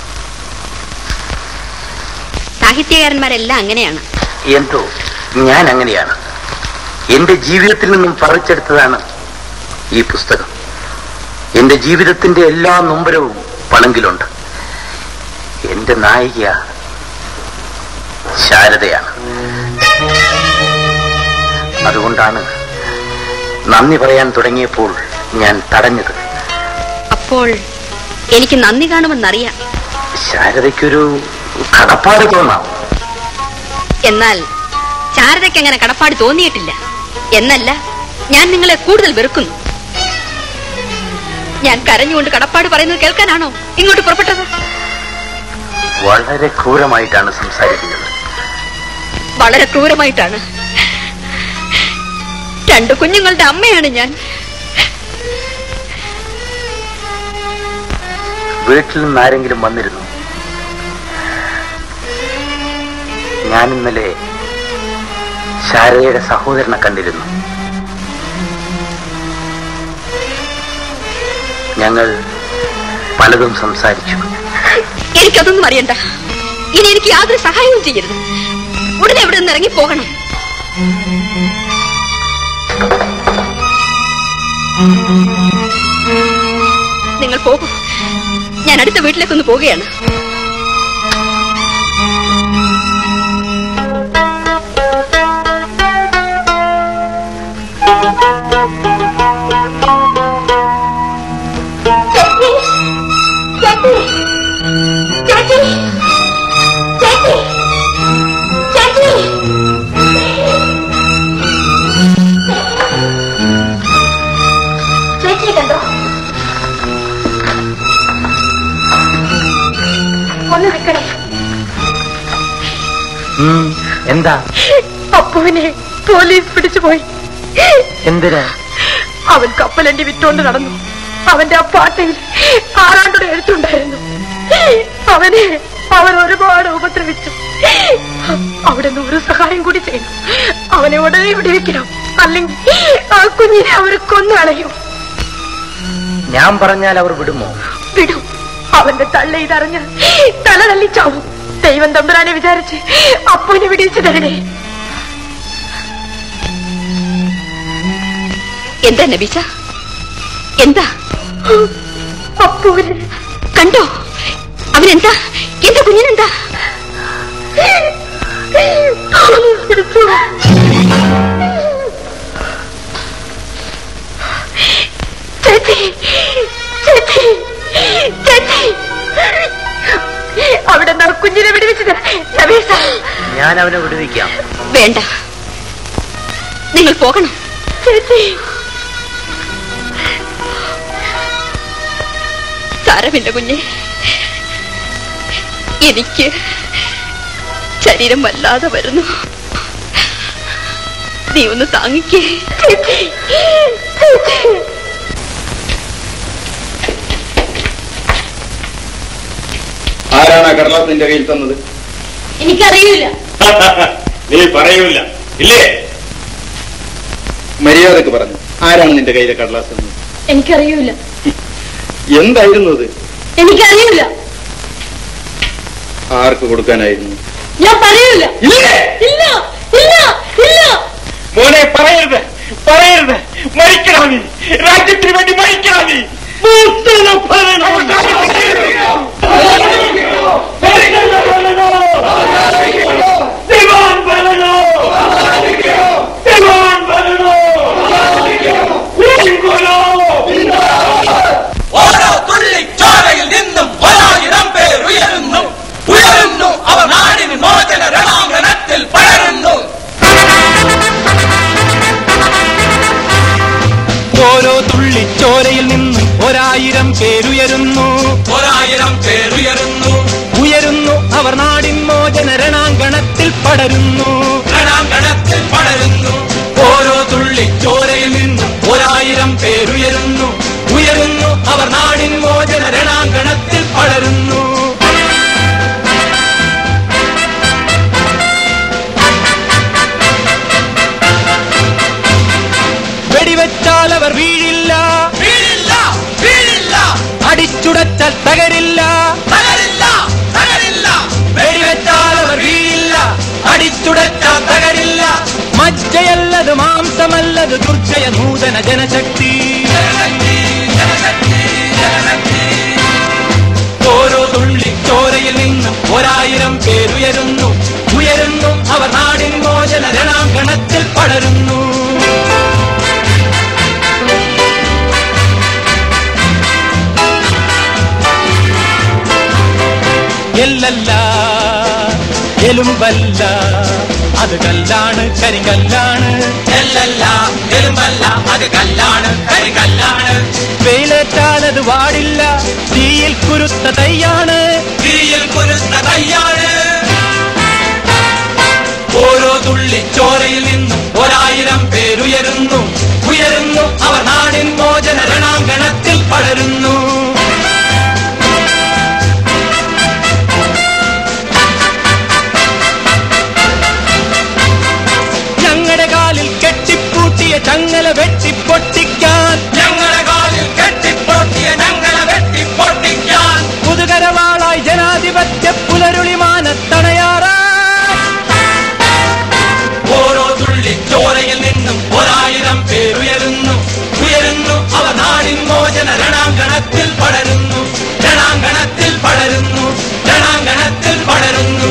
സാഹിത്യകാരന്മാരെല്ലാം അങ്ങനെയാണ്. എന്തോ ഞാൻ അങ്ങനെയാണ്. എന്റെ ജീവിതത്തിൽ നിന്നും പറിച്ചെടുത്തതാണ് ഈ പുസ്തകം. എന്റെ ജീവിതത്തിന്റെ എല്ലാ നൊമ്പരവും പണങ്കിലുണ്ട്. എന്റെ നായിക ശാരദയാണ്. അതുകൊണ്ടാണ് നന്ദി പറയാൻ തുടങ്ങിയപ്പോൾ ഞാൻ തടഞ്ഞത്. അപ്പോൾ എനിക്ക് നന്ദി കാണുമെന്നറിയാം. ശാരദയ്ക്കൊരു കടപ്പാട് തോന്നാം. എന്നാൽ ശാരദയ്ക്ക് അങ്ങനെ കടപ്പാട് തോന്നിയിട്ടില്ല. എന്നല്ല, ഞാൻ നിങ്ങളെ കൂടുതൽ വെറുക്കുന്നു. ഞാൻ കരഞ്ഞുകൊണ്ട് കടപ്പാട് പറയുന്നത് കേൾക്കാനാണോ ഇങ്ങോട്ട് പുറപ്പെട്ടത്? വളരെ ക്രൂരമായിട്ടാണ് സംസാരിക്കുന്നത്. വളരെ ക്രൂരമായിട്ടാണ്. രണ്ടു കുഞ്ഞുങ്ങളുടെ അമ്മയാണ് ഞാൻ. വീട്ടിൽ നിന്ന് ആരെങ്കിലും വന്നിരുന്നു? ഞാൻ ഇന്നലെ ശാരദയുടെ സഹോദരനെ കണ്ടിരുന്നു. ഞങ്ങൾ പലതും സംസാരിച്ചു. എനിക്കതൊന്നും അറിയണ്ട. ഇനി എനിക്ക് യാതൊരു സഹായവും ചെയ്യരുത്. ഉടനെ ഇവിടെ നിന്ന് ഇറങ്ങി പോകണം. നിങ്ങൾ പോകൂ. ഞാൻ അടുത്ത വീട്ടിലേക്കൊന്ന് പോവുകയാണ്. ചേച്ചി കണ്ടോ? ഒന്ന് നിൽക്കണേ. എന്താ? അപ്പുവിനെ പോലീസ് പിടിച്ചുപോയി. എന്തിനാ? അവൻ കപ്പലണ്ടി വിറ്റോണ്ട് നടന്നു. അവന്റെ ആ പാട്ടയിൽ ആറാണ്ടുടെ എഴുത്തുണ്ടായിരുന്നു. അവനെ അവൻ ഒരുപാട് ഉപദ്രവിച്ചു. അവിടെ നിന്ന് ഒരു സഹായം കൂടി ചെയ്യണം. അവനെ ഉടനെ വിടുവിക്കണം, അല്ലെങ്കിൽ ആ കുഞ്ഞിനെ അവർ കൊന്നളയും. ഞാൻ പറഞ്ഞാൽ അവർ വിടുമോ? വിടും. അവന്റെ തള്ള ഇതറിഞ്ഞാൽ തല തല്ലിച്ചാവും. ദൈവം തമ്പുരാനെ വിചാരിച്ച് അപ്പുവിനെ വിടിച്ചു തരണേ. എന്താ നബീസ? എന്താ? അപ്പുവിനെ കണ്ടോ? അവനെന്താ? എന്റെ കുഞ്ഞിനെന്താ? ചേച്ചി, ചേച്ചി, ചേച്ചി, അവിടെ നിന്ന് കുഞ്ഞിനെ വിടുവിച്ചു തരണേ. നബീസ, ഞാൻ അവനെ വിടുവിക്കാം. വേണ്ട, നിങ്ങൾ പോകണം. ചേച്ചി, സാരമില്ല കുഞ്ഞെ, എനിക്ക് ശരീരം വല്ലാതെ വരുന്നു. നീ ഒന്ന് താങ്ങിക്കേ. ആരാണ് ആ കടലാസ് നിന്റെ കയ്യിൽ തന്നത്? എനിക്കറിയില്ല. നീ പറയൂല ഇല്ലേ? മര്യാദക്ക് പറഞ്ഞു, ആരാണ് നിന്റെ കയ്യിലെ കടലാസ് തന്നത്? എനിക്കറിയില്ല. എന്തായിരുന്നു അത്? എനിക്കറിയില്ല. ആർക്ക് കൊടുക്കാനായിരുന്നു? ഞാൻ പറയൂല. ഇല്ല ഇല്ല ഇല്ല ഇല്ല. മോനെ പറയരുത്, പറയരുത്. മരിക്കണോ നീ? രാജ്യത്തിന് വേണ്ടി മരിക്കണോ നീ? ഓരോ തുള്ളി ചോരയിൽ നിന്നും ഒരായിരം പേർ ഉയരുന്നു ഉയരുന്നു അവർ നാടിന് മോചന രണാങ്കണത്തിൽ പടരുന്നു. ഓരോ തുള്ളി ചോരയിൽ നിന്നും ഒരായിരം പേരുയരുന്നു ഒരായിരം പേരുയരുന്നു ഉയരുന്നു അവർ നാടിൻ മോചന രണാങ്കണത്തിൽ പടരുന്നു രണാങ്കണത്തിൽ പടരുന്നു. ഓരോ തുള്ളി ചോരയിൽ നിന്നും ഒരായിരം പേരുയരുന്നു ഉയരുന്നു അവർ നാടിൻ മോചന രണാങ്കണത്തിൽ പടരുന്നു. വെടിവെച്ചാൽ അവർ വീഴില്ല വീഴില്ല വീഴില്ല. അടിച്ചുടച്ചാൽ തകരില്ല തകരില്ല തകരില്ല. വെടിവെച്ചാൽ അവർ വീഴില്ല അടിച്ചുടച്ചാൽ തകരില്ല. മജ്ജയല്ലത് മാംസമല്ലത് ദുർജയ നൂതന ജനശക്തി. ഓരോ തുള്ളി ചോരയിൽ നിന്നും ഒരായിരം പേരുയരുന്നു ഉയരുന്നു അവർ നാടിൻ മോചന രണാങ്കണത്തിൽ പടരുന്നു. എല്ലല്ല എലുമ്പല്ല അത് കല്ലാണ് കരിങ്കല്ലാണ്. എല്ലല്ല എലുമ്പല്ല അത് കല്ലാണ് കരികല്ലാണ്. വെയിലേറ്റാൽ അത് വാടില്ല തീയിൽ കുരുത്ത തൈയാണ് തീയിൽ കുരുത്ത തൈയാണ്. ഓരോ തുള്ളി ചോരയിൽ നിന്നും ഒരായിരം പേരുയരുന്നു ഉയരുന്നു അവർ നാടിൻ മോചന രണാങ്കണത്തിൽ പടരുന്നു. ഞങ്ങളുടെ കാലിൽ കെട്ടിപ്പൂട്ടിയ ചങ്ങല വെട്ടിപ്പൊട്ടിക്കാൻ ഞങ്ങളുടെ കാലിൽ കെട്ടിപ്പൊട്ടിയ ഞങ്ങളെ വെട്ടിപ്പൊട്ടിക്കാൻ പുതുകരവാളായി ജനാധിപത്യ പുലരുളിമാനത്തണയാറാ. ഓരോ തുള്ളി ചോരയിൽ നിന്നും ഒരായിരം പേരുയരുന്നു ഉയരുന്നു അവർ നാടിൻ മോചന രണാങ്കണത്തിൽ പടരുന്നു രണാങ്കണത്തിൽ പടരുന്നു രണാങ്കണത്തിൽ പടരുന്നു.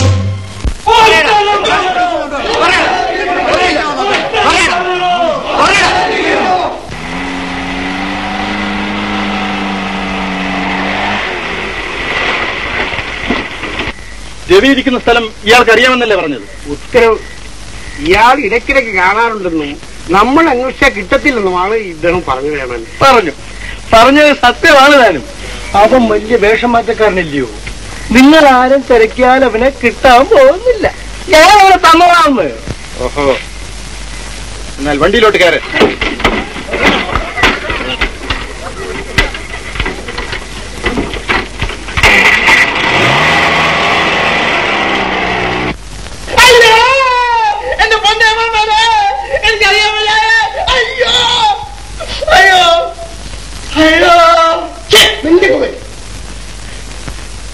രവി ഇരിക്കുന്ന സ്ഥലം ഇയാൾക്ക് അറിയാമെന്നല്ലേ പറഞ്ഞത്? ഉത്തരവ് ഇയാൾ ഇടയ്ക്കിടയ്ക്ക് കാണാറുണ്ടെന്നും നമ്മൾ അന്വേഷിച്ചാൽ കിട്ടത്തില്ലെന്നുമാണ് ഇദ്ദേഹം പറഞ്ഞു വേണം. പറഞ്ഞു പറഞ്ഞത് സത്യമാണ് താനും. അവൻ വലിയ വേഷം മാറ്റക്കാരനല്ലയോ? നിങ്ങൾ ആരും തിരക്കിയാൽ അവനെ കിട്ടാൻ പോകുന്നില്ല. ഞാൻ അവനെ തന്നതാന്ന്. ഓഹോ, എന്നാൽ വണ്ടിയിലോട്ട് കയറി.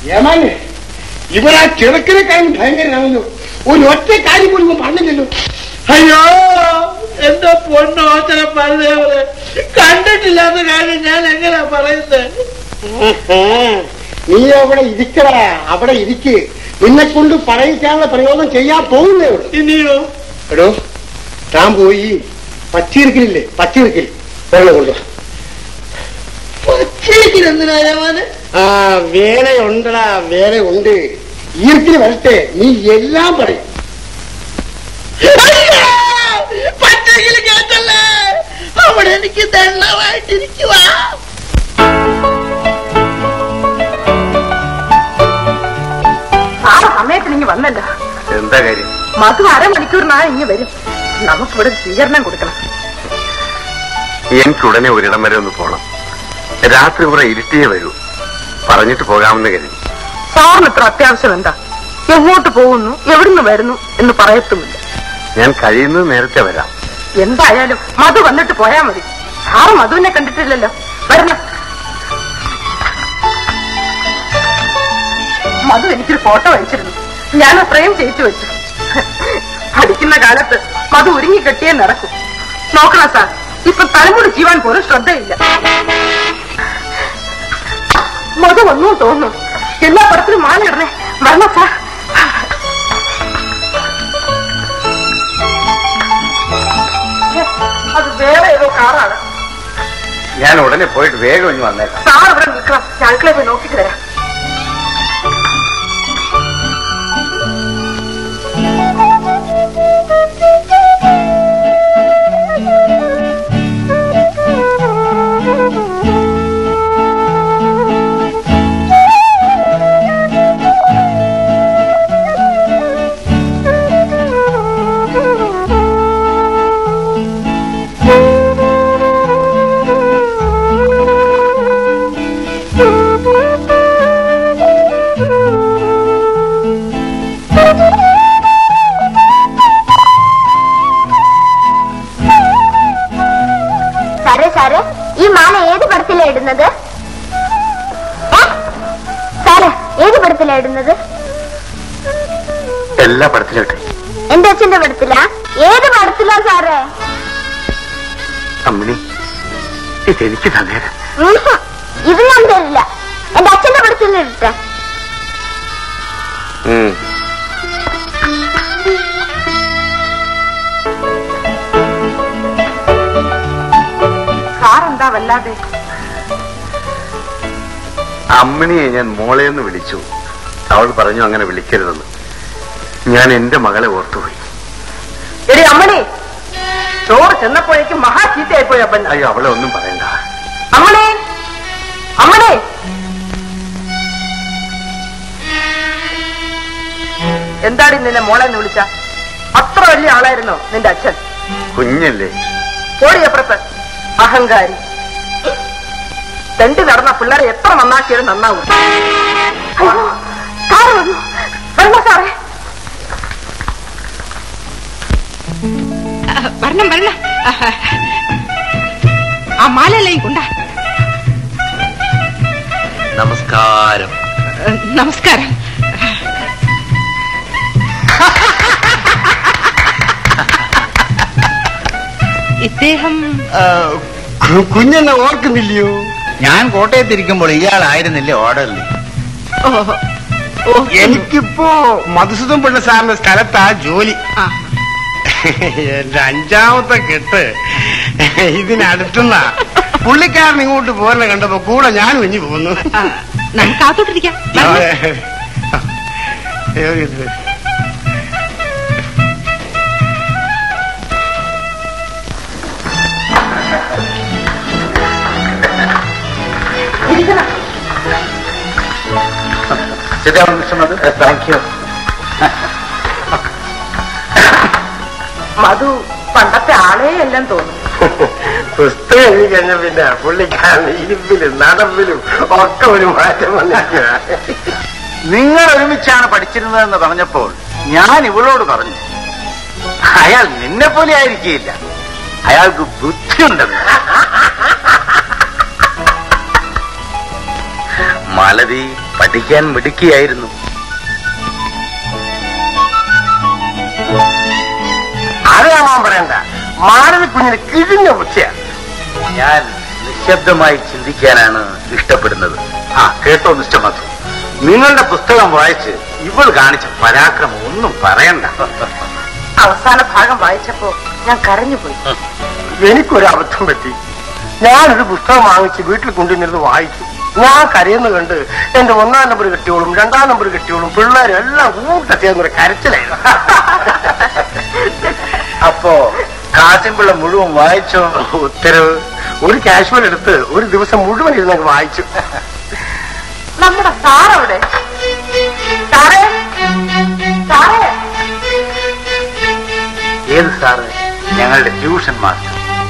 ഏമാനെ ഇവരാ ചെറുക്കിനെക്കാളും ഭയങ്കരനാണല്ലോ. ഒരു ഒറ്റ കാര്യം പോലും പറഞ്ഞില്ലല്ലോ. അയ്യോ എന്റെ പൊന്നോച്ചന പറഞ്ഞേപോലെ കണ്ടിട്ടില്ലാത്ത കാര്യം ഞാൻ എങ്ങനെയാ പറയുന്നത്? നീ അവിടെ ഇരിക്കടാ, അവിടെ ഇരിക്ക്. നിന്നെ കൊണ്ട് പറയിക്കാനുള്ള പ്രയോഗം ചെയ്യാൻ പോകുന്നേ ഉള്ളൂ. ഇനിയോ? എടോ താൻ പോയി പച്ചിരിക്കലില്ലേ, പച്ചിരിക്കൽ വെള്ളം കൊണ്ടു. പച്ചിരിക്കലെന്തിനായാല്? ആ വേലയുണ്ടടാ, വേലയുണ്ട്. ഈർക്കിന് വരട്ടെ, നീ എല്ലാം പറയും. പച്ചക്കിൽ കേട്ടല്ലേ, അവിടെ എനിക്ക് ദണ്ണമായിട്ടിരിക്കുക. സാറ് സമയത്തിന് ഇങ്ങ് വന്നല്ലോ. എന്താ കാര്യം? മധു അരമണിക്കൂറിനാണ് ഇങ്ങ് വരും. നമുക്കിവിടെ സ്വീകരണം കൊടുക്കണം. എനിക്ക് ഉടനെ ഒരിടം വരെ ഒന്ന് പോണം. രാത്രി കുറെ ഇരുട്ടിയേ വരൂ. പറഞ്ഞിട്ട് പോകാമെന്ന് കരുതി. സാറിന് ഇത്ര അത്യാവശ്യം എന്താ? എങ്ങോട്ട് പോകുന്നു, എവിടുന്ന് വരുന്നു എന്ന് പറയത്തുമില്ല. ഞാൻ കഴിയുന്നത് നേരത്തെ വരാം. എന്തായാലും മധു വന്നിട്ട് പോയാ മതി. സാറ് മധുവിനെ കണ്ടിട്ടില്ലല്ലോ. വരണം. മധു എനിക്കൊരു ഫോട്ടോ അയച്ചിരുന്നു. ഞാൻ ഫ്രെയിം ചെയ്യിച്ചു വെച്ചു. പഠിക്കുന്ന കാലത്ത് മധു ഒരുങ്ങി കെട്ടിയേ നടക്കും. നോക്കണം സാർ, ഇപ്പൊ തലമുടി ജീവാൻ പോലും ശ്രദ്ധയില്ല. മധു വന്നു തോന്നുന്നു. എല്ലാ പടത്തിലും മാലയിടണേ. വരണോ സാർ? അത് വേറെ ഏതോ കാറാണ്. ഞാൻ ഉടനെ പോയിട്ട് വേഗം ഇനി വന്നേക്കാം. സാർ ഇവിടെ നിൽക്കണം. ഞങ്ങളെ പോയി നോക്കിട്ട് തരാം. സാറേ സാറേ, ഈ മാല ഏത് പടത്തിലാ ഇടുന്നത്? സാറേ ഏത് പടത്തിലാ ഇടുന്നത്? എല്ലാ പടത്തിലോട്ടെ. എന്റെ അച്ഛന്റെ പടത്തിലാ? ഏത് പടത്തിലാ സാറേ? അമ്മിണി, ഇതെനിക്ക് തന്നേരാ. ഇത് ഞാൻ തരില്ല. എന്റെ അച്ഛന്റെ പടത്തിൽ ഇട്ടേ. സാറെന്താ വല്ലാതെ? അമ്മിണിയെ ഞാൻ മോളെന്ന് വിളിച്ചു. അവൾ പറഞ്ഞു അങ്ങനെ വിളിക്കരുതെന്ന്. ഞാൻ എന്റെ മകളെ ഓർത്തുപോയി. എടി അമ്മണി, ചോറ് ചെന്നപ്പോഴേക്കും മഹാ ചീത്തയായിപ്പോയി. അപ്പൻ അയ്യോ, അവളെ ഒന്നും പറയണ്ട. അമ്മണി, അമ്മണി, എന്താടി നിന്നെ മോളെന്ന് വിളിച്ച? അത്ര വലിയ ആളായിരുന്നോ നിന്റെ അച്ഛൻ? കുഞ്ഞല്ലേ? ഓടിയപ്പുറത്ത് അഹങ്കാരി. തെണ്ടി നടന്ന പിള്ളേരെ എത്ര നന്നാക്കിയാലും നന്നാവും. സാറ് വന്നു. വരണോ സാറേ? വരണം വരണം. ആ മാലല്ലേ കൊണ്ടാ. നമസ്കാരം. നമസ്കാരം. ഇദ്ദേഹം കുഞ്ഞെന്നെ ഓർക്കുന്നില്ലയോ? ഞാൻ കോട്ടയത്തിരിക്കുമ്പോൾ ഇയാളായിരുന്നില്ലേ ഓർഡറിൽ? എനിക്കിപ്പോ മധുസൂദൻ പിള്ള സാറിന്റെ സ്ഥലത്താ ജോലി. എന്റെ അഞ്ചാമത്തെ കെട്ട് ഇതിനടുത്തുന്ന പുള്ളിക്കാരൻ ഇങ്ങോട്ട് പോരുന്ന കണ്ടപ്പോ കൂടെ ഞാൻ കുഞ്ഞു പോന്നു. നമുക്ക് കാത്തോട്ടിരിക്കാം. Thank you. മധു പണ്ടത്തെ ആളേ എല്ലാം തോന്നും. പുസ്തകം എഴുതി കഴിഞ്ഞ പിന്നെ പുള്ളിക്കാരൻ ഇരിപ്പിലും നടപ്പിലും ഒക്കെ ഒരു മാറ്റം വന്നിരിക്കുക. നിങ്ങൾ ഒരുമിച്ചാണ് പഠിച്ചിരുന്നതെന്ന് പറഞ്ഞപ്പോൾ ഞാൻ ഇവളോട് പറഞ്ഞു, അയാൾ നിന്നെ പോലെ ആയിരിക്കില്ല, അയാൾക്ക് ബുദ്ധിയുണ്ടെന്ന്. മാലതി പഠിക്കാൻ മിടുക്കിയായിരുന്നു. അറിയാമാൻ പറയണ്ട, മാളവി കുഞ്ഞിന് കിഴിഞ്ഞ ബുദ്ധിയാണ്. ഞാൻ നിശബ്ദമായി ചിന്തിക്കാനാണ് ഇഷ്ടപ്പെടുന്നത്. ആ കേട്ടോ മിസ്റ്റർ മധു, നിങ്ങളുടെ പുസ്തകം വായിച്ച് ഇവൾ കാണിച്ച പരാക്രമം ഒന്നും പറയണ്ട. അവസാന ഭാഗം വായിച്ചപ്പോ ഞാൻ കരഞ്ഞുപോയി. എനിക്കൊരു അബദ്ധം പറ്റി. ഞാനൊരു പുസ്തകം വാങ്ങിച്ച് വീട്ടിൽ കൊണ്ടുവന്നിരുന്ന് വായിച്ചു. ഞാൻ കരയുന്ന കണ്ട് എന്റെ ഒന്നാം നമ്പർ കെട്ടിയോളും രണ്ടാം നമ്പർ കെട്ടിയോളും പിള്ളേരും എല്ലാം കൂട്ടത്തിയെന്നൊരു കരച്ചിലായിരുന്നു. അപ്പോ കാശിമ്പിള്ള മുഴുവൻ വായിച്ചോ? ഉത്തരവ്. ഒരു കാഷ്വൽ എടുത്ത് ഒരു ദിവസം മുഴുവൻ ഇരുന്നങ്ങ് വായിച്ചു. നമ്മുടെ സാറവിടെ? സാറേ, സാറേ. ഏത് സാറ്? ഞങ്ങളുടെ ട്യൂഷൻ മാസ്റ്റർ.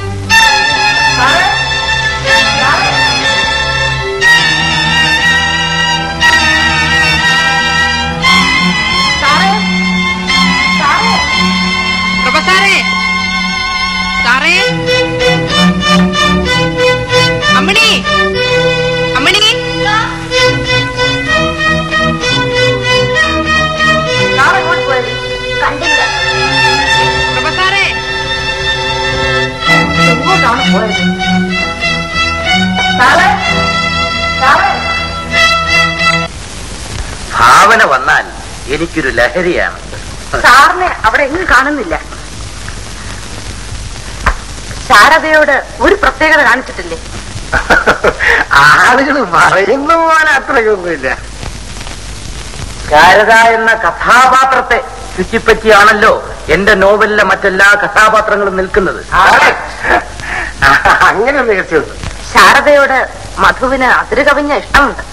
സാറേ, സാറേ, അമ്മണി, അമ്മണി, കണ്ടില്ല. പ്രൊഫസറെ, എങ്ങോട്ടാണ് പോയത്? സാറേ, സാറേ. ഭാവന വന്നാൽ എനിക്കൊരു ലഹരിയാണ്. സാറിനെ അവിടെ എങ്ങും കാണുന്നില്ല. ശാരദയോട് ഒരു പ്രത്യേകത കാണിച്ചിട്ടില്ലേ? ആളുകൾ പറയുന്ന പോലെ അത്രയൊന്നുമില്ല. ശാരദ എന്ന കഥാപാത്രത്തെ ചുറ്റിപ്പറ്റിയാണല്ലോ എന്റെ നോവലിലെ മറ്റെല്ലാ കഥാപാത്രങ്ങളും നിൽക്കുന്നത്. അങ്ങനെ രഹസ്യമുണ്ട്. ശാരദയോട് മധുവിന് അതിരുകവിഞ്ഞ ഇഷ്ടമുണ്ട്.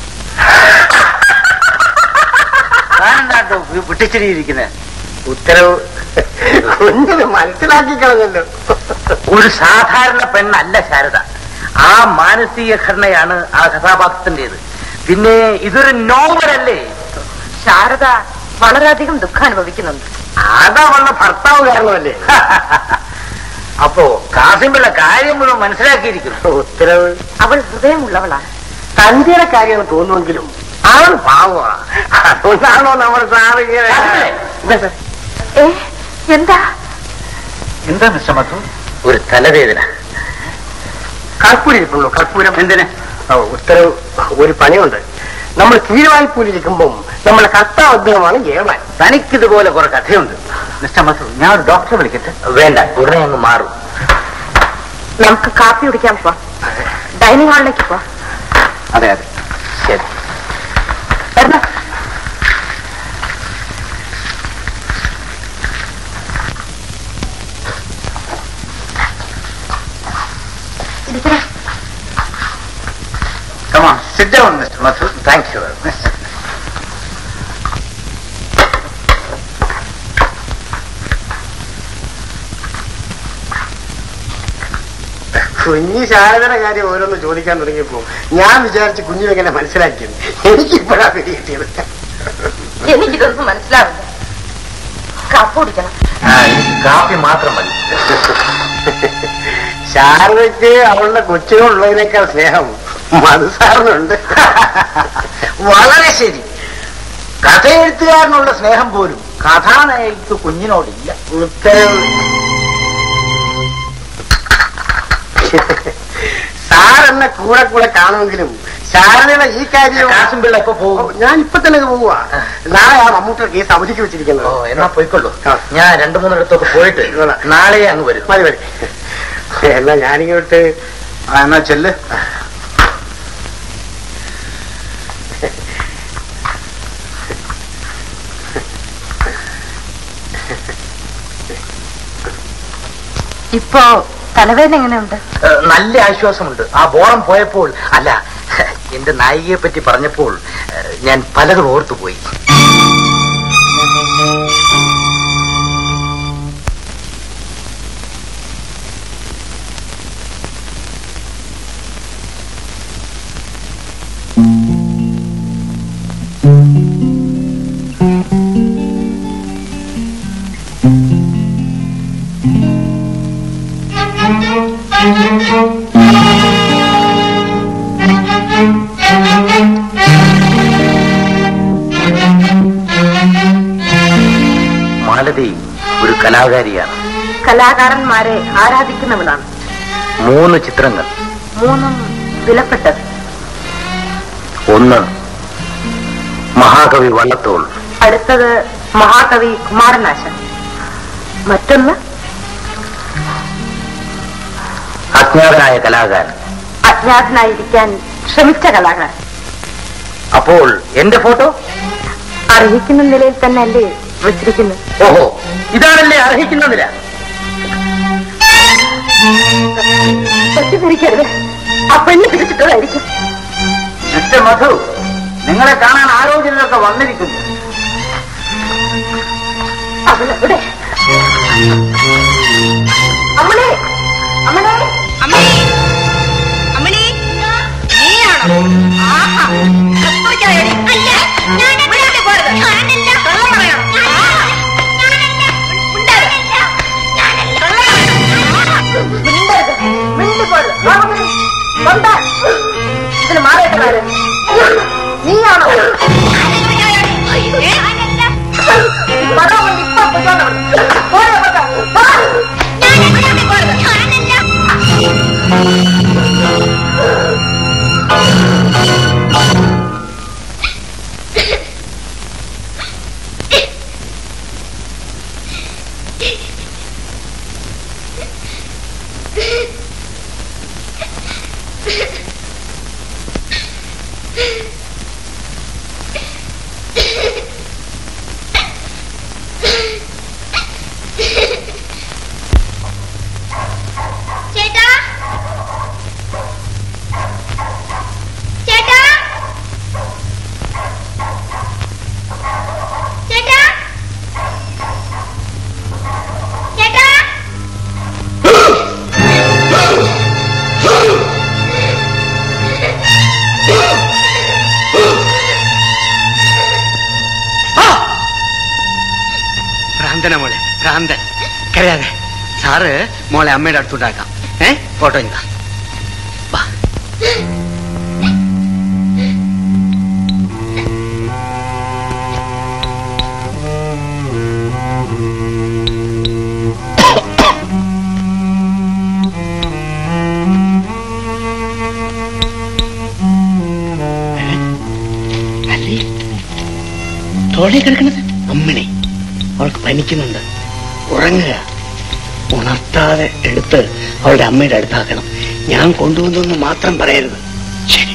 ഞാനെന്താട്ടോ വിട്ടിച്ചിരിക്കുന്നത്? ഉത്തരവ് കുഞ്ഞിന് മനസ്സിലാക്കി കളഞ്ഞല്ലോ. ഒരു സാധാരണ പെണ്ണല്ല ശാരദ. ആ മാനസിക ഘടനയാണ് ആ കഥാപാത്രത്തിൻ്റെത്. പിന്നെ ഇതൊരു നോവലല്ലേ? ശാരദ വളരെയധികം ദുഃഖം അനുഭവിക്കുന്നുണ്ട്. അതാ വന്ന ഭർത്താവ് കാരണമല്ലേ? അപ്പോ കാസിമ്പിള്ള കാര്യം മുഴുവൻ മനസ്സിലാക്കിയിരിക്കുന്നു. ഉത്തരവ്. അവൾ ഹൃദയമുള്ളവളാണ്. തന്റെ കാര്യമെന്ന് തോന്നുമെങ്കിലും അവൾ പാവമാണ്. അതുകൊണ്ടാണോ നമ്മൾ സാറ് എന്താ എന്താ മിസ്റ്റർ മധു? ഒരു തലവേദന. കർപ്പൂരം ഇരിപ്പുള്ളൂ. കർപ്പൂരം എന്തിന്? ഉത്തരവ്. ഒരു പണിയുണ്ട്. നമ്മൾ കീഴ്വായ്പൂരിക്കുമ്പം നമ്മളെ കർത്താവ് അദ്ദേഹമാണ് ജയമാൻ. തനിക്കിതുപോലെ കുറെ കഥയുണ്ട്. മിസ്റ്റർ മധു, ഞാൻ ഒരു ഡോക്ടറെ വിളിക്കട്ടെ? വേണ്ട, ഉടനെ അങ്ങ് മാറും. നമുക്ക് കാപ്പി കുടിക്കാൻ പോവാം. ഡൈനിങ് ഹാളിലേക്ക് പോവാം. അതെ അതെ, ശരി. വരണം. Come on, sit down, Mister Mathu. Thank you very much. കുഞ്ഞി ശാരദയുടെ കാര്യം ഓരോന്ന് ചോദിക്കാൻ തുടങ്ങിയപ്പോ ഞാൻ വിചാരിച്ച് കുഞ്ഞിനെങ്ങനെ മനസ്സിലാക്കിയത്. എനിക്കിപ്പോഴാ പിടി കിട്ടിയത്. എനിക്കിതൊന്നും മനസ്സിലാവില്ല. കാപ്പി കുടിക്കണം. കാപ്പി മാത്രം മതി. ശാരദയ്ക്ക് അവളുടെ കൊച്ചിനോടുള്ളതിനേക്കാൾ സ്നേഹം മധുസാറിനുണ്ട്. വളരെ ശരി. കഥയെഴുത്തുകാരനുള്ള സ്നേഹം പോലും കഥാനായിക്ക് കുഞ്ഞിനോടില്ല. ഉത്തരവ്. സാറെന്നെ കൂടെ കൂടെ കാണുമെങ്കിലും ശാരദയുടെ ഈ കാര്യം കാശുംപിള്ള ഇപ്പൊ പോകും. ഞാൻ ഇപ്പൊ തന്നെ പോവാ. നാളെ ആ മമ്മൂട്ടിയുടെ കേസ് അവധിക്ക് വെച്ചിരിക്കുന്നത്. ഓ, എന്നാ പോയിക്കൊള്ളൂ. ഞാൻ രണ്ടു മൂന്നിടത്തൊക്കെ പോയിട്ട് നാളെ അങ്ങ് വരും. മതി മതി. എന്നാ ഞാനിങ്ങോട്ട്. എന്നാ ചെല്ല്. ഇപ്പോ തലവേദന എങ്ങനെയുണ്ട്? നല്ല ആശ്വാസമുണ്ട്. ആ ബോറം പോയപ്പോൾ, അല്ല, എന്റെ നായികയെ പറ്റി പറഞ്ഞപ്പോൾ ഞാൻ പലതും ഓർത്തുപോയി. Thank you. കലാകാരിയാണ്. കലാകാരന്മാരെ ആരാധിക്കുന്നവളാണ്. മൂന്ന് ചിത്രങ്ങൾ. മൂന്നും വിലപ്പെട്ടത്. ഒന്ന് മഹാകവി വള്ളത്തോൾ, അടുത്തത് മഹാകവി കുമാരനാശൻ, മറ്റൊന്ന് അജ്ഞാതനായ കലാകാരൻ. അജ്ഞാതനായിരിക്കാൻ ശ്രമിച്ച കലാകാരൻ. അപ്പോൾ എന്റെ ഫോട്ടോ അർഹിക്കുന്ന നിലയിൽ തന്നെ അല്ലേ വെച്ചിരിക്കുന്നത്? ഓഹോ, ഇതാണല്ലേ അർഹിക്കുന്ന നില. തെറ്റിദ്ധരിക്കരുത്, ആ പെണ്ണ് പിടിച്ചിട്ടുള്ളതായിരിക്കും. മിസ്റ്റർ മധു, നിങ്ങളെ കാണാൻ ആലോചനകളൊക്കെ വന്നിരിക്കുന്നു. അവളെവിടെ? അമ്മണേ, അമ്മണേ, അമ്മണി, അമ്മണി, നീയാണോ? ആഹാ, അത്രയ്ക്കായോ? അല്ല, ഞാൻ ഇവിടെ പോരുത്. ഞാനല്ല. കള്ളം പറയണം. ഇതിന് മാറിയിട്ടാണ്. നീയാണോ? ചേട്ടാ, ചേട്ടാ, ചേട്ടാ, ചേട്ടാ. ഭ്രാന്തന മോളെ, ഭ്രാന്തൻ. കരയാതെ. സാറ് മോളെ അമ്മയുടെ അടുത്തുണ്ടാക്കാം. ഏ ഫോട്ടോ ഇതാ. തോളി കിടക്കണത് അമ്മിണി. അവൾക്ക് പനിക്കുന്നുണ്ട്. ഉറങ്ങുക. ഉണർത്താതെ എടുത്ത് അവളുടെ അമ്മയുടെ അടുത്താക്കണം. ഞാൻ കൊണ്ടുവന്നൊന്ന് മാത്രം പറയരുത്. ശരി.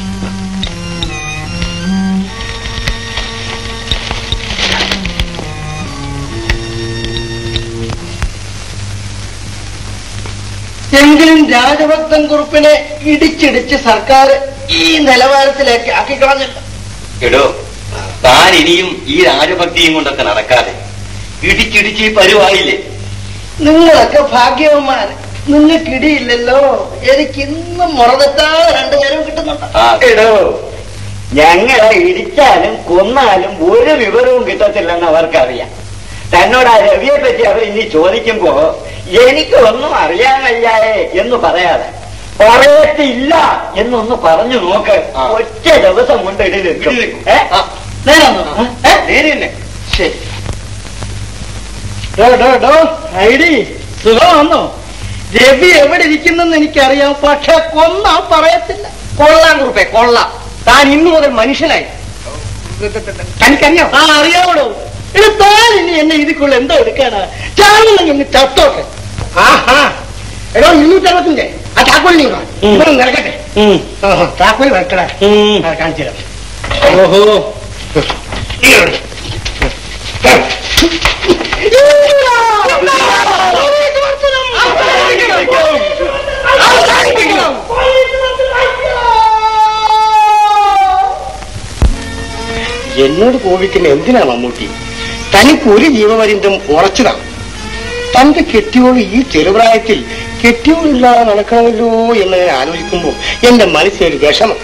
എങ്കിലും രാജഭക്തൻ കുറുപ്പിനെ ഇടിച്ചിടിച്ച് സർക്കാർ ഈ നിലവാരത്തിലേക്ക് ആക്കിക്കളഞ്ഞില്ല. എടോ, താൻ ഇനിയും ഈ രാജഭക്തിയും കൊണ്ടൊക്കെ നടക്കാതെ ഇടിച്ചിടിച്ച് പരുവായില്ലേ? നിങ്ങളൊക്കെ ഭാഗ്യവന്മാര്. നിങ്ങൾക്ക് ഇടിയില്ലല്ലോ. എനിക്ക് ഇന്നും മുറതെറ്റാതെ രണ്ടു നേരം കിട്ടുന്നുണ്ട്. എടോ, ഞങ്ങളെ ഇടിച്ചാലും കൊന്നാലും ഒരു വിവരവും കിട്ടത്തില്ലെന്ന് അവർക്കറിയാം. തന്നോട് ആ രവിയെ പറ്റി അവർ ഇനി ചോദിക്കുമ്പോ എനിക്കൊന്നും അറിയാൻ വയ്യായേ എന്ന് പറയാതെ പറയത്തില്ല എന്നൊന്ന് പറഞ്ഞു നോക്ക്. ഒറ്റ ദിവസം കൊണ്ട് ഇടി നിൽക്കും. ശരി. ഐഡി സുഖമാണോ? രവി എവിടെ ഇരിക്കുന്നെന്ന് എനിക്കറിയാം, പക്ഷെ കൊന്നാ പറയത്തില്ല. കൊള്ളാം കുറുപ്പേ, കൊള്ളാം. താൻ ഇന്നു മുതൽ മനുഷ്യനായി. തനിക്കറിയാം? ആ അറിയാവണോ? ഇത് താൻ ഇനി എന്നെ ഇതിക്കുള്ള എന്തോ എടുക്കാനാ? ചാണെന്നെങ്കിൽ ഒന്ന് ചത്തോട്ടെ. ആഹാ, എടോ ഇരുന്നൂറ്റി അറുപത്തിന്റെ ആ താക്കോൽ നീങ്ങാ ഇവിടെ നിറക്കട്ടെ. താക്കോൽ വെക്കട കാണിച്ചു തരാം. ഓഹോ, എന്നോട് കോപിക്കുന്ന എന്തിനാ മമ്മൂട്ടി? തനിക്ക് ഒരു ജീവപര്യന്തം ഉറച്ചതാണ്. തന്റെ കെട്ടിയോള് ഈ ചെറുപ്രായത്തിൽ കെട്ടിയോളില്ലാതെ നടക്കണമല്ലോ എന്ന് ഞാൻ ആലോചിക്കുമ്പോൾ എന്റെ മനസ്സിനൊരു വിഷമം.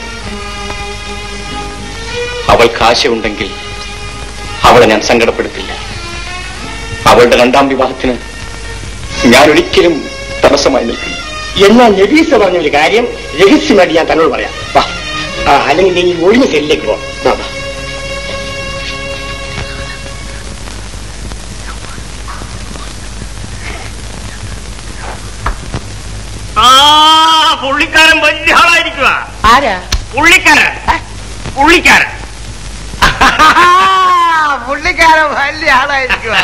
അവൾക്ക് ആശയുണ്ടെങ്കിൽ അവളെ ഞാൻ സങ്കടപ്പെടുത്തില്ല. അവളുടെ രണ്ടാം വിവാഹത്തിന് ഞാൻ ഒരിക്കലും തടസ്സമായി നിൽക്കില്ല. എന്നാൽ നബീസ പറഞ്ഞൊരു കാര്യം രഹസ്യമായിട്ട് ഞാൻ തന്നോട് പറയാം. വാ, അല്ലെങ്കിൽ നീ ഒഴിഞ്ഞ സെല്ലിലേക്ക് പോ. ആ പുള്ളിക്കാരൻ വലിയ ആളായിരിക്കുക. ആരാ? പുള്ളിക്കാരൻ പുള്ളിക്കാരൻ പുള്ളിക്കാരൻ വലിയ ആളായിരിക്കുക.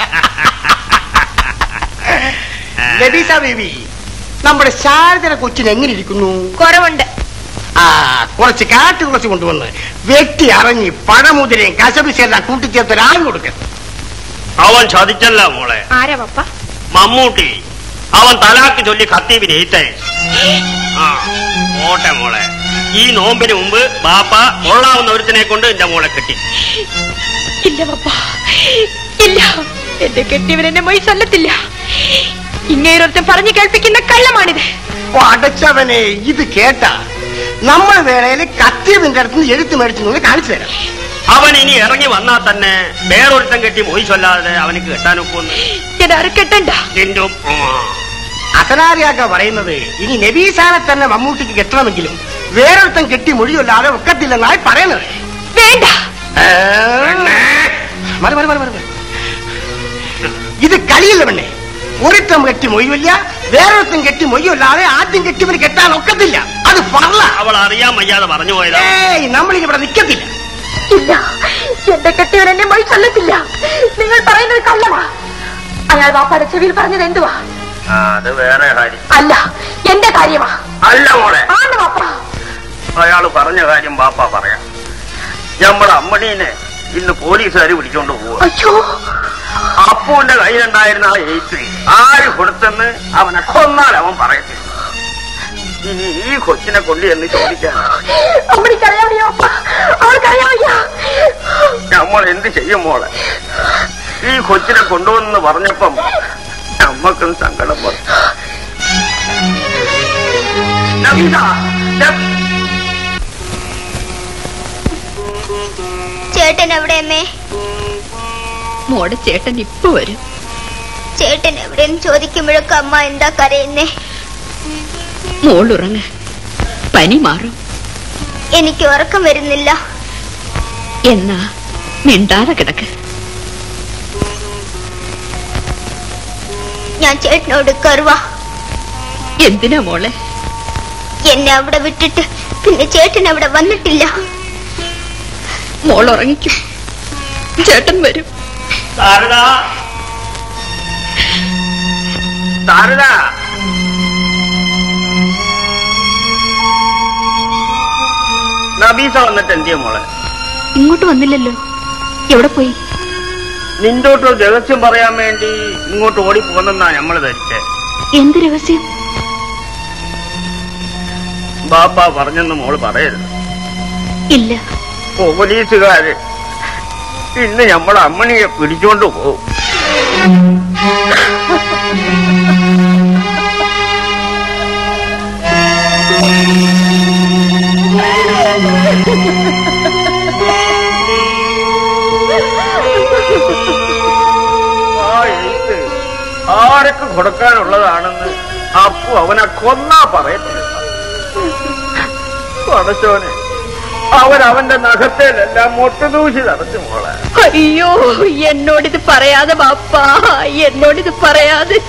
ലബീസ ബേബി, നമ്മുടെ ശാരദ കൊച്ചിന് എങ്ങനെ ഇരിക്കുന്നു? കുറവുണ്ട്. ആ കുറച്ച് കാറ്റ് കുറച്ച് കൊണ്ടുവന്ന് വെട്ടി അറിഞ്ഞ് പഴമുതിരയും കശപിശെല്ലാം കൂട്ടിച്ചേർത്ത് ഒരാൾ കൊടുക്കണം. അവൻ ചതിച്ചല്ല മോളെ. ആരാ പപ്പ? മമ്മൂട്ടി. അവൻ തലാക്ക് ചൊല്ലി ഖത്തീബിന് ഏറ്റേ. ആ ഓട്ടെ മോളെ. ഈ നോമ്പിന് മുമ്പ് ബാപ്പ കൊള്ളാവുന്ന ഒരുത്തിനെ കൊണ്ട് എന്റെ മോളെ കെട്ടി. ഇല്ല പപ്പ, ഇല്ല. എന്റെ കെട്ടിയവരെന്നെ മൊഴി ചൊല്ലത്തില്ല. ഇങ്ങേരൊരുത്തൻ പറഞ്ഞു കേൾപ്പിക്കുന്ന കള്ളമാണിത്. അടച്ചവനെ, ഇത് കേട്ട നമ്മൾ വേണേല് കത്തീബിന്റെ അടുത്ത് എഴുത്ത് മേടിച്ചു കാണിച്ചു തരാം. അവൻ ഇനി ഇറങ്ങി വന്നാൽ തന്നെ വേറൊരുത്തൻ കെട്ടി മൊഴി ചൊല്ലാതെ അവനക്ക് കെട്ടാനൊക്കൊന്ന് കെട്ടണ്ട. അസനാരിയാക്ക പറയുന്നത് ഇനി നബീസാനെ തന്നെ മമ്മൂട്ടിക്ക് കെട്ടണമെങ്കിലും വേറൊരുത്തൻ കെട്ടി മൊഴി ചൊല്ലാതെ ഒക്കത്തില്ലെന്നായി പറയുന്നത്. വേണ്ട. മറി മറി മറി മറി ഇത് കളിയില്ല പെണ്ണെ. ഒരുത്തം കെട്ടി മൊയ്യില്ല, വേറൊരുത്തം കെട്ടി മൊയ്യല്ലാതെ ആദ്യം കെട്ടിവന് കെട്ടാൻ ഒക്കത്തില്ല. അത് പറല. അവൾ അറിയാൻ വയ്യാതെ പറഞ്ഞു പോയതാ. ഏയ്, നമ്മളിനി ഇവിടെ നിൽക്കത്തില്ല. ഇല്ല, എന്റെ കെട്ടിയവരെന്നെ മൊഴി ചൊല്ലത്തില്ല. നിങ്ങൾ പറയുന്നത് കള്ളമാ. അയാൾ വാപ്പാടെ ചെവിയിൽ പറഞ്ഞത് എന്തുവാ? അത് വേറെ കാര്യം. അല്ല, എന്റെ കാര്യമാ. അല്ല മോളെ, ആണ് വാപ്പ. അയാള് പറഞ്ഞ കാര്യം ബാപ്പ പറയാം. നമ്മുടെ അമ്മണീനെ ഇന്ന് പോലീസുകാർ പിടിച്ചോണ്ട് പോവുക. അയ്യോ, അപ്പുവിന്റെ കയ്യിലുണ്ടായിരുന്ന ആ എയ്ത്ത് ആര് കൊടുത്തെന്ന് അവനെ കൊന്നാൽ അവൻ പറയത്തില്ല. ഇനി ഈ കൊച്ചിനെ കൊണ്ട് എന്ന് ചോദിക്കാൻ നമ്മൾ എന്ത് ചെയ്യും മോളെ? ഈ കൊച്ചിനെ കൊണ്ടുവന്ന് പറഞ്ഞപ്പം നമ്മക്കും സങ്കടം വന്നു. ചേട്ടൻ എവിടെയമ്മേ? മോടെ ചേട്ടൻ ഇപ്പൊ വരും. ചേട്ടൻ എവിടെയെന്ന് ചോദിക്കുമ്പോഴൊക്കെ അമ്മ എന്താ കരയുന്നേ? മോളുറങ്ങ, പനി മാറും. എനിക്ക് ഉറക്കം വരുന്നില്ല. എന്നാ മിണ്ടാതെ കിടക്ക്. ഞാൻ ചേട്ടനോട് കറുവാ. എന്തിനാ മോളെ? എന്നെ അവിടെ വിട്ടിട്ട് പിന്നെ ചേട്ടൻ അവിടെ വന്നിട്ടില്ല. മോൾ ഉറങ്ങിക്കും, ചേട്ടൻ വരും. താരദാ, താരദാ, നബീസ വന്നിട്ട് എന്തിയ മോളെ? ഇങ്ങോട്ട് വന്നില്ലല്ലോ. എവിടെ പോയി? നിന്തോട്ട് രഹസ്യം പറയാൻ വേണ്ടി ഇങ്ങോട്ട് ഓടിപ്പോന്നെന്നാ ഞമ്മള് ധരിച്ചേ. എന്ത് രഹസ്യം? ബാപ്പ പറഞ്ഞെന്ന് മോള് പറയരുത്. ഇല്ല. പോലീസുകാര് ഇന്ന് നമ്മളെ അമ്മണിയെ പിടിച്ചോണ്ട് പോകും. ആ എഴുത്ത് ആരൊക്കെ കൊടുക്കാനുള്ളതാണെന്ന് അപ്പു അവനെ കൊന്നാ പറയത്തില്ല. പടച്ചോനെ, അവരവന്റെ നഖത്തേലെല്ലാം മൊട്ടുദൂശി തടച്ചു മോളെ. അയ്യോ, എന്നോടിത് പറയാതെ ബാപ്പ, എന്നോടിത് പറയാതെ.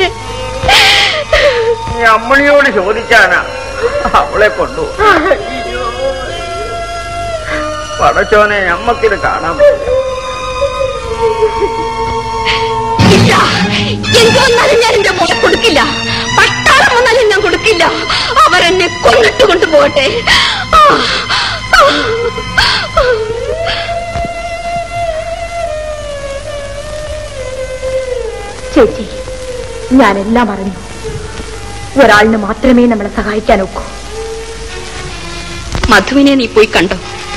നീ അമ്മണിയോട് ചോദിക്കാനാ അവളെ കൊണ്ടുപോകും. പടച്ചോനെ, നമ്മക്കിത് കാണാൻ പറ്റില്ല. എന്തോ വന്നാലും ഞാൻ എന്റെ മോളെ കൊടുക്കില്ല. പട്ടാളം വന്നാലും ഞാൻ കൊടുക്കില്ല. അവരെന്നെ കൊന്നിട്ട് കൊണ്ടുപോകട്ടെ. ചേച്ചി, ഞാനെല്ലാം അറിഞ്ഞു. ഒരാളിന് മാത്രമേ നമ്മളെ സഹായിക്കാൻ ഒക്കൂ. മധുവിനെ നീ പോയി കണ്ടോ?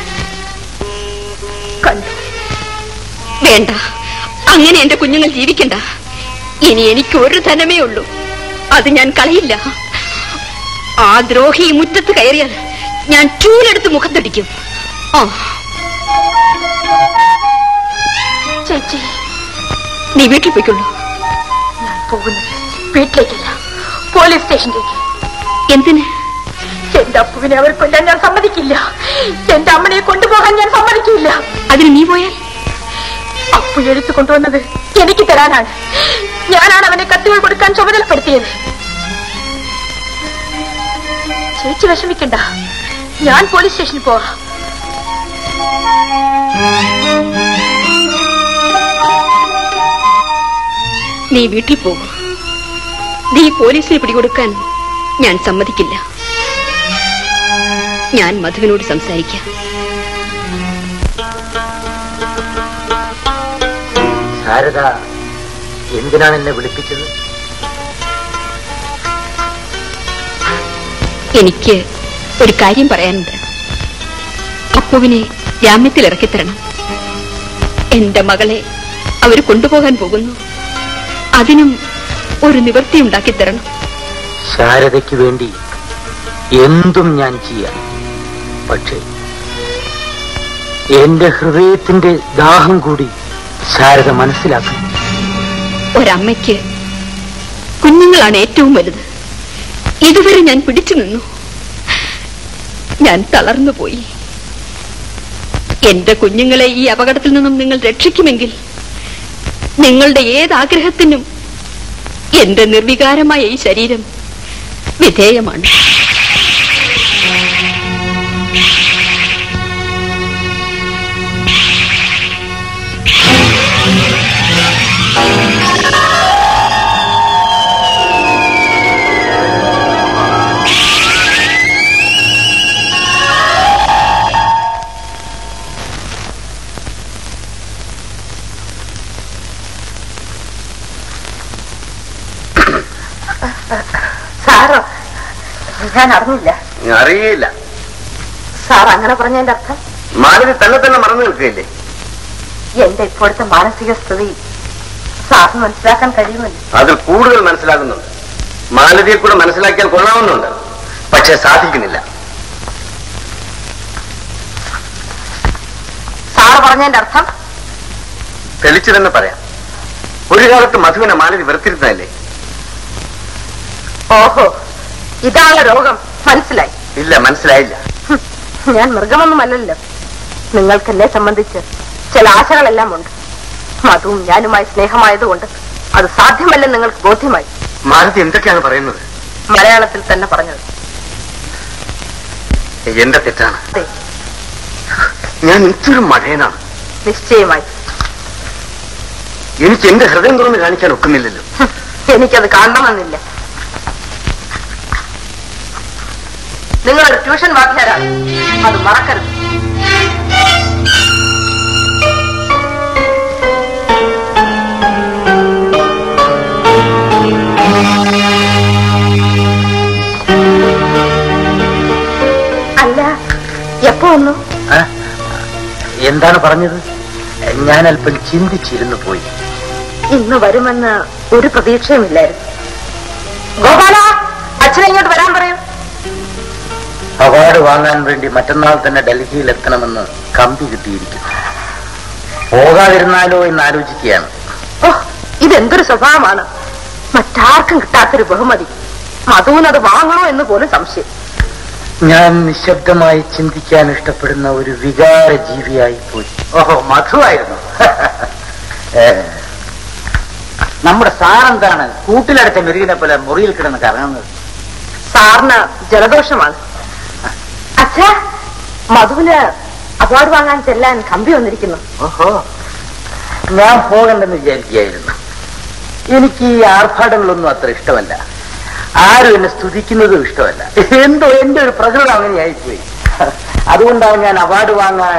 കണ്ടു. വേണ്ട, അങ്ങനെ എന്റെ കുഞ്ഞുങ്ങൾ ജീവിക്കണ്ട. ഇനി എനിക്ക് ഒരു ധനമേ ഉള്ളൂ, അത് ഞാൻ കളയില്ല. ആ ദ്രോഹി മുറ്റത്ത് കയറിയാൽ ഞാൻ ചൂലെടുത്ത് മുഖത്തടിക്കും. ആ ചേച്ചി, നീ വീട്ടിൽ പോയിക്കൊള്ളൂ. ഞാൻ പോകുന്നത് വീട്ടിലേക്കല്ല, പോലീസ് സ്റ്റേഷനിലേക്ക്. എന്തിന്? എന്റെ അപ്പുവിനെ അവർ കൊല്ലാൻ ഞാൻ സമ്മതിക്കില്ല. എന്റെ അമ്മനെ കൊണ്ടുപോകാൻ ഞാൻ സമ്മതിക്കില്ല. അതിന് നീ പോയാൽ? അപ്പു എഴുത്ത് കൊണ്ടുവന്നത് എനിക്ക് തരാനാണ്. ഞാനാണ് അവനെ കത്തുകൾ കൊടുക്കാൻ ചുമതലപ്പെടുത്തിയത്. ചേച്ചി വിഷമിക്കണ്ട, ഞാൻ പോലീസ് സ്റ്റേഷനിൽ പോവാ. നീ വീട്ടിൽ പോകും. നീ പോലീസിനെ പിടികൊടുക്കാൻ ഞാൻ സമ്മതിക്കില്ല. ഞാൻ മധുവിനോട് സംസാരിക്കാം. ശാരദ എന്തിനാണ് എന്നെ വിളിപ്പിച്ചത്? എനിക്ക് ഒരു കാര്യം പറയാനുണ്ട്. അപ്പുവിനെ ജാമ്യത്തിൽ ഇറക്കിത്തരണം. എന്റെ മകളെ അവർ കൊണ്ടുപോകാൻ പോകുന്നു. അതിനും ഒരു നിവൃത്തി ഉണ്ടാക്കിത്തരണം. ശാരദയ്ക്ക് വേണ്ടി എന്തും ഞാൻ ചെയ്യാം. പക്ഷേ എന്റെ ഹൃദയത്തിന്റെ ദാഹം കൂടി ശാരദ മനസ്സിലാക്കും. ഒരമ്മയ്ക്ക് കുഞ്ഞുങ്ങളാണ് ഏറ്റവും വലുത്. ഇതുവരെ ഞാൻ പിടിച്ചു നിന്നു. ഞാൻ തളർന്നുപോയി. എന്റെ കുഞ്ഞുങ്ങളെ ഈ അപകടത്തിൽ നിന്നും നിങ്ങൾ രക്ഷിക്കുമെങ്കിൽ നിങ്ങളുടെ ഏതാഗ്രഹത്തിനും എന്റെ നിർവികാരമായ ഈ ശരീരം വിധേയമാണ്. സാറോ? ഞാൻ അറിഞ്ഞില്ല. അറിയില്ല. സാർ അങ്ങനെ പറഞ്ഞതിന്റെ അർത്ഥം? മാലതി തന്നെ തന്നെ മറന്നു നിൽക്കുകയില്ലേ? എന്റെ ഇപ്പോഴത്തെ മാനസിക സ്ഥിതി സാറിന് മനസ്സിലാക്കാൻ കഴിയുമല്ലോ. അതിൽ കൂടുതൽ മനസ്സിലാക്കുന്നുണ്ട്. മാലതിയെ കൂടെ മനസ്സിലാക്കിയാൽ കൊള്ളാവുന്നുണ്ട്. പക്ഷെ സാധിക്കുന്നില്ല. സാർ പറഞ്ഞതിന്റെ അർത്ഥം? തെളിച്ചു തന്നെ പറയാം. ഒരു കാലത്ത് മധുവിനെ മാലതി വെറുത്തിരുന്നതല്ലേ? ഓഹോ, ഇതാണ് രോഗം. മനസ്സിലായി? ഇല്ല, മനസ്സിലായില്ല. ഞാൻ മൃഗമൊന്നുമല്ലല്ലോ. നിങ്ങൾക്ക് എന്നെ സംബന്ധിച്ച് ചില ആശകളെല്ലാം ഉണ്ട്. മധുവും ഞാനുമായി സ്നേഹമായതുകൊണ്ട് അത് സാധ്യമല്ലെന്ന് നിങ്ങൾക്ക് ബോധ്യമായി. മാലതി എന്തൊക്കെയാണ് പറയുന്നത്? മലയാളത്തിൽ തന്നെ പറഞ്ഞത്. എന്റെ തെറ്റാണ്. അതെ, ഞാൻ ഇത്രയും മഴയനാണ്. നിശ്ചയമായി. എനിക്ക് എന്റെ ഹൃദയം തുറന്ന് കാണിക്കാൻ ഒക്കുന്നില്ലല്ലോ. എനിക്കത് കാണണമെന്നില്ല. നിങ്ങളൊരു ട്യൂഷൻ വാദ്യാരാണ്, അത് മറക്കരുത്. അല്ല, എപ്പോ വന്നു? എന്താണ് പറഞ്ഞത്? ഞാൻ അല്പം ചിന്തിച്ചിരുന്നു പോയി. ഇന്ന് വരുമെന്ന് ഒരു പ്രതീക്ഷയുമില്ലായിരുന്നു. ഗോപാല, അച്ഛനെ ഇങ്ങോട്ട് വരാൻ പറയൂ. അവാർഡ് വാങ്ങാൻ വേണ്ടി മറ്റന്നാൾ തന്നെ ഡൽഹിയിൽ എത്തണമെന്ന് കമ്പി കിട്ടിയിരിക്കുന്നു. പോകാതിരുന്നാലോ എന്ന് ആലോചിക്കുകയാണ്. ഓ, ഇതെന്തൊരു സ്വഭാവമാണ്! മറ്റാർക്കും കിട്ടാത്തൊരു ബഹുമതി. മധുവിനത് വാങ്ങണോ എന്ന് പോലും സംശയം. ഞാൻ നിശബ്ദമായി ചിന്തിക്കാൻ ഇഷ്ടപ്പെടുന്ന ഒരു വികാര ജീവിയായി പോയി. ഓഹോ, മധുവായിരുന്നു. നമ്മുടെ സാറെന്താണ് കൂട്ടിലടച്ച മെരുകിനെ പോലെ മുറിയിൽ കിടന്ന് കറങ്ങുന്നത്? സാറിന് ജലദോഷമാണ്. അച്ഛാ, മധുവിന് അവാർഡ് വാങ്ങാൻ ചെല്ലാൻ കമ്പി വന്നിരിക്കുന്നു. ഓഹോ, ഞാൻ പോകണ്ടെന്ന് വിചാരിക്കുകയായിരുന്നു. എനിക്ക് ഈ ആർഭാടങ്ങളൊന്നും അത്ര ഇഷ്ടമല്ല. ആരും എന്നെ സ്തുതിക്കുന്നതും ഇഷ്ടമല്ല. എന്തോ എന്റെ ഒരു പ്രകൃതം അങ്ങനെയായിപ്പോയി. അതുകൊണ്ടാണ് ഞാൻ അവാർഡ് വാങ്ങാൻ.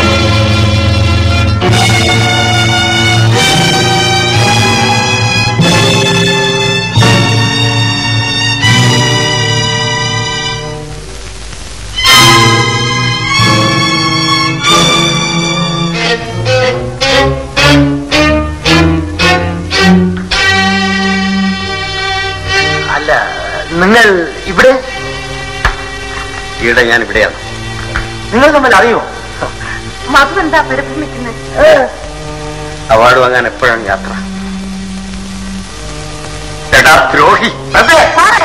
നിങ്ങൾ ഇവിടെ? ഇവിടെ ഞാൻ ഇവിടെയാണ്. നിങ്ങൾ തമ്മിൽ അറിയോ? മധു എന്താ പരിഭ്രമിക്കുന്നത്? അവാർഡ് വാങ്ങാൻ എപ്പോഴാണ് യാത്ര? എടാ ദ്രോഹി! അതെ,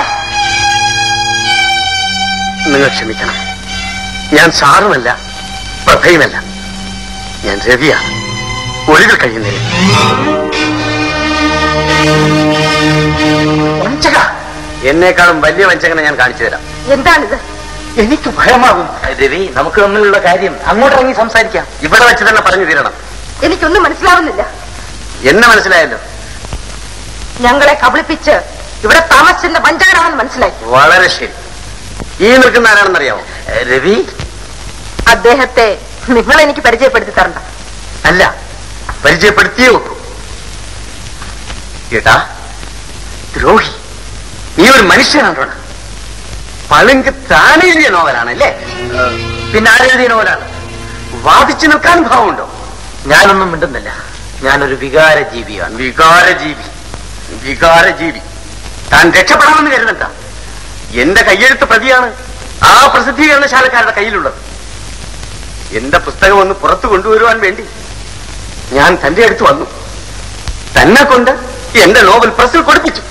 നിങ്ങൾ ക്ഷമിക്കണം. ഞാൻ സാറുമല്ല, പ്രഭയുമല്ല. ഞാൻ രവിയാണ്, ഒളിവിൽ കഴിയുന്നേ. വഞ്ചക! എന്നേക്കാളും വലിയ വഞ്ചകനെ ഞാൻ കാണിച്ചു തരാം. എന്താണിത്? എനിക്ക് ഭയമാകും. രവി, നമുക്ക് തമ്മിലുള്ള കാര്യം അങ്ങോട്ടിറങ്ങി സംസാരിക്കാം. ഇവിടെ വെച്ച് തന്നെ പറഞ്ഞു തീരണം. എനിക്കൊന്നും മനസ്സിലാവുന്നില്ല. എന്നെ മനസ്സിലായല്ലോ. ഞങ്ങളെ കബളിപ്പിച്ച് ഇവിടെ താമസിച്ചിരുന്ന വഞ്ചകനാണെന്ന് മനസ്സിലായി. വളരെ ശരി. ഈ നിൽക്കുന്ന ആരാണെന്നറിയാമോ? രവി. അദ്ദേഹത്തെ നിങ്ങൾ എനിക്ക് പരിചയപ്പെടുത്തി തരണ്ട. അല്ല, പരിചയപ്പെടുത്തിയേ ഒക്കൂ. ഏട്ടാ, ദ്രോഹി, നീ ഒരു മനുഷ്യനാണോ? പളുങ്ക് താനെഴുതിയ നോവലാണല്ലേ? പിന്നെ ആരെഴുതിയ നോവലാണ്? വാദിച്ചു നിൽക്കാൻ ഭാവമുണ്ടോ? ഞാനൊന്നും മിണ്ടുന്നില്ല. ഞാനൊരു വികാരജീവിയാണ്. വികാരജീവി, വികാരജീവി. താൻ രക്ഷപ്പെടാമെന്ന് കരുതണ്ട. എന്റെ കയ്യെഴുത്ത് പ്രതിയാണ് ആ പ്രസിദ്ധീകരണശാലക്കാരുടെ കയ്യിലുള്ളത്. എന്റെ പുസ്തകം ഒന്ന് പുറത്തു കൊണ്ടുവരുവാൻ വേണ്ടി ഞാൻ തന്റെ അടുത്ത് വന്നു. തന്നെ കൊണ്ട് എന്റെ നോവൽ പ്രസിൽ കൊടുപ്പിച്ചു.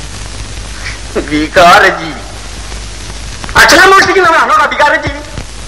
വികാരജീവി, അക്ഷരം മോഷ്ടിക്കുന്നവനാണോ വികാരജീവി?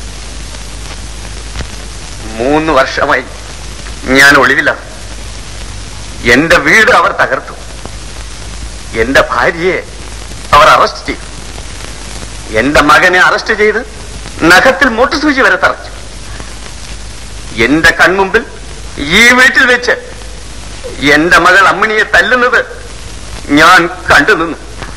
മൂന്ന് വർഷമായി ഞാൻ ഒളിവിലാണ്. എന്റെ വീട് അവർ തകർത്തു. എന്റെ ഭാര്യയെ അവർ അറസ്റ്റ് ചെയ്തു. എന്റെ മകനെ അറസ്റ്റ് ചെയ്ത് നഖത്തിൽ മുട്ടുസൂചി വരെ തറച്ചു. എന്റെ കൺമുമ്പിൽ ഈ വീട്ടിൽ വെച്ച് എന്റെ മകൾ അമ്മിണിയെ തല്ലുന്നത് ഞാൻ കണ്ടു നിന്നു.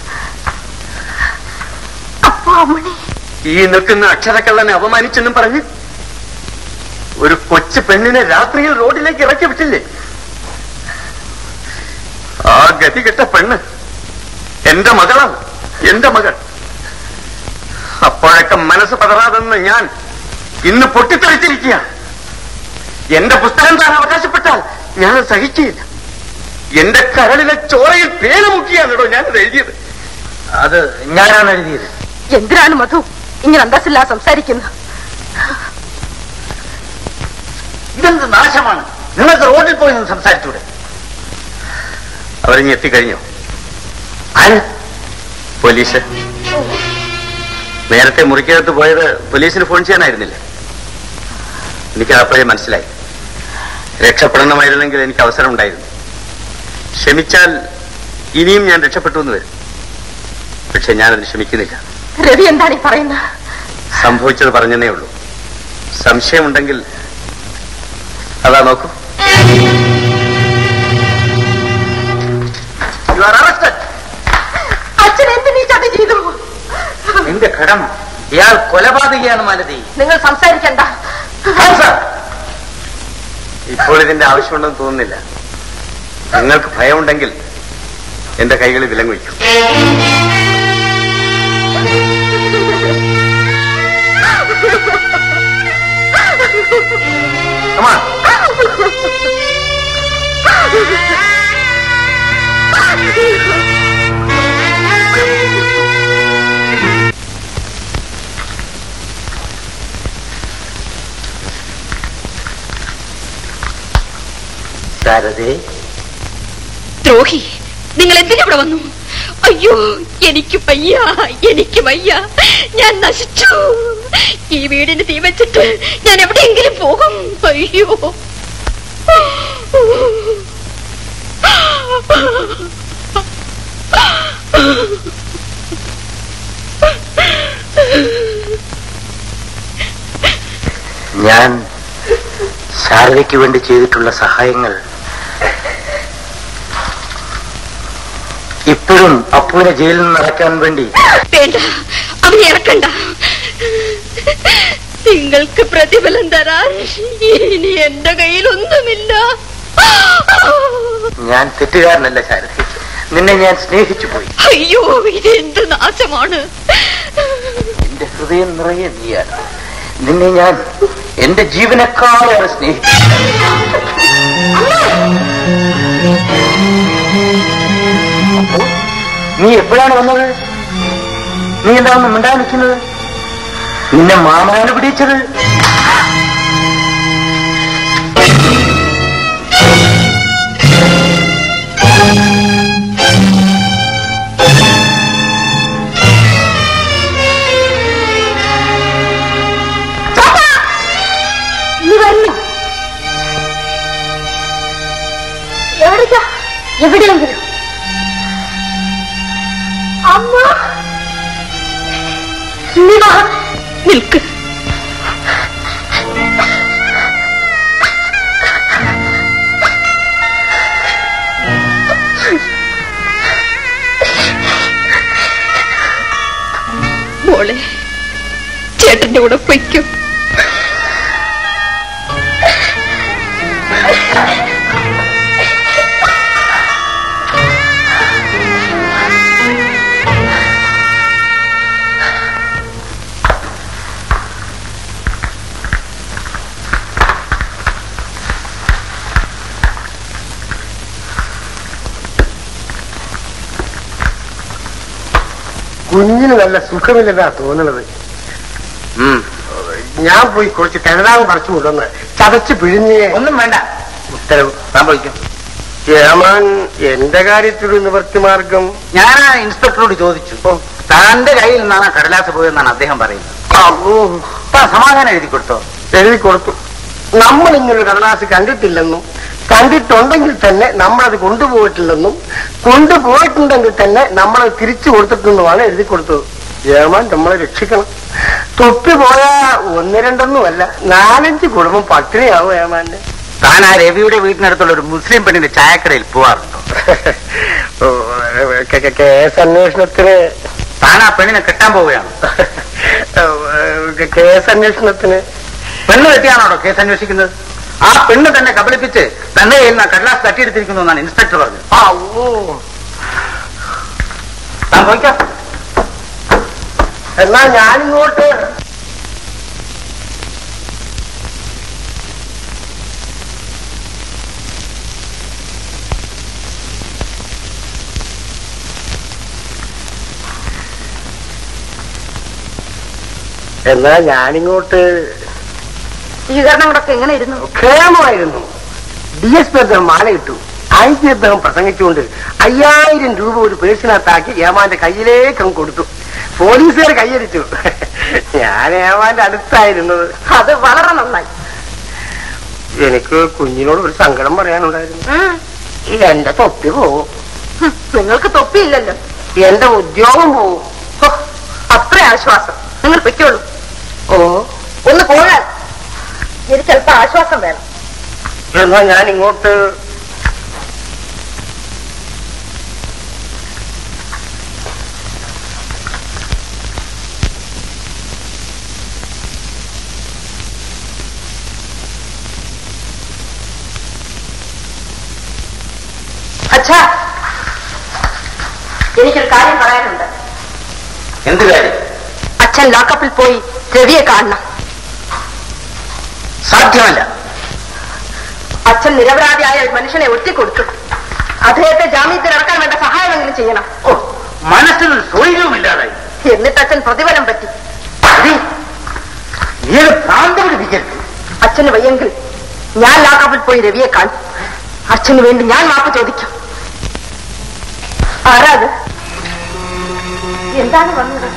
ഈ നിൽക്കുന്ന അക്ഷരക്കള്ളനെ അപമാനിച്ചെന്നും പറഞ്ഞ് ഒരു കൊച്ചു പെണ്ണിനെ രാത്രിയിൽ റോഡിലേക്ക് ഇറക്കി വിട്ടില്ലേ? ആ ഗതികെട്ട പെണ്ണ് എന്റെ മകളാണ്, എന്റെ മകൾ. അപ്പോഴൊക്കെ മനസ്സ് പതറാതെന്ന് ഞാൻ ഇന്ന് പൊട്ടിത്തെറിച്ചിരിക്കുകയാണ്. എന്റെ പുസ്തകം താൻ അവകാശപ്പെട്ടാൽ ഞാൻ സഹിക്കുകയില്ല. എന്റെ കരളിലെ ചോരയിൽ പേന മുക്കിയാണോ ഞാനത് എഴുതിയത്? അത് ഞാനാണ് എഴുതിയത്. എന്തിനാണ് മധു ഇങ്ങനെ അന്തസ്സില്ലാ സംസാരിക്കുന്നത്? ഇതെന്ത് നാശമാണ്! നിങ്ങൾക്ക് റോഡിൽ പോയി നിന്ന് സംസാരിച്ചൂടെ? അവരിഞ്ഞ് എത്തിക്കഴിഞ്ഞോ? ആര്? പോലീസ്. നേരത്തെ മുറിക്കകത്ത് പോയത് പോലീസിന് ഫോൺ ചെയ്യാനായിരുന്നില്ലേ? എനിക്ക് അപ്പോഴേ മനസ്സിലായി. രക്ഷപ്പെടണമായിരുന്നെങ്കിൽ എനിക്ക് അവസരം ഉണ്ടായിരുന്നു. ക്ഷമിച്ചാൽ ഇനിയും ഞാൻ രക്ഷപ്പെട്ടു എന്ന് വരും. പക്ഷെ ഞാനതിന് ക്ഷമിക്കുന്നില്ല. രവി എന്താണ് ഈ പറയുന്നത്? സംഭവിച്ചത് പറഞ്ഞതേ ഉള്ളൂ. സംശയമുണ്ടെങ്കിൽ അതാ നോക്കൂ. അച്ഛൻ എന്തിനീ ചതി ചെയ്തു? നിന്റെ കടമ. ഇയാൾ കൊലപാതകയാണ് മാലതി. നിങ്ങൾ സംസാരിക്കണ്ട. ഇപ്പോൾ ഇതിന്റെ ആവശ്യമുണ്ടെന്ന് തോന്നുന്നില്ല. നിങ്ങൾക്ക് ഭയമുണ്ടെങ്കിൽ എന്റെ കൈകളിൽ വിലങ്ങ് വയ്ക്കും. ശാരദേ, ദ്രോഹി, നിങ്ങൾ എന്തിനവിടെ വന്നു? അയ്യോ, എനിക്ക് വയ്യ, എനിക്ക് വയ്യ. ഞാൻ നശിച്ചു. ഈ വീടിന് തീ വെച്ചിട്ട് ഞാൻ എവിടെയെങ്കിലും പോകും. അയ്യോ, ഞാൻ ശാരദയ്ക്ക് വേണ്ടി ചെയ്തിട്ടുള്ള സഹായങ്ങൾ ഇപ്പോഴും അപ്പുവിനെ ജയിലിൽ നിന്ന് ഇറക്കാൻ വേണ്ടി. വേണ്ട, അവനെ ഇറക്കണ്ട. നിങ്ങൾക്ക് പ്രതിഫലം തരാൻ ഇനി എന്റെ കയ്യിലൊന്നുമില്ല. ഞാൻ തെറ്റുകാരനല്ല ശാരദ, നിന്നെ ഞാൻ സ്നേഹിച്ചു പോയി. അയ്യോ, ഇതെന്ത് നാശമാണ്! എന്റെ ഹൃദയം നിറയെ നീയാണ്. നിന്നെ ഞാൻ എന്റെ ജീവനേക്കാളേറെ സ്നേഹിച്ചു. നീ എപ്പോഴാണ് വന്നത്? നീ എന്താണെന്ന് മിണ്ടാൻ നിൽക്കുന്നത്? നിന്നെ മാമനാണ് പിടിച്ചത്. എവിടെയെങ്കിലും അമ്മ നിൽക്ക്. മോളെ, ചേട്ടന്റെ കൂടെ പൊയ്ക്കും. കുഞ്ഞിന് നല്ല സുഖമില്ലെന്നാ തോന്നുന്നത്. ഞാൻ പോയി കുറച്ച് കനടാവ് പറിച്ചു കൊണ്ടുവന്ന് ചതച്ച് പിഴിഞ്ഞ്. ഒന്നും വേണ്ട, ഉത്തരവ് സംഭവിക്കും. ഏമാൻ എന്റെ കാര്യത്തിൽ നിവർത്തി മാർഗം. ഞാൻ ആ ഇൻസ്പെക്ടറോട് ചോദിച്ചു, തന്റെ കയ്യിൽ നിന്നാണ് കടലാസ് പോയെന്നാണ് അദ്ദേഹം പറയുന്നത്. സമാധാനം എഴുതി കൊടുത്തോ? എഴുതി കൊടുത്തു. നമ്മൾ ഇങ്ങനെ കടലാസ് കണ്ടിട്ടില്ലെന്നും കണ്ടിട്ടുണ്ടെങ്കിൽ തന്നെ നമ്മളത് കൊണ്ടുപോയിട്ടില്ലെന്നും കൊണ്ടുപോയിട്ടുണ്ടെങ്കിൽ തന്നെ നമ്മളത് തിരിച്ചു കൊടുത്തിട്ടുണ്ടെന്നുമാണ് എഴുതി കൊടുത്തത്. ഏമാൻ നമ്മളെ രക്ഷിക്കണം. തൊപ്പി പോയാ ഒന്ന് രണ്ടൊന്നുമല്ല, നാലഞ്ച് കുടുംബം പട്ടിണിയാവും ഏമാന്റെ. താൻ ആ രവിയുടെ വീട്ടിനടുത്തുള്ള ഒരു മുസ്ലിം പെണ്ണിന്റെ ചായക്കടയിൽ പോവാറുണ്ടോ? കേസ് അന്വേഷണത്തിന്. താൻ ആ പെണ്ണിനെ കെട്ടാൻ പോവുകയാണ്? കേസ് അന്വേഷണത്തിന്. പെണ്ണ് കെട്ടിയാണോ കേസ് അന്വേഷിക്കുന്നത്? ആ പെണ്ണ് തന്നെ കബളിപ്പിച്ച് തന്നെ കയ്യിൽ നിന്ന് കടലാസ് തട്ടിയെടുത്തിരിക്കുന്നു എന്നാണ് ഇൻസ്പെക്ടർ പറഞ്ഞത്. ആ ഓ താൻ പോയിക്കാം. എന്നാ ഞാനിങ്ങോട്ട്. എന്നാ ഞാനിങ്ങോട്ട്. സ്വീകരണങ്ങളൊക്കെ എങ്ങനെ ഇരുന്നു? ക്ഷേമമായിരുന്നു. ഡി എസ് പി അദ്ദേഹം മാല ഇട്ടു. ഐ ജി അദ്ദേഹം പ്രസംഗിച്ചുകൊണ്ട് അയ്യായിരം രൂപ ഒരു പേഴ്സിനകത്താക്കി ഏമാന്റെ കയ്യിലേക്ക് അങ്ങ് കൊടുത്തു. പോലീസുകാർ കൈയടിച്ചു. ഞാൻ ഏമാന്റെ അടുത്തായിരുന്നത്. അത് വളരെ നന്നായി. എനിക്ക് കുഞ്ഞിനോട് ഒരു സങ്കടം പറയാനുണ്ടായിരുന്നു. എന്റെ തൊപ്പി പോവും. നിങ്ങൾക്ക് തൊപ്പിയില്ലല്ലോ. എന്റെ ഉദ്യോഗം പോവും. അത്ര ആശ്വാസം. നിങ്ങൾ പൊയ്ക്കോളൂ. ഓ ഒന്ന് പോകാൻ എനിക്ക് ചിലപ്പോ ആശ്വാസം വേണം. എന്നാ ഞാൻ ഇങ്ങോട്ട്. അച്ഛാ, എനിക്കൊരു കാര്യം പറയാനുണ്ട്. എന്ത് കാര്യം? അച്ഛൻ ലോക്കപ്പിൽ പോയി രവിയെ കാണണം. സാധ്യമല്ല. അച്ഛൻ നിരപരാധിയായ ഒരു മനുഷ്യനെ ഒറ്റിക്കൊടുത്തു. അദ്ദേഹത്തെ ജാമ്യത്തിൽ ഇറക്കാൻ വേണ്ട സഹായമെങ്കിലും ചെയ്യണം. ഓ, മനസ്സിന് സ്വൈര്യവുമില്ലാതായി. എന്നിട്ട് അച്ഛൻ പ്രതിഫലം പറ്റി. അച്ഛന് വയ്യെങ്കിൽ ഞാൻ ലോക്കപ്പിൽ പോയി രവിയെ കാണും. അച്ഛന് വേണ്ടി ഞാൻ മാപ്പ് ചോദിക്കും. ആരാത്? എന്താണ് വന്നത്?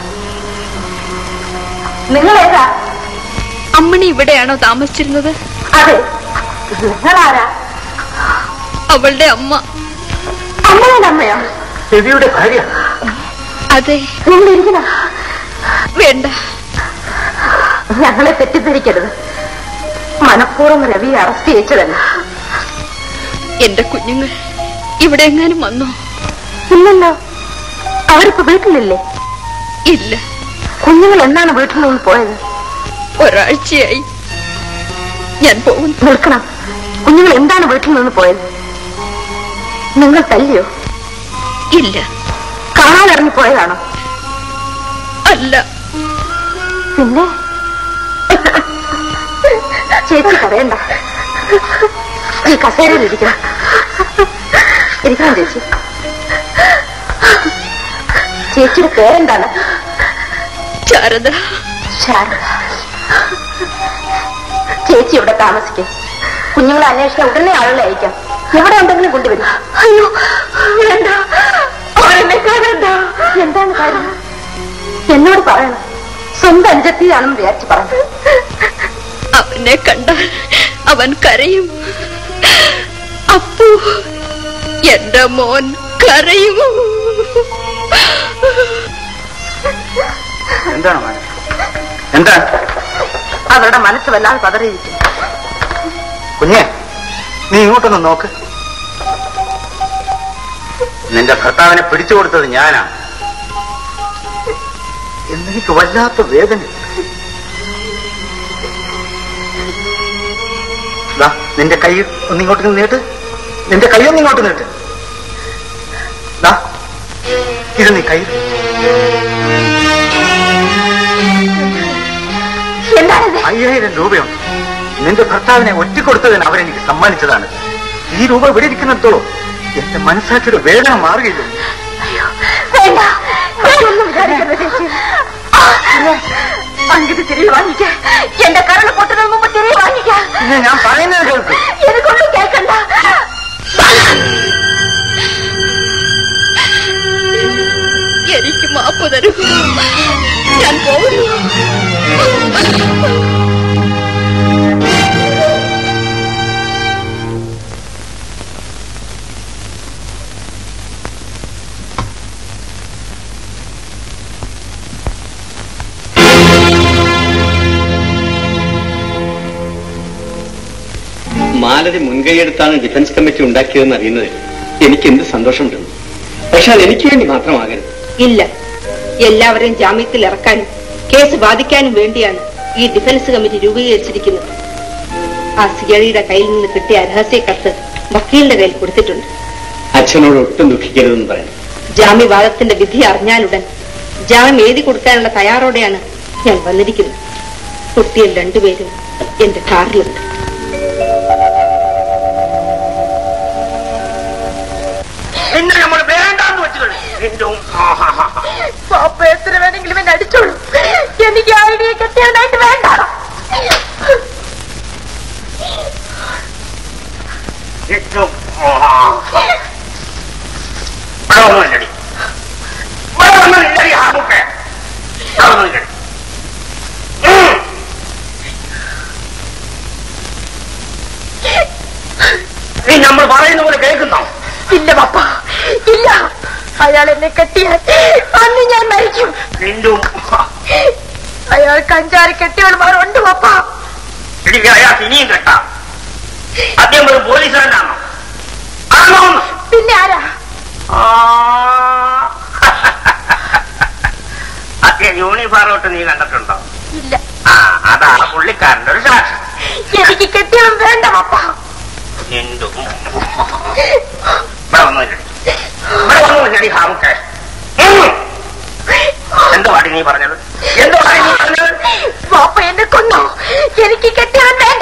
നിങ്ങളേതാ? അമ്മണി ഇവിടെയാണോ താമസിച്ചിരുന്നത്? അതെ. നിങ്ങളാരാ? അവളുടെ അമ്മ. അമ്മയുടെ അമ്മയാ? രവിയുടെ ഭാര്യ? അതെ. നിങ്ങൾ ഇരിക്കണം. വേണ്ട, ഞങ്ങളെ തെറ്റിദ്ധരിക്കരുത്. മനഃപൂർവ്വം രവിയെ അറസ്റ്റ് ചെയ്യിച്ചതല്ല. എന്റെ കുഞ്ഞുങ്ങൾ ഇവിടെ എങ്ങാനും വന്നോ? ഇല്ലല്ലോ. അവരിപ്പോ വീട്ടിലില്ലേ? ഇല്ല. കുഞ്ഞുങ്ങൾ എന്നാണ് വീട്ടിൽ നിന്ന് പോയത്? ഒരാഴ്ചയായി. ഞാൻ പോകുന്നു. നിൽക്കണം. കുഞ്ഞുങ്ങൾ എന്താണ് വീട്ടിൽ നിന്ന് പോയത്? നിങ്ങൾ തല്ലിയോ? ഇല്ല. കാണാതിറങ്ങി പോയതാണോ? അല്ല. പിന്നെ ചേച്ചി പറയണ്ട. ഈ കസേരയിൽ ഇരിക്കണം. ഇരിക്കണം ചേച്ചി. ചേച്ചിയുടെ പേരെന്താണ്? ശാരദ. ശാരദ. ചേച്ചി ഇവിടെ താമസിക്കും. കുഞ്ഞുങ്ങളെ അന്വേഷിക്കാൻ ഉടനെ ആളുകളെ അയക്കാം. എവിടെ ഉണ്ടെങ്കിലും കൊണ്ടുവരും. അയ്യോ വേണ്ട, അവരെന്നെ കാണണ്ട. എന്താണ് കാര്യം? എന്നോട് പറയണം. സ്വന്തം അഞ്ചത്തിയാണെന്ന് വിചാരിച്ചു പറഞ്ഞു. അവനെ കണ്ടാൽ അവൻ കരയും. അപ്പു, എന്റെ മോൻ കരയും. എന്താണ് എന്താ? അവരുടെ മനസ്സ് വല്ലാതെ പതറിയിരിക്കും. കുഞ്ഞെ, നീ ഇങ്ങോട്ടൊന്ന് നോക്ക്. നിന്റെ ഭർത്താവിനെ പിടിച്ചു കൊടുത്തത് ഞാനാണ്. എന്നെനിക്ക് വല്ലാത്ത വേദന. നിന്റെ കൈ ഒന്നിങ്ങോട്ട് നീട്ട്. നിന്റെ കൈ ഒന്നിങ്ങോട്ട് നീട്ട്. ഇത് നീ കൈ. അയ്യായിരം രൂപയുണ്ട്. നിന്റെ ഭർത്താവിനെ ഒറ്റക്കൊടുത്തതിന് അവരെനിക്ക് സമ്മാനിച്ചതാണ്. ഈ രൂപ ഇവിടെ ഇരിക്കുന്നിടത്തോളം എന്റെ മനസ്സാക്ഷിയുടെ വേദന മാറുകയില്ല. അങ്കിത് തിരികെ വാങ്ങിക്കാൻ, എന്റെ കരള് പൊട്ടുന്നതിന് മുമ്പ് തിരികെ വാങ്ങിക്കാൻ. ഞാൻ പറയുന്നത് കേൾക്ക്. എനിക്കൊന്നും കേൾക്കണ്ട. എനിക്ക് മാപ്പ് തരൂ, ഞാൻ പോകുന്നു. മാലതി മുൻകൈയെടുത്താണ് ഡിഫൻസ് കമ്മിറ്റി ഉണ്ടാക്കിയതെന്ന് അറിയുന്നതിൽ എനിക്ക് എന്ത് സന്തോഷമുണ്ടെന്ന്. പക്ഷെ അത് എനിക്ക് വേണ്ടി മാത്രമാകരുത്. ഇല്ല, എല്ലാവരെയും ജാമ്യത്തിൽ ഇറക്കാനും കേസ് ബാധിക്കാനും വേണ്ടിയാണ് ഈ ഡിഫൻസ് കമ്മിറ്റി രൂപീകരിച്ചിരിക്കുന്നത്. ആ സിയറിയുടെ കയ്യിൽ നിന്ന് കിട്ടിയ രഹസ്യ കത്ത് വക്കീലിന്റെ കയ്യിൽ കൊടുത്തിട്ടുണ്ട്. അച്ഛനോട് ഒട്ടും ദുഃഖിക്കരുതെന്ന് പറയാം. ജാമ്യവാദത്തിന്റെ വിധി അറിഞ്ഞാലുടൻ ജാമ്യം എഴുതി കൊടുക്കാനുള്ള തയ്യാറോടെയാണ് ഞാൻ വന്നിരിക്കുന്നത്. കുട്ടികൾ രണ്ടുപേരും എന്റെ കാറിലുണ്ട്. പിന്നെ നമ്മൾ വേണ്ടാന്ന് വെച്ചിട്ടുണ്ട്. എത്ര വേണമെങ്കിലും എന്നെ അടിച്ചോളൂ. എനിക്ക് ഐഡിയ കെട്ടിയാനായിട്ട് വേണ്ട. നീ നമ്മൾ പറയുന്ന പോലെ കേൾക്കുന്നോ? ഇല്ല പപ്പ, ഇല്ല. അയാൾ എന്നെ കെട്ടിയാൽ അന്ന് ഞാൻ മരിക്കും. അയാൾക്ക് അഞ്ചാറ് കെട്ടിയവന്മാരുണ്ട് പപ്പ. അയാൾക്ക് ഇനിയും കെട്ടാം. അദ്ദേഹം ഒരു പോലീസുകാരനാണോ? ആണോ? പിന്നെ ആരാ? അദ്ദേഹം യൂണിഫോം നീ കണ്ടിട്ടുണ്ടോ? ഇല്ല. ആ, അതാണ് പുള്ളിക്കാരന്റെ ഒരു സാക്ഷ്യം. എനിക്ക് കെട്ടിയവൻ വേണ്ട പപ്പ. എന്തോ പാടി നീ പറഞ്ഞത്? എന്തോ പാടി നീ പറഞ്ഞത്? പാപ്പ എന്നെ കൊന്നോ? എനിക്ക് കെട്ടിയവൻ വേണ്ട.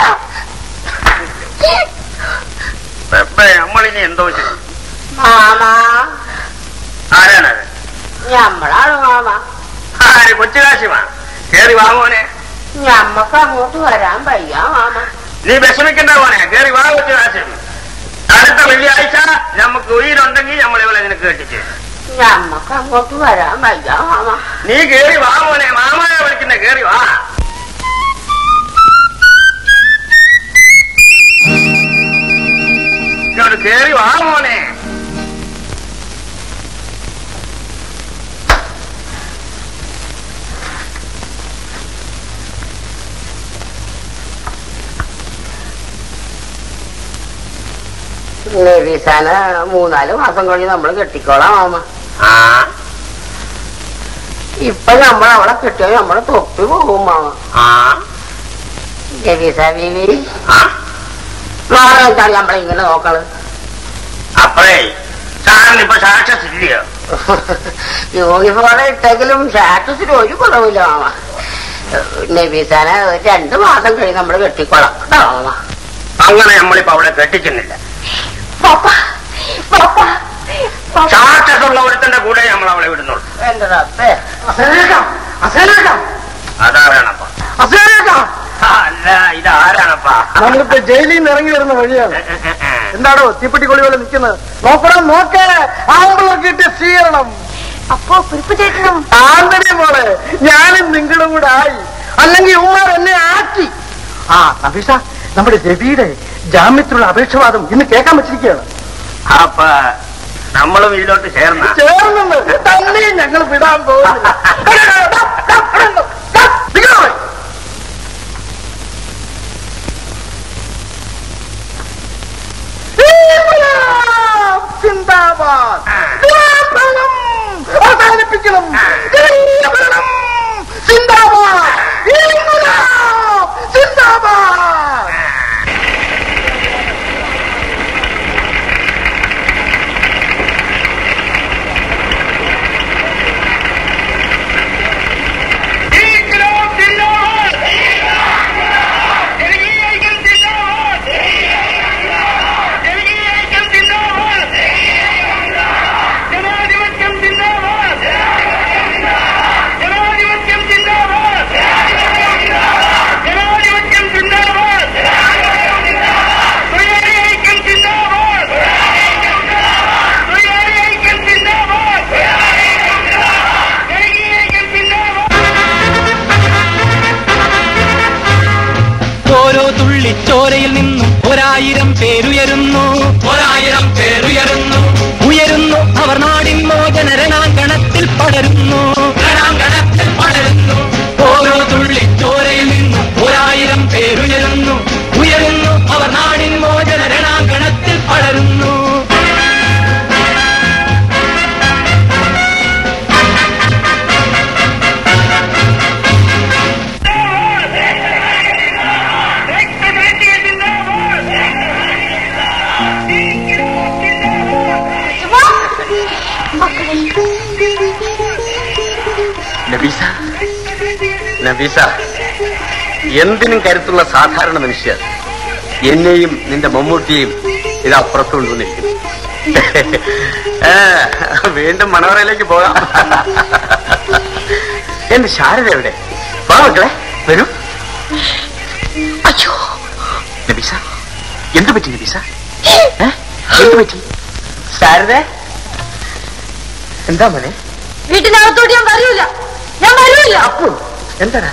നമ്മളിനി എന്തോ ചെയ്യും? മാമ. ആരാണത്? ഞമ്മളാണ് മാമ. ആര്? കൊച്ചുകാശിമാ? കേറി വാ മോനെ. ഞമ്മക്ക് അങ്ങോട്ട് വരാൻ വയ്യ മാമ. നീ വിഷമിക്കണ്ട മോനെ, കേറി വാ കൊച്ചുകാശിമ. അടുത്ത വെള്ളിയാഴ്ച നമുക്ക് ഉயிருണ്ടെങ്കിൽ നമ്മൾ ഇവിടെ നിനക്ക് കെട്ടിച്ച്. ഞമ്മക്ക് അങ്ങോട്ട് വരാൻ വയ്യ മാമ. നീ കേറി വാ മോനെ, മാമനെ വിളിക്കുന്ന കേറി വാ. കേറി വാ മോനെ. നബീസാന മൂന്നാല് മാസം കഴിഞ്ഞ് നമ്മൾ കെട്ടിക്കോളാം മാമ. ഇപ്പൊ നമ്മൾ അവളെ കെട്ടിയാൽ നമ്മളെ തൊപ്പി പോകും മാമ. നബീസ ബീവി നാളെ വെച്ചാണ് നമ്മളിങ്ങനെ നോക്കണത്. അപ്പഴേ സാറിനിപ്പൊ സാക്ഷസില്ലയോ? യൂണിഫോം ഇട്ടെങ്കിലും സാക്ഷസിന് ഒരു കുറവില്ല മാമ. നബീസാന രണ്ടു മാസം കഴിഞ്ഞ് നമ്മൾ കെട്ടിക്കോളാം കേട്ടോ മാമ. അങ്ങനെ നമ്മളിപ്പോ അവളെ കെട്ടിക്കുന്നില്ല. സാക്ഷസുള്ള ഒരുത്തന്റെ കൂടെ നമ്മൾ അവളെ വിടുന്നുള്ളൂ. എന്റെ റബ്ബേ. അതാരാണപ്പ? അല്ല, ഇതാരാണപ്പാ? നമ്മളിപ്പോ ജയിലിൽ നിന്ന് ഇറങ്ങി വരുന്ന വഴിയാണ്. എന്താണോ തീപ്പെട്ടിക്കൊള്ളി പോലെ നിൽക്കുന്നത്? നോക്കണം, നോക്കേ. ആമ്പിളർ കിട്ടിയ സ്വീകരണം. അപ്പോ കുരിപ്പ് ചേട്ടനും ആന്തനെ പോലെ ഞാനും നിങ്ങളുടെ കൂടെ ആയി. അല്ലെങ്കിൽ ഉമ്മാർ എന്നെ ആക്കി. ആ നബീഷ, നമ്മുടെ രവിയുടെ ജാമ്യത്തിലുള്ള അപേക്ഷവാദം ഇന്ന് കേൾക്കാൻ വെച്ചിരിക്കുകയാണ്. അപ്പൊ നമ്മളും ഇതിലോട്ട് ചേർന്ന ചേർന്നു തന്നെ ഞങ്ങൾ വിടാൻ പോകുന്നു. സിന്ദാബാദ്. ഭരണം അവസാനിപ്പിക്കണം. ഭരണം സിന്ദാബാദ്. ഇൻകുലാബ് സിന്ദാബാദ്. ഓരോ തുള്ളി ചോരയിൽ നിന്നും ഒരായിരം പേരുയരുന്നു, ഒരായിരം പേരുയരുന്നു, ഉയരുന്നു അവർ നാടിൻ മോചന രണാങ്കണത്തിൽ പടരുന്നു, രണാങ്കണത്തിൽ പടരുന്നു. ഓരോ തുള്ളി ചോരയിൽ നിന്നും ഒരായിരം പേരുയരുന്നു, ഉയരുന്നു അവർ നാടിൻ മോചന രണാങ്കണത്തിൽ പടരുന്നു. നബീസ, നബീസ, എന്തിനും കരുത്തുള്ള സാധാരണ മനുഷ്യർ എന്നെയും നിന്റെ മമ്മൂട്ടിയെയും ഇത് അപ്പുറത്ത് കൊണ്ടുവന്നിരിക്കുന്നു. വീണ്ടും മനോഹരയിലേക്ക് പോകാം. എന്റെ ശാരദ എവിടെ? വാ മക്കളെ, വരൂ. അയ്യോ നബീസ, എന്ത് പറ്റി നബീസ? എന്ത് പറ്റി? ശാരദ എന്താ മോനെ? വീട്ടിനകത്തോട്ട് ഞാൻ വരൂല, ഞാൻ വരൂല. അപ്പു എന്താടാ?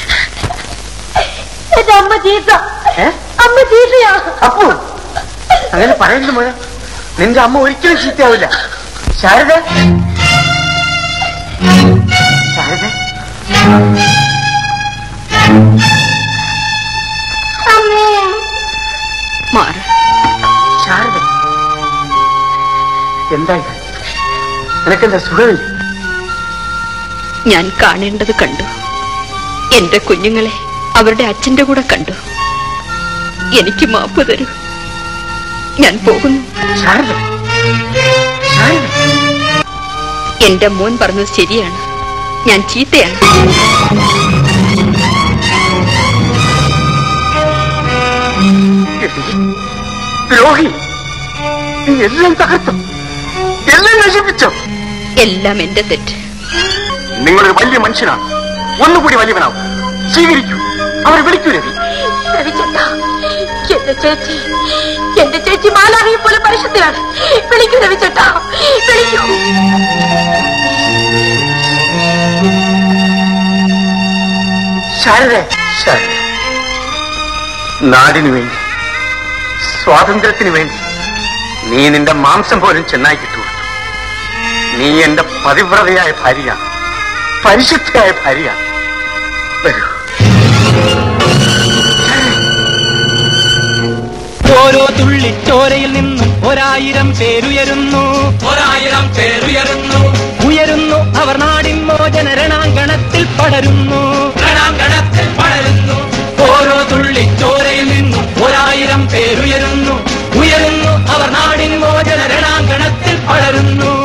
എന്റെ അമ്മ ചീത്ത, അമ്മ ചീത്തയാ. അപ്പു അങ്ങനെ പറയുന്നു മോനെ, നിന്റെ അമ്മ ഒരിക്കലും ചീത്തയാവില്ല. ശാരദ, ശാരദ, മാറി. ശാരദ എന്തായി? നിനക്കെന്താ സുഖമില്ല? ഞാൻ കാണേണ്ടത് കണ്ടു. എന്റെ കുഞ്ഞുങ്ങളെ അവരുടെ അച്ഛന്റെ കൂടെ കണ്ടു. എനിക്ക് മാപ്പ് തരൂ, ഞാൻ പോകുന്നു. ശാരദ, ശാരദ, എന്റെ മോൻ പറഞ്ഞത് ശരിയാണ്, ഞാൻ ചീത്തയാണ്. ദ്രോഹി, നീ എല്ലാം തകർത്തു, എല്ലാം നശിപ്പിച്ചോ? എല്ലാം എന്റെ തെറ്റ്. നിങ്ങളൊരു വലിയ മനുഷ്യനാണ്, ഒന്നുകൂടി വലിയവനാവും. സ്വീകരിക്കൂ, അവർ വിളിക്കൂ. രവി, രവിചേട്ടാ, എന്റെ ചേച്ചി, എന്റെ ചേച്ചി മാലാഖയെ പോലെ പരിശുദ്ധയാണ്. വിളിക്കൂ രവിചേട്ടാ, വിളിക്കൂ. ശാരദ, ശാരദ, നാടിനു വേണ്ടി, സ്വാതന്ത്ര്യത്തിനു വേണ്ടി നീ നിന്റെ മാംസം പോലും ചെന്നായി കിട്ടുകൊടുത്തു. നീ എന്റെ പതിവ്രതയായ ഭാര്യ, പരിശുദ്ധയായ ഭാര്യ. വരൂ. ഓരോ തുള്ളി ചോരയിൽ നിന്നും ഒരായിരം പേരുയരുന്നു, ഒരായിരം പേരുയരുന്നു, ഉയരുന്നു അവർ നാടിൻ മോചന രണാങ്കണത്തിൽ പടരുന്നു, രണാങ്കണത്തിൽ പടരുന്നു. ഓരോ തുള്ളി ചോരയിൽ നിന്നും ഒരായിരം പേരുയരുന്നു, ഉയരുന്നു അവർ നാടിൻ മോചന രണാങ്കണത്തിൽ പടരുന്നു.